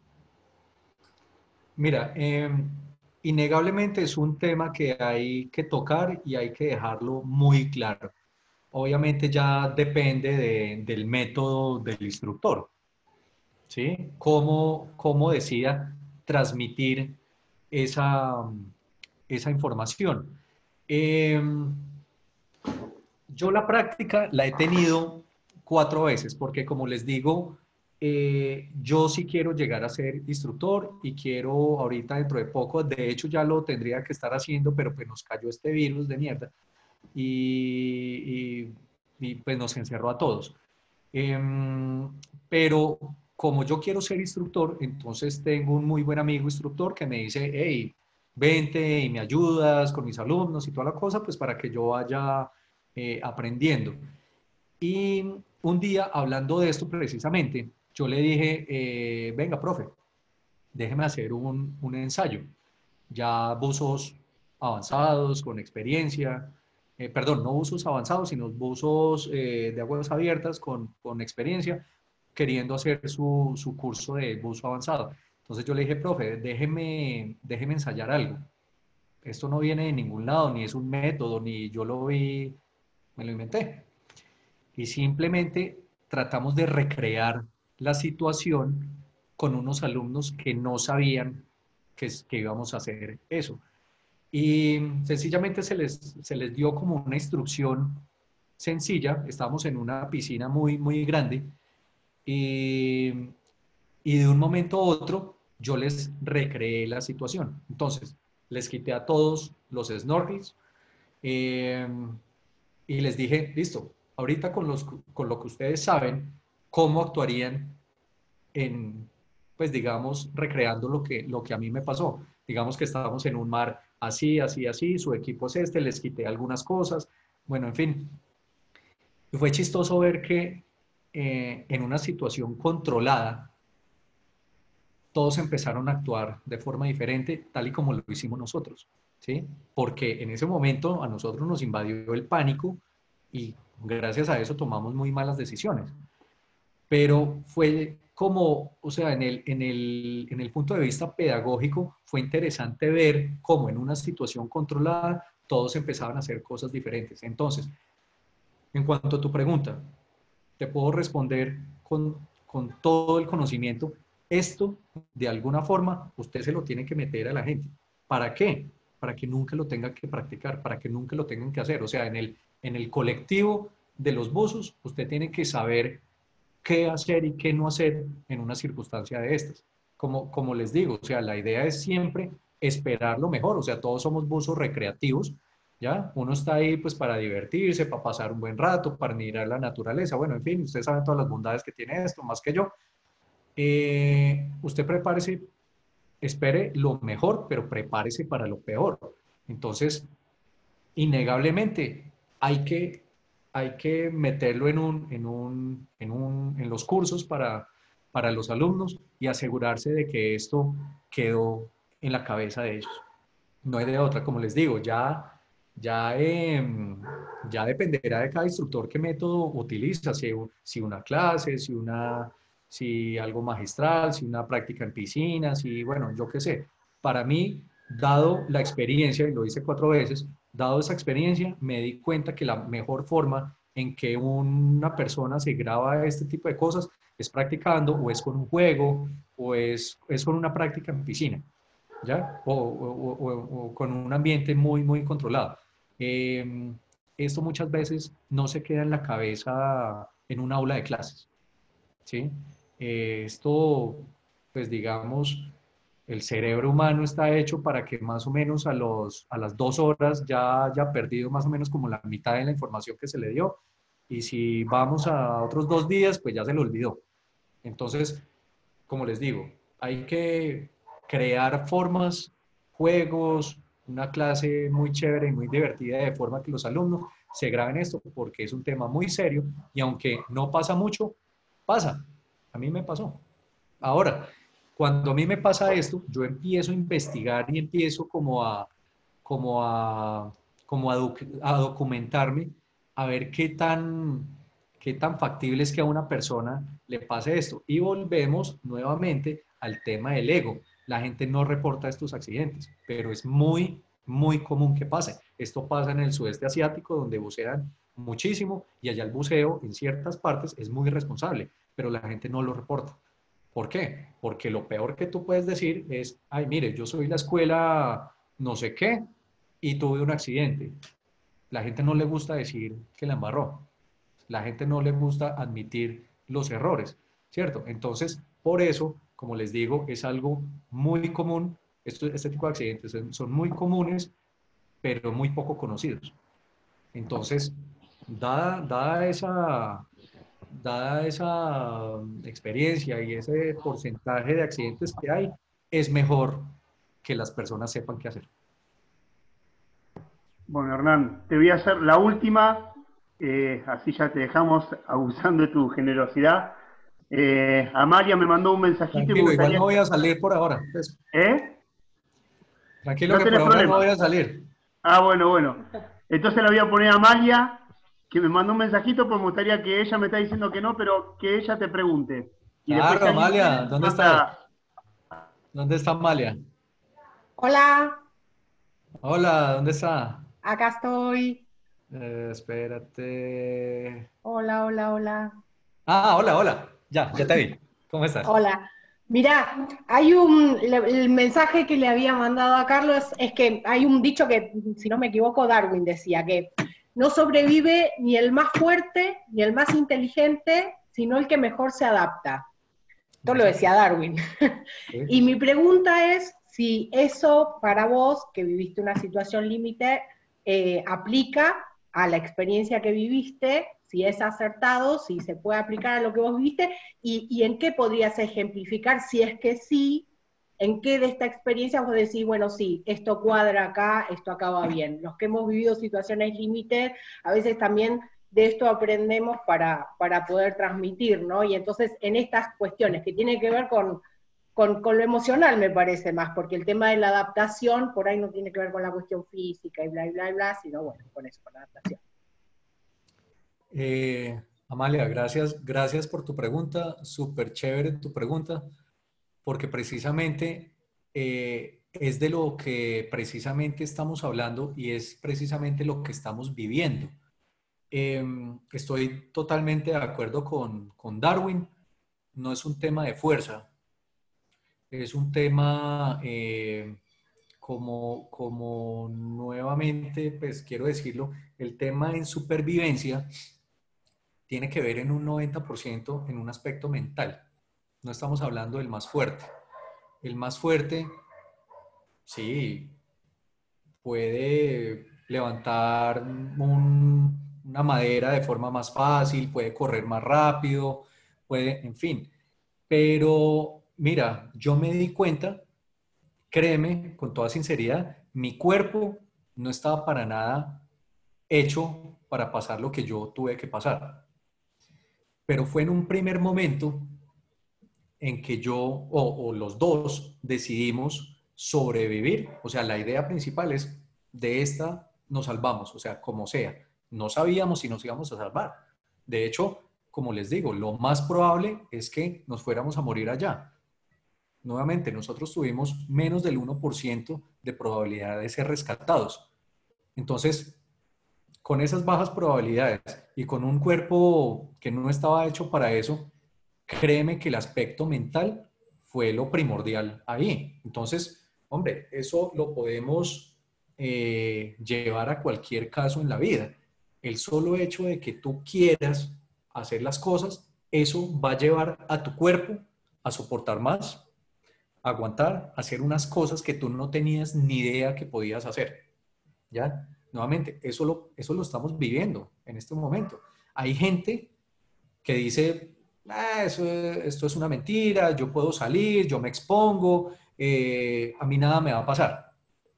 S2: Mira, eh, innegablemente es un tema que hay que tocar y hay que dejarlo muy claro. Obviamente ya depende de, del método del instructor, ¿sí? Cómo, cómo decida transmitir esa, esa información. Eh, yo la práctica la he tenido cuatro veces, porque como les digo, eh, yo sí quiero llegar a ser instructor y quiero ahorita dentro de poco, de hecho ya lo tendría que estar haciendo, pero pues nos cayó este virus de mierda y, y, y pues nos encerró a todos. Eh, pero como yo quiero ser instructor, entonces tengo un muy buen amigo instructor que me dice, hey, vente y me ayudas con mis alumnos y toda la cosa, pues para que yo vaya eh, aprendiendo. Y un día, hablando de esto precisamente, yo le dije, eh, venga, profe, déjeme hacer un, un ensayo. Ya buzos avanzados, con experiencia, eh, perdón, no buzos avanzados, sino buzos eh, de aguas abiertas con, con experiencia, queriendo hacer su, su curso de buzo avanzado. Entonces yo le dije, profe, déjeme, déjeme ensayar algo. Esto no viene de ningún lado, ni es un método, ni yo lo vi, me lo inventé. Y simplemente tratamos de recrear la situación con unos alumnos que no sabían que, que íbamos a hacer eso. y sencillamente se les, se les dio como una instrucción sencilla. Estábamos en una piscina muy, muy grande y, y de un momento a otro yo les recreé la situación. Entonces, les quité a todos los snorkels eh, y les dije, listo, ahorita con, los, con lo que ustedes saben, ¿cómo actuarían en, pues digamos, recreando lo que, lo que a mí me pasó? Digamos que estábamos en un mar así, así, así, su equipo es este, les quité algunas cosas, bueno, en fin. Y fue chistoso ver que eh, en una situación controlada, todos empezaron a actuar de forma diferente, tal y como lo hicimos nosotros, ¿sí? Porque en ese momento a nosotros nos invadió el pánico y gracias a eso tomamos muy malas decisiones. Pero fue como, o sea, en el, en el, en el punto de vista pedagógico, fue interesante ver cómo en una situación controlada todos empezaban a hacer cosas diferentes. Entonces, en cuanto a tu pregunta, te puedo responder con, con todo el conocimiento. Esto, de alguna forma, usted se lo tiene que meter a la gente. ¿Para qué? Para que nunca lo tengan que practicar, para que nunca lo tengan que hacer. O sea, en el, en el colectivo de los buzos, usted tiene que saber qué hacer y qué no hacer en una circunstancia de estas. Como, como les digo, o sea, la idea es siempre esperar lo mejor. O sea, todos somos buzos recreativos, ¿ya? Uno está ahí pues para divertirse, para pasar un buen rato, para mirar la naturaleza. Bueno, en fin, ustedes saben todas las bondades que tiene esto, más que yo. Eh, usted prepárese, espere lo mejor, pero prepárese para lo peor. Entonces, innegablemente, hay que, hay que meterlo en, un, en, un, en, un, en los cursos para, para los alumnos y asegurarse de que esto quedó en la cabeza de ellos. No hay de otra, como les digo, ya, ya, eh, ya dependerá de cada instructor qué método utiliza, si, si una clase, si, una, si algo magistral, si una práctica en piscina, si, bueno, yo qué sé. Para mí, dado la experiencia, y lo hice cuatro veces, dado esa experiencia, me di cuenta que la mejor forma en que una persona se graba este tipo de cosas es practicando, o es con un juego, o es, es con una práctica en piscina, ¿ya? O, o, o, o con un ambiente muy, muy controlado. Eh, esto muchas veces no se queda en la cabeza en un aula de clases, ¿sí? Eh, esto, pues digamos, el cerebro humano está hecho para que más o menos a, los, a las dos horas ya haya perdido más o menos como la mitad de la información que se le dio. Y si vamos a otros dos días, pues ya se le olvidó. Entonces, como les digo, hay que crear formas, juegos, una clase muy chévere y muy divertida de forma que los alumnos se graben esto, porque es un tema muy serio y aunque no pasa mucho, pasa. A mí me pasó. Ahora, cuando a mí me pasa esto, yo empiezo a investigar y empiezo como a, como a, como a, doc, a documentarme, a ver qué tan, qué tan factible es que a una persona le pase esto. Y volvemos nuevamente al tema del ego. La gente no reporta estos accidentes, pero es muy, muy común que pase. Esto pasa en el sudeste asiático, donde bucean muchísimo, y allá el buceo en ciertas partes es muy responsable, pero la gente no lo reporta. ¿Por qué? Porque lo peor que tú puedes decir es, ay, mire, yo soy la escuela no sé qué y tuve un accidente. La gente no le gusta decir que la embarró. La gente no le gusta admitir los errores, ¿cierto? Entonces, por eso, como les digo, es algo muy común. Esto, este tipo de accidentes son muy comunes, pero muy poco conocidos. Entonces, dada, dada esa... dada esa experiencia y ese porcentaje de accidentes que hay, es mejor que las personas sepan qué hacer.
S1: Bueno, Hernán, te voy a hacer la última, eh, así ya te dejamos abusando de tu generosidad. Eh, Amalia me mandó un mensajito.
S2: Tranquilo,
S1: y me gustaría...
S2: igual no voy a salir por ahora. Pues.
S1: ¿Eh?
S2: Tranquilo,
S1: no
S2: que por ahora problema. No voy a salir.
S1: Ah, bueno, bueno. Entonces la voy a poner a Amalia, que me mandó un mensajito, pues me gustaría que ella me está diciendo que no, pero que ella te pregunte.
S2: Y claro, después, Amalia, quiere, ¿dónde manda... estás? ¿Dónde está Amalia?
S8: Hola.
S2: Hola, ¿dónde está?
S8: Acá estoy.
S2: Eh, espérate.
S8: Hola, hola, hola.
S2: Ah, hola, hola. Ya, ya te vi. ¿Cómo estás?
S8: Hola. Mirá, hay un, le- el mensaje que le había mandado a Carlos es que hay un dicho que, si no me equivoco, Darwin decía, que no sobrevive ni el más fuerte ni el más inteligente, sino el que mejor se adapta. Esto lo decía Darwin. Y mi pregunta es si eso para vos, que viviste una situación límite, eh, aplica a la experiencia que viviste, si es acertado, si se puede aplicar a lo que vos viviste, y, y en qué podrías ejemplificar, si es que sí, en qué de esta experiencia vos decís, bueno, sí, esto cuadra acá, esto acaba bien. Los que hemos vivido situaciones límites, a veces también de esto aprendemos para, para poder transmitir, ¿no? Y entonces en estas cuestiones que tienen que ver con, con, con lo emocional, me parece más, porque el tema de la adaptación por ahí no tiene que ver con la cuestión física y bla, bla, bla, sino bueno, con eso, con la adaptación.
S2: Eh, Amalia, gracias, gracias por tu pregunta, súper chévere tu pregunta, porque precisamente eh, es de lo que precisamente estamos hablando y es precisamente lo que estamos viviendo. Eh, estoy totalmente de acuerdo con, con Darwin, no es un tema de fuerza, es un tema eh, como, como nuevamente, pues quiero decirlo, el tema en supervivencia tiene que ver en un noventa por ciento en un aspecto mental. No estamos hablando del más fuerte. El más fuerte, sí, puede levantar un, una madera de forma más fácil, puede correr más rápido, puede, en fin. Pero mira, yo me di cuenta, créeme, con toda sinceridad, mi cuerpo no estaba para nada hecho para pasar lo que yo tuve que pasar. Pero fue en un primer momento en que yo o, o los dos decidimos sobrevivir. O sea, la idea principal es de esta nos salvamos, o sea, como sea. No sabíamos si nos íbamos a salvar. De hecho, como les digo, lo más probable es que nos fuéramos a morir allá. Nuevamente, nosotros tuvimos menos del uno por ciento de probabilidad de ser rescatados. Entonces, con esas bajas probabilidades y con un cuerpo que no estaba hecho para eso, créeme que el aspecto mental fue lo primordial ahí. Entonces, hombre, eso lo podemos eh, llevar a cualquier caso en la vida. El solo hecho de que tú quieras hacer las cosas, eso va a llevar a tu cuerpo a soportar más, a aguantar, a hacer unas cosas que tú no tenías ni idea que podías hacer. ¿Ya? Nuevamente, eso lo, eso lo estamos viviendo en este momento. Hay gente que dice, ah, eso, esto es una mentira, yo puedo salir, yo me expongo, eh, a mí nada me va a pasar.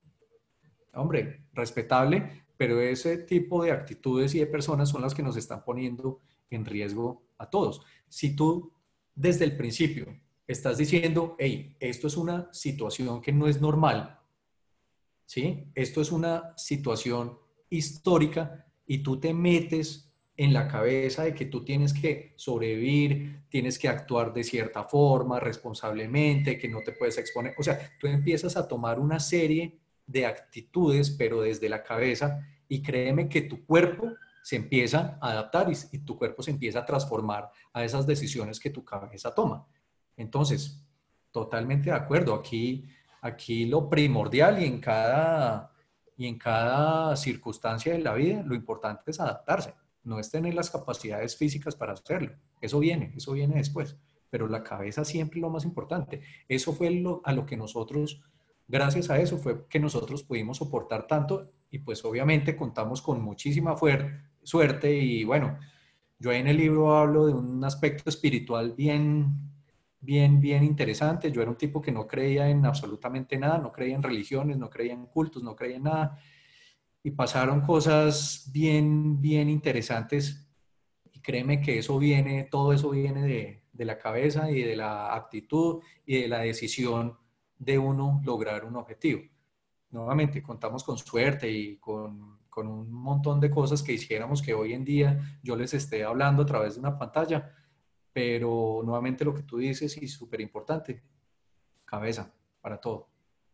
S2: Hombre, respetable, pero ese tipo de actitudes y de personas son las que nos están poniendo en riesgo a todos. Si tú desde el principio estás diciendo, hey, esto es una situación que no es normal, ¿sí? Esto es una situación histórica y tú te metes en la cabeza de que tú tienes que sobrevivir, tienes que actuar de cierta forma, responsablemente, que no te puedes exponer. O sea, tú empiezas a tomar una serie de actitudes, pero desde la cabeza, y créeme que tu cuerpo se empieza a adaptar y, y tu cuerpo se empieza a transformar a esas decisiones que tu cabeza toma. Entonces, totalmente de acuerdo. Aquí, aquí lo primordial y en cada, y en cada circunstancia de la vida, lo importante es adaptarse. No es tener las capacidades físicas para hacerlo. Eso viene, eso viene después. Pero la cabeza siempre es lo más importante. Eso fue lo, a lo que nosotros, gracias a eso, fue que nosotros pudimos soportar tanto y pues obviamente contamos con muchísima suerte y bueno, yo en el libro hablo de un aspecto espiritual bien, bien, bien interesante. Yo era un tipo que no creía en absolutamente nada, no creía en religiones, no creía en cultos, no creía en nada. Y pasaron cosas bien, bien interesantes. Y créeme que eso viene, todo eso viene de, de la cabeza y de la actitud y de la decisión de uno lograr un objetivo. Nuevamente, contamos con suerte y con, con un montón de cosas que hiciéramos que hoy en día yo les esté hablando a través de una pantalla, pero nuevamente lo que tú dices y súper importante, cabeza para todo.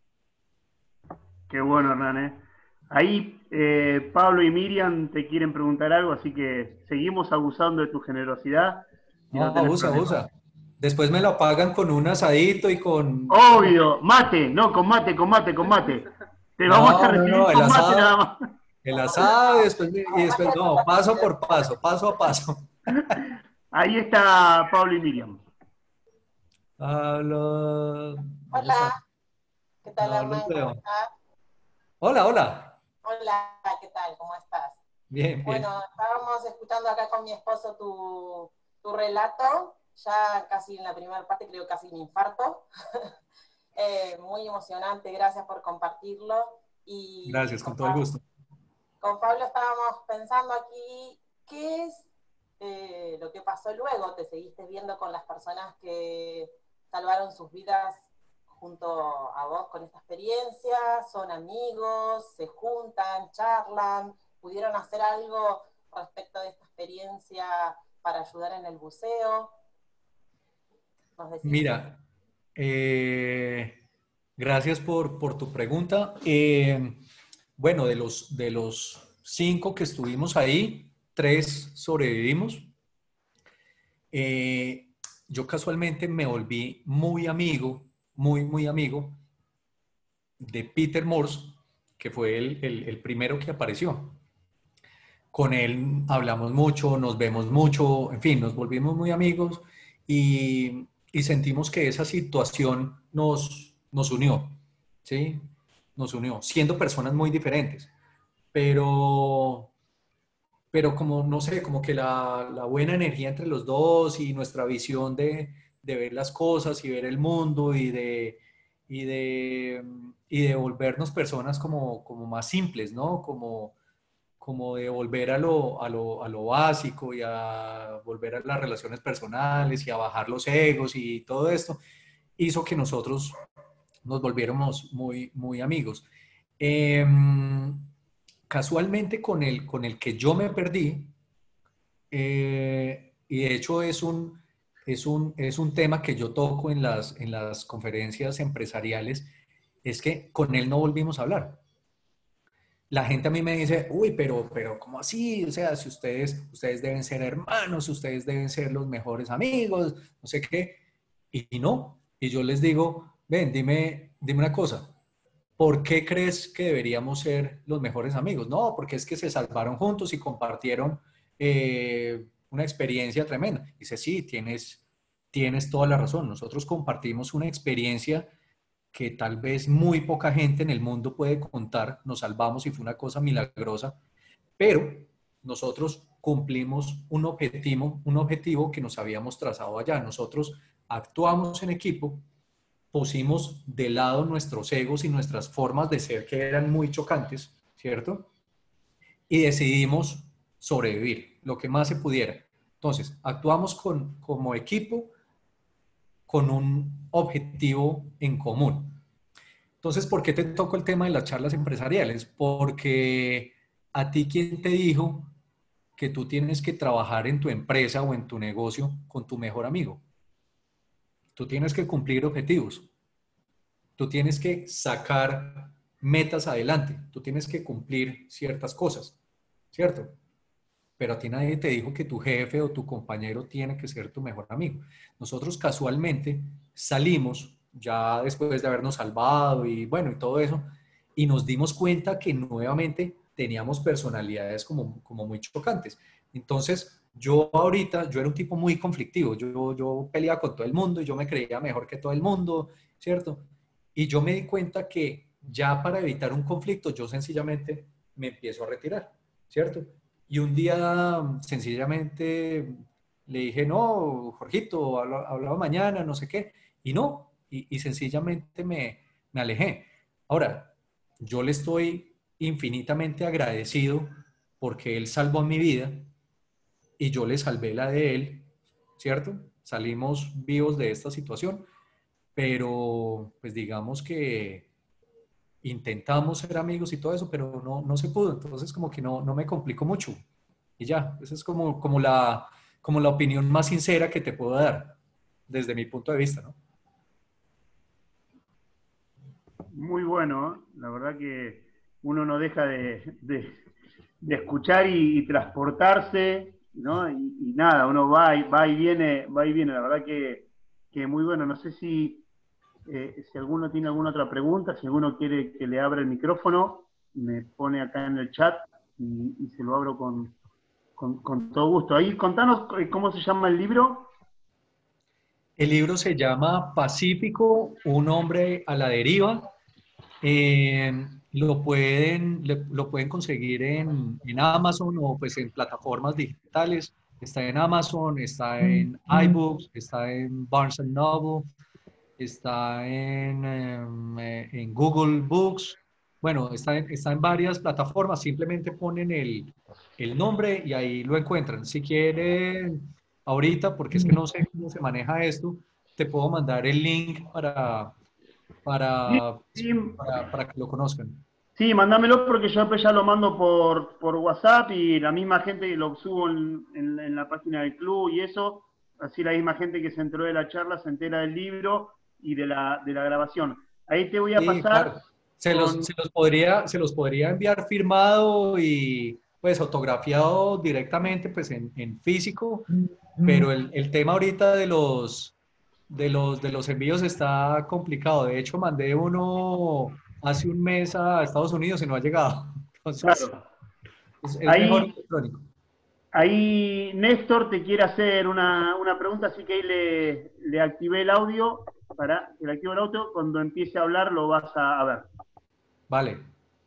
S1: Qué bueno, Hernán, ¿eh? Ahí eh, Pablo y Miriam te quieren preguntar algo, así que seguimos abusando de tu generosidad. Y
S2: No,
S1: no tenés
S2: abusa,
S1: problema.
S2: abusa. después me lo pagan con un asadito y con...
S1: Obvio, mate, no, con mate, con mate, con mate. Te
S2: No,
S1: vamos a
S2: no,
S1: recibir
S2: no, el
S1: con mate
S2: asado,
S1: nada más.
S2: el asado y después, y después, no, paso por paso, paso a paso.
S1: Ahí está Pablo y Miriam.
S2: Pablo... ¿dónde está?
S9: Hola, ¿qué tal,
S2: Pablo
S9: Hernán? ¿Cómo
S2: Leo.
S9: estás?
S2: Hola, hola.
S9: Hola, ¿qué tal? ¿Cómo estás?
S2: Bien, bien.
S9: Bueno, estábamos escuchando acá con mi esposo tu, tu relato, ya casi en la primera parte, creo casi un infarto. eh, muy emocionante, gracias por compartirlo. Y
S2: Gracias, con
S9: con
S2: todo el
S9: Pablo-
S2: gusto.
S9: Con Pablo estábamos pensando aquí, ¿qué es eh, lo que pasó luego? ¿Te seguiste viendo con las personas que salvaron sus vidas junto a vos con esta experiencia? ¿Son amigos? ¿Se juntan? ¿Charlan? ¿Pudieron hacer algo respecto de esta experiencia para ayudar en el buceo? ¿Nos decís?
S2: Mira, eh, gracias por, por tu pregunta. Eh, bueno, de los, de los cinco que estuvimos ahí, tres sobrevivimos. Eh, yo casualmente me volví muy amigo, muy, muy amigo de Peter Morse, que fue el, el, el primero que apareció. Con él hablamos mucho, nos vemos mucho, en fin, nos volvimos muy amigos y, y sentimos que esa situación nos, nos unió, ¿sí? Nos unió, siendo personas muy diferentes, pero, pero como, no sé, como que la, la buena energía entre los dos y nuestra visión de, de ver las cosas y ver el mundo y de, y de, y de volvernos personas como, como más simples, ¿no? Como como de volver a lo, a, lo, a lo básico y a volver a las relaciones personales y a bajar los egos y todo esto, hizo que nosotros nos volviéramos muy, muy amigos. Eh, casualmente con el, con el que yo me perdí, eh, y de hecho es un, es, un, es un tema que yo toco en las, en las conferencias empresariales, es que con él no volvimos a hablar. La gente a mí me dice, uy, pero, pero, ¿cómo así? O sea, si ustedes, ustedes deben ser hermanos, ustedes deben ser los mejores amigos, no sé qué. Y no. Y yo les digo, ven, dime, dime una cosa. ¿Por qué crees que deberíamos ser los mejores amigos? No, porque es que se salvaron juntos y compartieron eh, una experiencia tremenda. Dice, sí, tienes, tienes toda la razón. Nosotros compartimos una experiencia que tal vez muy poca gente en el mundo puede contar, nos salvamos y fue una cosa milagrosa, pero nosotros cumplimos un objetivo, un objetivo que nos habíamos trazado allá. Nosotros actuamos en equipo, pusimos de lado nuestros egos y nuestras formas de ser que eran muy chocantes, ¿cierto? Y decidimos sobrevivir lo que más se pudiera. Entonces, actuamos con, como equipo, con un objetivo en común. Entonces, ¿por qué te toco el tema de las charlas empresariales? Porque a ti, ¿quién te dijo que tú tienes que trabajar en tu empresa o en tu negocio con tu mejor amigo? Tú tienes que cumplir objetivos. Tú tienes que sacar metas adelante. Tú tienes que cumplir ciertas cosas, ¿cierto? Pero a ti nadie te dijo que tu jefe o tu compañero tiene que ser tu mejor amigo. Nosotros casualmente salimos, ya después de habernos salvado y bueno, y todo eso, y nos dimos cuenta que nuevamente teníamos personalidades como, como muy chocantes. Entonces, yo ahorita, yo era un tipo muy conflictivo, yo, yo peleaba con todo el mundo y yo me creía mejor que todo el mundo, ¿cierto? Y yo me di cuenta que ya para evitar un conflicto, yo sencillamente me empiezo a retirar, ¿cierto? Y un día sencillamente le dije, no, Jorgito, hablaba mañana, no sé qué, y no, y, y sencillamente me, me alejé. Ahora, yo le estoy infinitamente agradecido porque él salvó mi vida y yo le salvé la de él, ¿cierto? Salimos vivos de esta situación, pero pues digamos que intentamos ser amigos y todo eso, pero no, no se pudo, entonces como que no, no me complico mucho. Y ya, esa es como, como, la, como la opinión más sincera que te puedo dar, desde mi punto de vista, ¿no?
S1: Muy bueno, ¿eh? La verdad que uno no deja de, de, de escuchar y, y transportarse, ¿no? Y, y nada, uno va y, va y viene, va y viene, la verdad que que muy bueno. No sé si, eh, si alguno tiene alguna otra pregunta, si alguno quiere que le abra el micrófono, me pone acá en el chat y, y se lo abro con, con, con todo gusto. Ahí, contanos cómo se llama el libro.
S2: El libro se llama Pacífico, un hombre a la deriva. Eh, lo, pueden, le- lo pueden conseguir en, en Amazon o pues en plataformas digitales. Está en Amazon, está en iBooks, está en Barnes and Noble, está en, em, eh, en Google Books. Bueno, está en, está en varias plataformas. Simplemente ponen el, el nombre y ahí lo encuentran. Si quieren, ahorita, porque es que no sé cómo se maneja esto, te puedo mandar el link para,
S1: Sí,
S2: para,
S1: sí,
S2: para, para que lo conozcan.
S1: sí, mándamelo porque yo después ya lo mando por, por WhatsApp y la misma gente lo subo en, en- en la página del club y eso, así la misma gente que se enteró de la charla se entera del libro y de la, de la grabación. Ahí te voy a
S2: Sí,
S1: pasar
S2: claro. Se los,
S1: con...
S2: se los podría, se los podría enviar firmado y pues autografiado directamente pues en, en físico, pero el, el tema ahorita de los, de los, de los envíos está complicado. De hecho, mandé uno hace un mes a Estados Unidos y no ha llegado. Entonces,
S1: Claro.
S2: es, es mejor
S1: Ahí,
S2: electrónico.
S1: ahí Néstor te quiere hacer una, una pregunta, así que ahí le, le activé el audio. Para que le active el audio, cuando empiece a hablar lo vas a, a ver.
S2: Vale.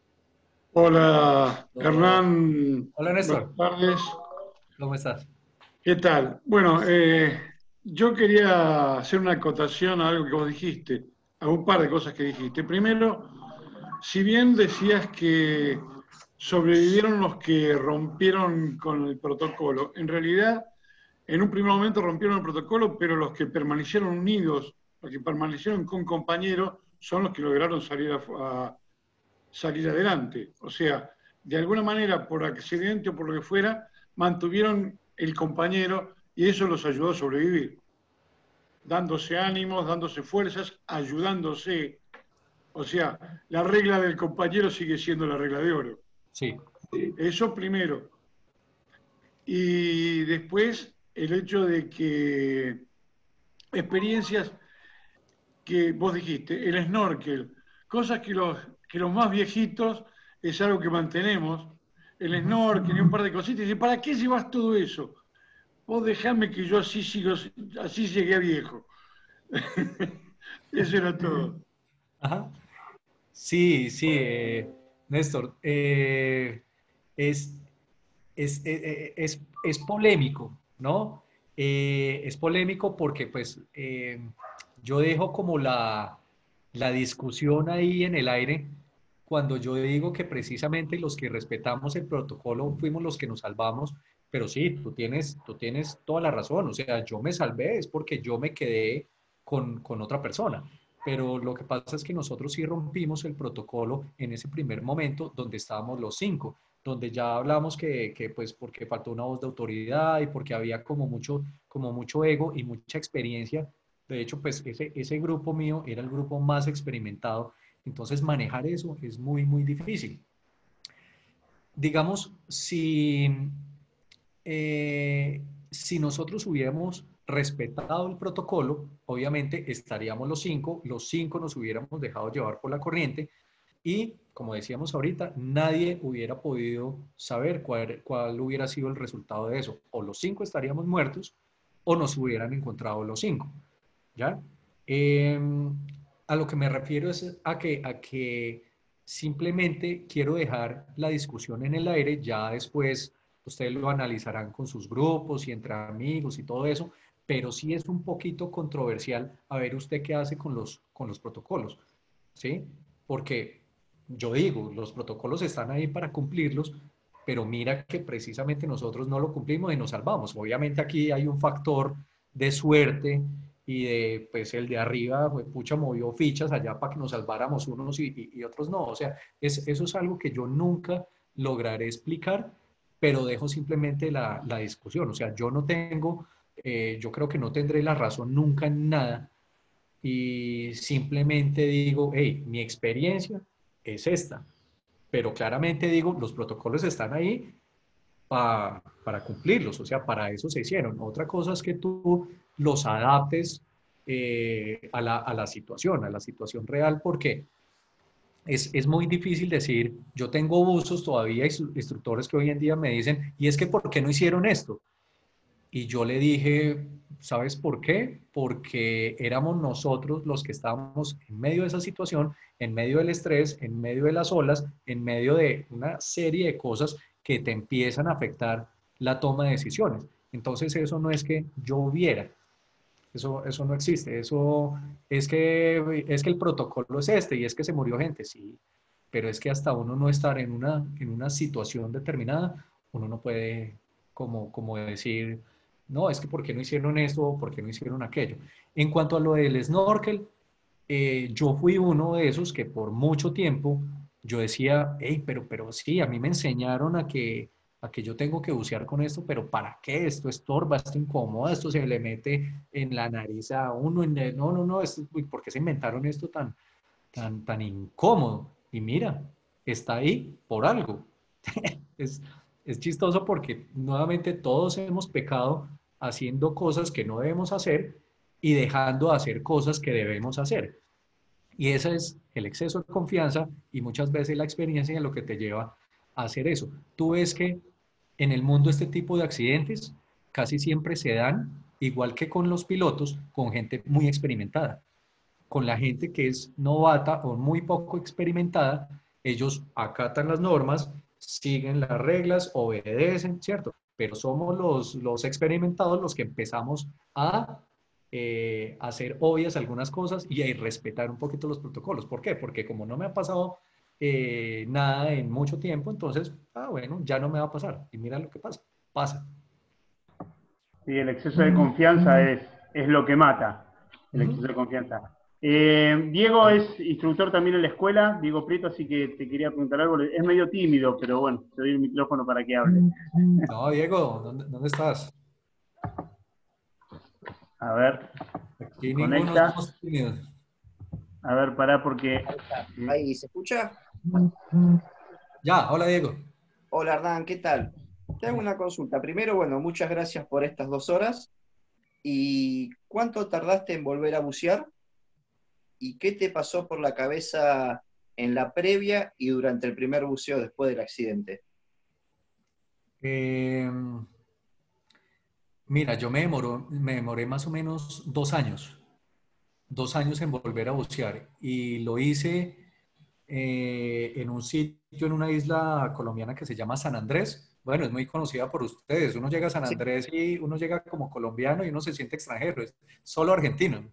S10: Hola, Hernán.
S2: Hola, Néstor.
S10: Buenas tardes.
S2: ¿Cómo estás?
S10: ¿Qué tal? Bueno, eh, yo quería hacer una acotación a algo que vos dijiste, a un par de cosas que dijiste. Primero, si bien decías que sobrevivieron los que rompieron con el protocolo, en realidad, en un primer momento rompieron el protocolo, pero los que permanecieron unidos, los que permanecieron con compañeros, son los que lograron salir a, a salir adelante. O sea, de alguna manera, por accidente o por lo que fuera, mantuvieron el compañero y eso los ayudó a sobrevivir, dándose ánimos, dándose fuerzas, ayudándose. O sea, la regla del compañero sigue siendo la regla de oro.
S2: Sí.
S10: Eso primero. Y después el hecho de que experiencias que vos dijiste, el snorkel, cosas que los, que los más viejitos es algo que mantenemos, el snorkel y un par de cositas, y ¿para qué llevas todo eso? Vos dejame que yo así sigo, así llegué a viejo. Eso era todo.
S2: Ajá. Sí, sí, eh, Néstor, eh, es, es, eh, es, es polémico, ¿no? Eh, es polémico porque pues eh, yo dejo como la, la discusión ahí en el aire cuando yo digo que precisamente los que respetamos el protocolo fuimos los que nos salvamos, pero sí, tú tienes, tú tienes toda la razón, o sea, yo me salvé es porque yo me quedé con, con otra persona. Pero lo que pasa es que nosotros sí rompimos el protocolo en ese primer momento donde estábamos los cinco, donde ya hablamos que, que pues porque faltó una voz de autoridad y porque había como mucho, como mucho ego y mucha experiencia. De hecho, pues ese, ese grupo mío era el grupo más experimentado, entonces manejar eso es muy, muy difícil. Digamos, si, eh, si nosotros hubiéramos respetado el protocolo, obviamente estaríamos los cinco, los cinco nos hubiéramos dejado llevar por la corriente y, como decíamos ahorita, nadie hubiera podido saber cuál, cuál hubiera sido el resultado de eso. O los cinco estaríamos muertos o nos hubieran encontrado los cinco, ¿ya? Eh, a lo que me refiero es a que, a que simplemente quiero dejar la discusión en el aire, ya después ustedes lo analizarán con sus grupos y entre amigos y todo eso, pero sí es un poquito controversial a ver usted qué hace con los, con los protocolos, ¿sí? Porque yo digo, los protocolos están ahí para cumplirlos, pero mira que precisamente nosotros no lo cumplimos y nos salvamos. Obviamente aquí hay un factor de suerte y de, pues el de arriba, pues, pucha, movió fichas allá para que nos salváramos unos y, y, y otros no. O sea, es, eso es algo que yo nunca lograré explicar, pero dejo simplemente la, la discusión. O sea, yo no tengo, eh, yo creo que no tendré la razón nunca en nada y simplemente digo, hey, mi experiencia es esta, pero claramente digo, los protocolos están ahí pa, para cumplirlos, o sea, para eso se hicieron. Otra cosa es que tú los adaptes eh, a, la, a la situación, a la situación real, porque es, es muy difícil decir, yo tengo buzos todavía, instructores que hoy en día me dicen, y es que ¿por qué no hicieron esto? Y yo le dije, ¿sabes por qué? Porque éramos nosotros los que estábamos en medio de esa situación, en medio del estrés, en medio de las olas, en medio de una serie de cosas que te empiezan a afectar la toma de decisiones. Entonces eso no es que yo viera, eso, eso no existe, eso es que, es que el protocolo es este y es que se murió gente, sí, pero es que hasta uno no estar en una, en una situación determinada, uno no puede como, como decir, no, es que ¿por qué no hicieron esto o por qué no hicieron aquello? En cuanto a lo del snorkel, eh, yo fui uno de esos que por mucho tiempo yo decía, hey, pero, pero sí, a mí me enseñaron a que, a que yo tengo que bucear con esto, pero ¿para qué? Esto estorba, esto incomoda, esto se le mete en la nariz a uno, en el, no, no, no, esto, ¿por qué se inventaron esto tan, tan, tan incómodo? Y mira, está ahí por algo. es, es chistoso porque nuevamente todos hemos pecado haciendo cosas que no debemos hacer y dejando de hacer cosas que debemos hacer. Y ese es el exceso de confianza y muchas veces la experiencia es lo que te lleva a hacer eso. Tú ves que en el mundo este tipo de accidentes casi siempre se dan, igual que con los pilotos, con gente muy experimentada. Con la gente que es novata o muy poco experimentada, ellos acatan las normas, siguen las reglas, obedecen, ¿cierto? Pero somos los, los experimentados los que empezamos a eh, hacer obvias algunas cosas y a respetar un poquito los protocolos. ¿Por qué? Porque como no me ha pasado eh, nada en mucho tiempo, entonces, ah, bueno, ya no me va a pasar. Y mira lo que pasa, pasa.
S1: Sí, el exceso de confianza es, es lo que mata, el exceso de confianza. Eh, Diego es instructor también en la escuela, Diego Prieto, así que te quería preguntar algo. Es medio tímido, pero bueno, te doy el micrófono para que hable.
S2: No, Diego, ¿dónde, dónde estás?
S1: A ver,
S2: Aquí
S1: conecta.
S2: ninguno somos tímidos.
S1: A ver, pará porque...
S11: Ahí, ¿se escucha?
S2: Ya, hola Diego.
S11: Hola Hernán, ¿qué tal? Te hago una consulta. Primero, bueno, muchas gracias por estas dos horas. ¿Y cuánto tardaste en volver a bucear? ¿Y qué te pasó por la cabeza en la previa y durante el primer buceo después del accidente?
S2: Eh, mira, yo me, demoró, me demoré más o menos dos años. Dos años en volver a bucear. Y lo hice eh, en un sitio, en una isla colombiana que se llama San Andrés. Bueno, es muy conocida por ustedes. Uno llega a San Andrés y uno llega como colombiano y uno se siente extranjero. Es solo argentino.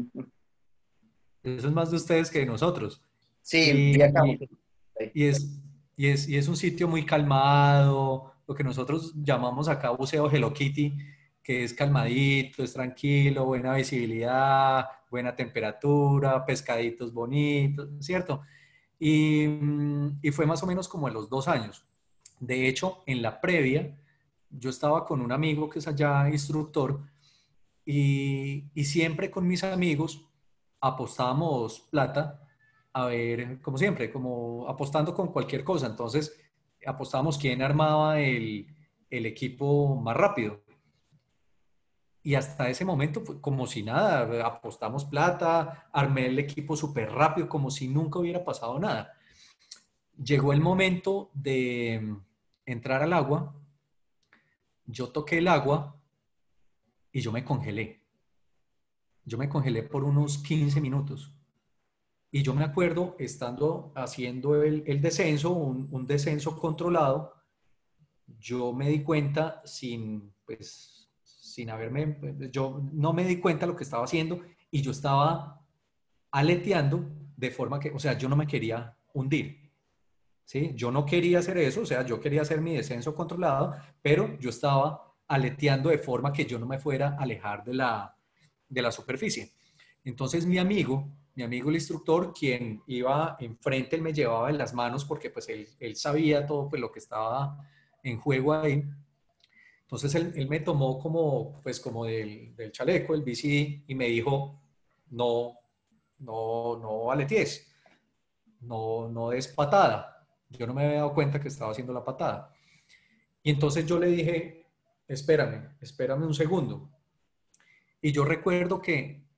S2: Eso es más de ustedes que de nosotros.
S11: Sí,
S2: y,
S11: viajamos.
S2: Y, y, es, y, es, y es un sitio muy calmado, lo que nosotros llamamos acá buceo Hello Kitty, que es calmadito, es tranquilo, buena visibilidad, buena temperatura, pescaditos bonitos, ¿cierto? Y, y fue más o menos como a los dos años. De hecho, en la previa, yo estaba con un amigo que es allá instructor y, y siempre con mis amigos apostábamos plata, a ver, como siempre, como apostando con cualquier cosa. Entonces, apostábamos quién armaba el, el equipo más rápido. Y hasta ese momento fue como si nada, apostamos plata, armé el equipo súper rápido, como si nunca hubiera pasado nada. Llegó el momento de entrar al agua, yo toqué el agua y yo me congelé. Yo me congelé por unos quince minutos. Y yo me acuerdo estando haciendo el, el descenso, un, un descenso controlado, yo me di cuenta sin, pues, sin haberme, yo no me di cuenta de lo que estaba haciendo y yo estaba aleteando de forma que, o sea, yo no me quería hundir, ¿sí? Yo no quería hacer eso, o sea, yo quería hacer mi descenso controlado, pero yo estaba aleteando de forma que yo no me fuera a alejar de la, de la superficie. Entonces mi amigo, mi amigo el instructor, quien iba enfrente, él me llevaba en las manos porque pues él, él sabía todo pues, lo que estaba en juego ahí. Entonces él, él me tomó como, pues, como del, del chaleco, el B C D, y me dijo, no, no, no aletees, no, no des patada. Yo no me había dado cuenta que estaba haciendo la patada. Y entonces yo le dije, espérame, espérame un segundo. Y yo recuerdo que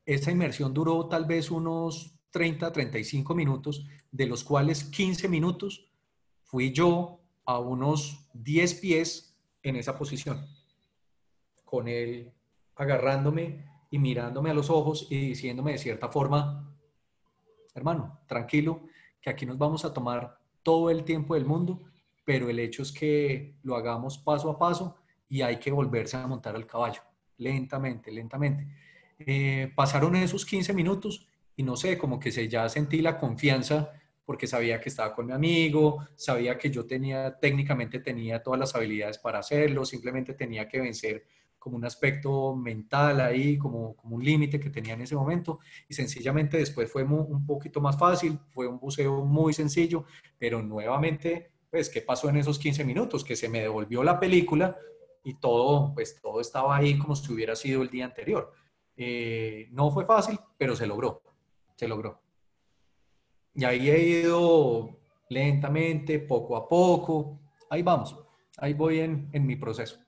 S2: esa inmersión duró tal vez unos treinta, treinta y cinco minutos, de los cuales quince minutos fui yo a unos diez pies en esa posición, con él agarrándome y mirándome a los ojos y diciéndome de cierta forma, hermano, tranquilo, que aquí nos vamos a tomar todo el tiempo del mundo, pero el hecho es que lo hagamos paso a paso y hay que volverse a montar al caballo, lentamente, lentamente. Eh, pasaron esos quince minutos y no sé, como que se, ya sentí la confianza porque sabía que estaba con mi amigo, sabía que yo tenía, técnicamente tenía todas las habilidades para hacerlo, simplemente tenía que vencer como un aspecto mental ahí, como, como un límite que tenía en ese momento, y sencillamente después fue muy, un poquito más fácil, fue un buceo muy sencillo, pero nuevamente, pues, ¿qué pasó en esos quince minutos? Que se me devolvió la película y todo, pues, todo estaba ahí como si hubiera sido el día anterior. Eh, no fue fácil, pero se logró, se logró. Y ahí he ido lentamente, poco a poco, ahí vamos, ahí voy en, en mi proceso.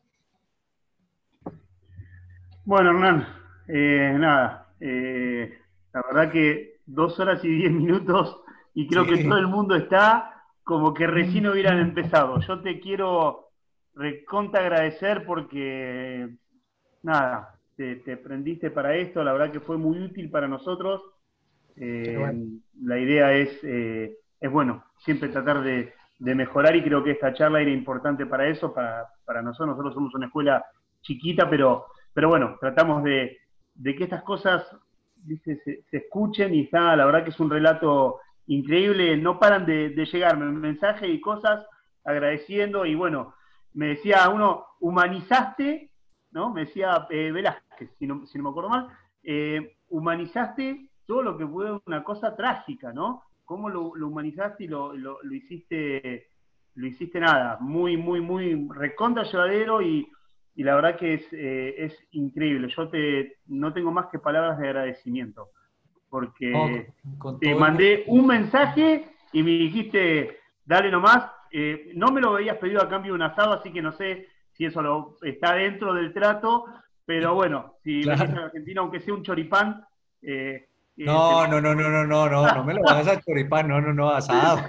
S1: Bueno, Hernán, eh, nada, eh, la verdad que dos horas y diez minutos y creo
S2: Sí.
S1: que todo el mundo está como que recién hubieran empezado. Yo te quiero recontra agradecer porque, nada, te, te prendiste para esto, la verdad que fue muy útil para nosotros. Eh,
S2: bueno.
S1: La idea es, eh, es, bueno, siempre tratar de, de mejorar y creo que esta charla era importante para eso, para, para nosotros. Nosotros somos una escuela chiquita, pero, pero bueno, tratamos de, de que estas cosas, ¿viste? Se, se escuchen y está, la verdad que es un relato increíble, no paran de, de llegarme mensajes y cosas agradeciendo y bueno, me decía uno, humanizaste, ¿no? Me decía eh, Velázquez, si no, si no me acuerdo mal, eh, humanizaste todo lo que fue una cosa trágica, ¿no? Cómo lo, lo humanizaste y lo, lo, lo hiciste, lo hiciste nada, muy, muy, muy recontra llevadero y, y la verdad que es, eh, es increíble. Yo te, no tengo más que palabras de agradecimiento, porque
S2: No, con, con
S1: te
S2: todo
S1: mandé
S2: el...
S1: un mensaje y me dijiste, dale nomás, eh, no me lo habías pedido a cambio de un asado, así que no sé si eso lo, está dentro del trato, pero bueno, si
S2: Claro.
S1: venís a Argentina, aunque sea un choripán, eh,
S2: No, no, no, no, no, no, no, no me lo vas a choripán, no, no, no, asado.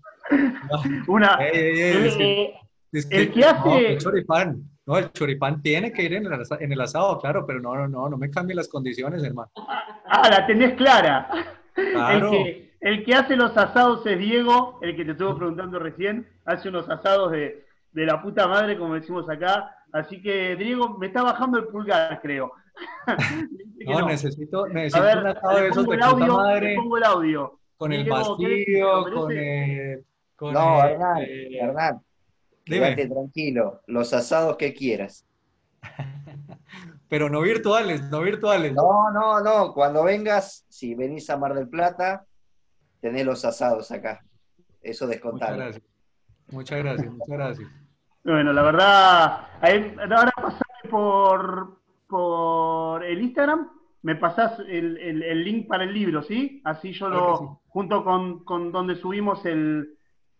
S1: Una,
S2: Ey, ey, ey,
S1: el,
S2: es que,
S1: eh,
S2: es que,
S1: el que
S2: no,
S1: hace...
S2: el choripán, no, el choripán tiene que ir en el, asa- en el asado, claro, pero no, no, no, no me cambie las condiciones, hermano.
S1: Ah, la tenés clara. El
S2: Claro.
S1: que, el que hace los asados es Diego, el que te estuvo preguntando recién, hace unos asados de, de la puta madre, como decimos acá. Así que, Diego, me está bajando el pulgar, creo.
S2: No,
S1: no.
S2: necesito,
S1: A
S2: necesito
S1: ver,
S2: un asado de
S1: le
S2: esos
S1: pongo
S2: de
S1: el
S2: puta
S1: audio, le
S2: madre,
S1: pongo el audio.
S2: con el
S1: Diego, ¿qué decís? ¿Te lo
S2: vacío, con
S1: merece?
S2: el, con
S11: No,
S2: el,
S11: Hernán,
S2: eh,
S11: Hernán, quédate
S2: dime,
S11: tranquilo, los asados que quieras.
S2: pero no virtuales, no virtuales.
S11: No, no, no, cuando vengas, si venís a Mar del Plata, tenés los asados acá. Eso
S2: Muchas
S11: descontalo.
S2: gracias, muchas gracias, muchas gracias.
S1: Bueno, la verdad, ahí- ahora pasame por, por el Instagram, me pasás el, el- el link para el libro, ¿sí? Así yo
S2: Claro que sí.
S1: lo, junto con, con donde subimos el,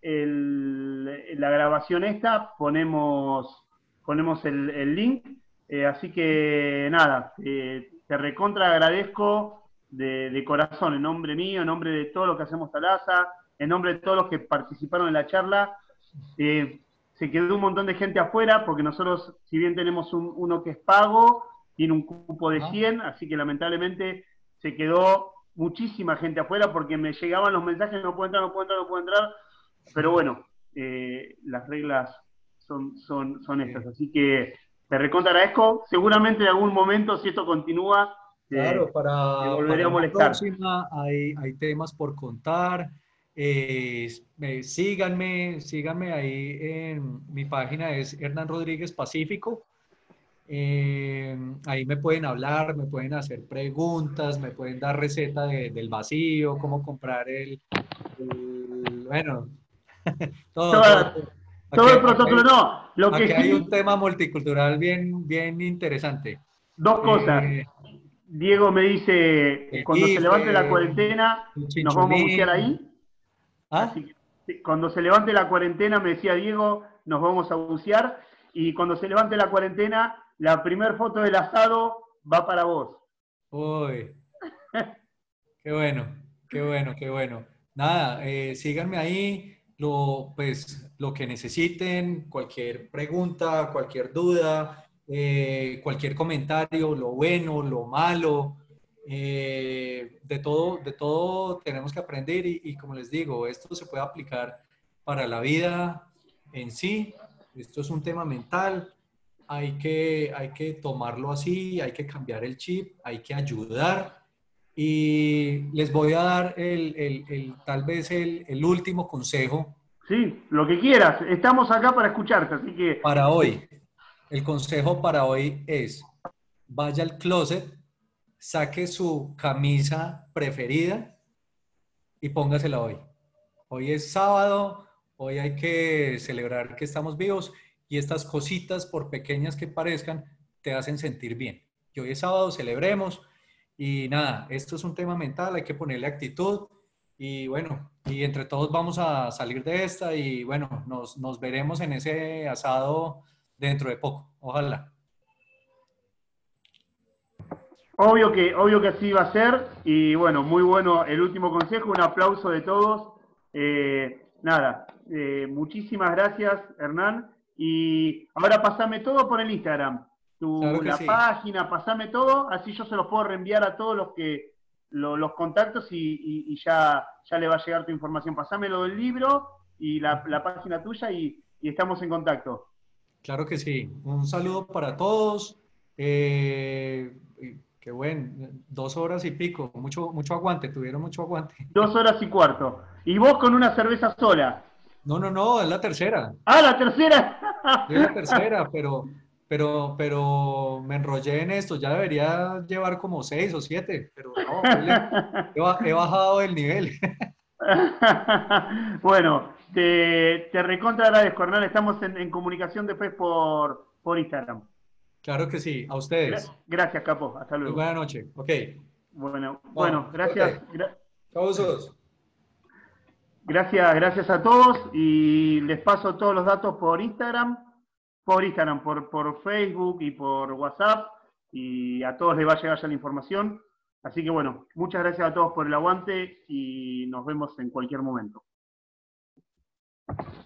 S1: el- la grabación esta, ponemos, ponemos el, el link. Eh, así que nada, eh, te recontra agradezco de, de corazón, en nombre mío, en nombre de todos los que hacemos Talaza, en nombre de todos los que participaron en la charla. Eh, se quedó un montón de gente afuera, porque nosotros, si bien tenemos un, uno que es pago, tiene un cupo de cien, así que lamentablemente se quedó muchísima gente afuera, porque me llegaban los mensajes, no puedo entrar, no puedo entrar, no puedo entrar, pero bueno, eh, las reglas son, son, son estas, así que te recontra agradezco, seguramente en algún momento, si esto continúa, te,
S2: Claro,
S1: te
S2: para,
S1: volveré
S2: para
S1: a
S2: una
S1: molestar.
S2: próxima hay, hay temas por contar. Eh, eh, síganme, síganme ahí en mi página, es Hernán Rodríguez Pacífico. Eh, ahí me pueden hablar, me pueden hacer preguntas, me pueden dar receta de- del vacío, cómo comprar el, el- bueno, todo, todo.
S1: Toda-
S2: todo.
S1: todo
S2: Aquí,
S1: el
S2: aquí
S1: protocolo,
S2: hay,
S1: no, lo que
S2: aquí hay un
S1: sí,
S2: tema multicultural bien, bien interesante.
S1: dos cosas.
S2: Eh,
S1: Diego me dice,
S2: el
S1: cuando se levante la
S2: bife,
S1: cuarentena,
S2: el
S1: nos vamos a bucear
S2: chinchulín.
S1: ahí.
S2: ¿Ah?
S1: Así que sí, cuando se levante la cuarentena, me decía Diego, nos vamos a bucear. Y cuando se levante la cuarentena, la primer foto del asado va para vos.
S2: Uy, Qué bueno, qué bueno, qué bueno. Nada, eh, síganme ahí, lo, pues, lo que necesiten, cualquier pregunta, cualquier duda, eh, cualquier comentario, lo bueno, lo malo, eh, de todo, de todo tenemos que aprender y, y como les digo, esto se puede aplicar para la vida en sí. Esto es un tema mental, hay que, hay que tomarlo así, hay que cambiar el chip, hay que ayudar. Y les voy a dar el, el, el, tal vez el, el último consejo.
S1: Sí, lo que quieras. Estamos acá para escucharte, así que...
S2: Para hoy. El consejo para hoy es, vaya al closet, saque su camisa preferida y póngasela hoy. Hoy es sábado, hoy hay que celebrar que estamos vivos y estas cositas, por pequeñas que parezcan, te hacen sentir bien. Y hoy es sábado, celebremos. Y nada, esto es un tema mental, hay que ponerle actitud y bueno, y entre todos vamos a salir de esta y bueno, nos, nos veremos en ese asado dentro de poco, ojalá.
S1: Obvio que, obvio que así va a ser y bueno, muy bueno el último consejo, un aplauso de todos. Eh, nada, eh, muchísimas gracias Hernán y ahora pasame todo por el Instagram. Tu,
S2: Claro que
S1: la
S2: sí.
S1: página, pasame todo, así yo se los puedo reenviar a todos los que lo, los contactos y, y, y ya, ya le va a llegar tu información. Pasame lo del libro y la, la página tuya y, y estamos en contacto.
S2: Claro que sí. Un saludo para todos. Eh, qué buen, dos horas y pico, mucho, mucho aguante, tuvieron mucho aguante.
S1: Dos horas y cuarto. Y vos con una cerveza sola.
S2: No, no, no, es la tercera.
S1: Ah, la tercera.
S2: Es la tercera, pero... Pero, pero me enrollé en esto, ya debería llevar como seis o siete, pero no, he, he bajado el nivel.
S1: Bueno, te, te recontra agradezco, Hernán, estamos en, en comunicación después por, por Instagram.
S2: Claro que sí, a ustedes.
S1: Gracias, Capo, hasta luego.
S2: Muy buena noche, ok.
S1: Bueno,
S2: No,
S1: bueno, gracias. Gra
S2: Chau,
S1: gracias, gracias a todos y les paso todos los datos por Instagram. Por Instagram, por, por Facebook y por WhatsApp, y a todos les va a llegar ya la información. Así que bueno, muchas gracias a todos por el aguante y nos vemos en cualquier momento.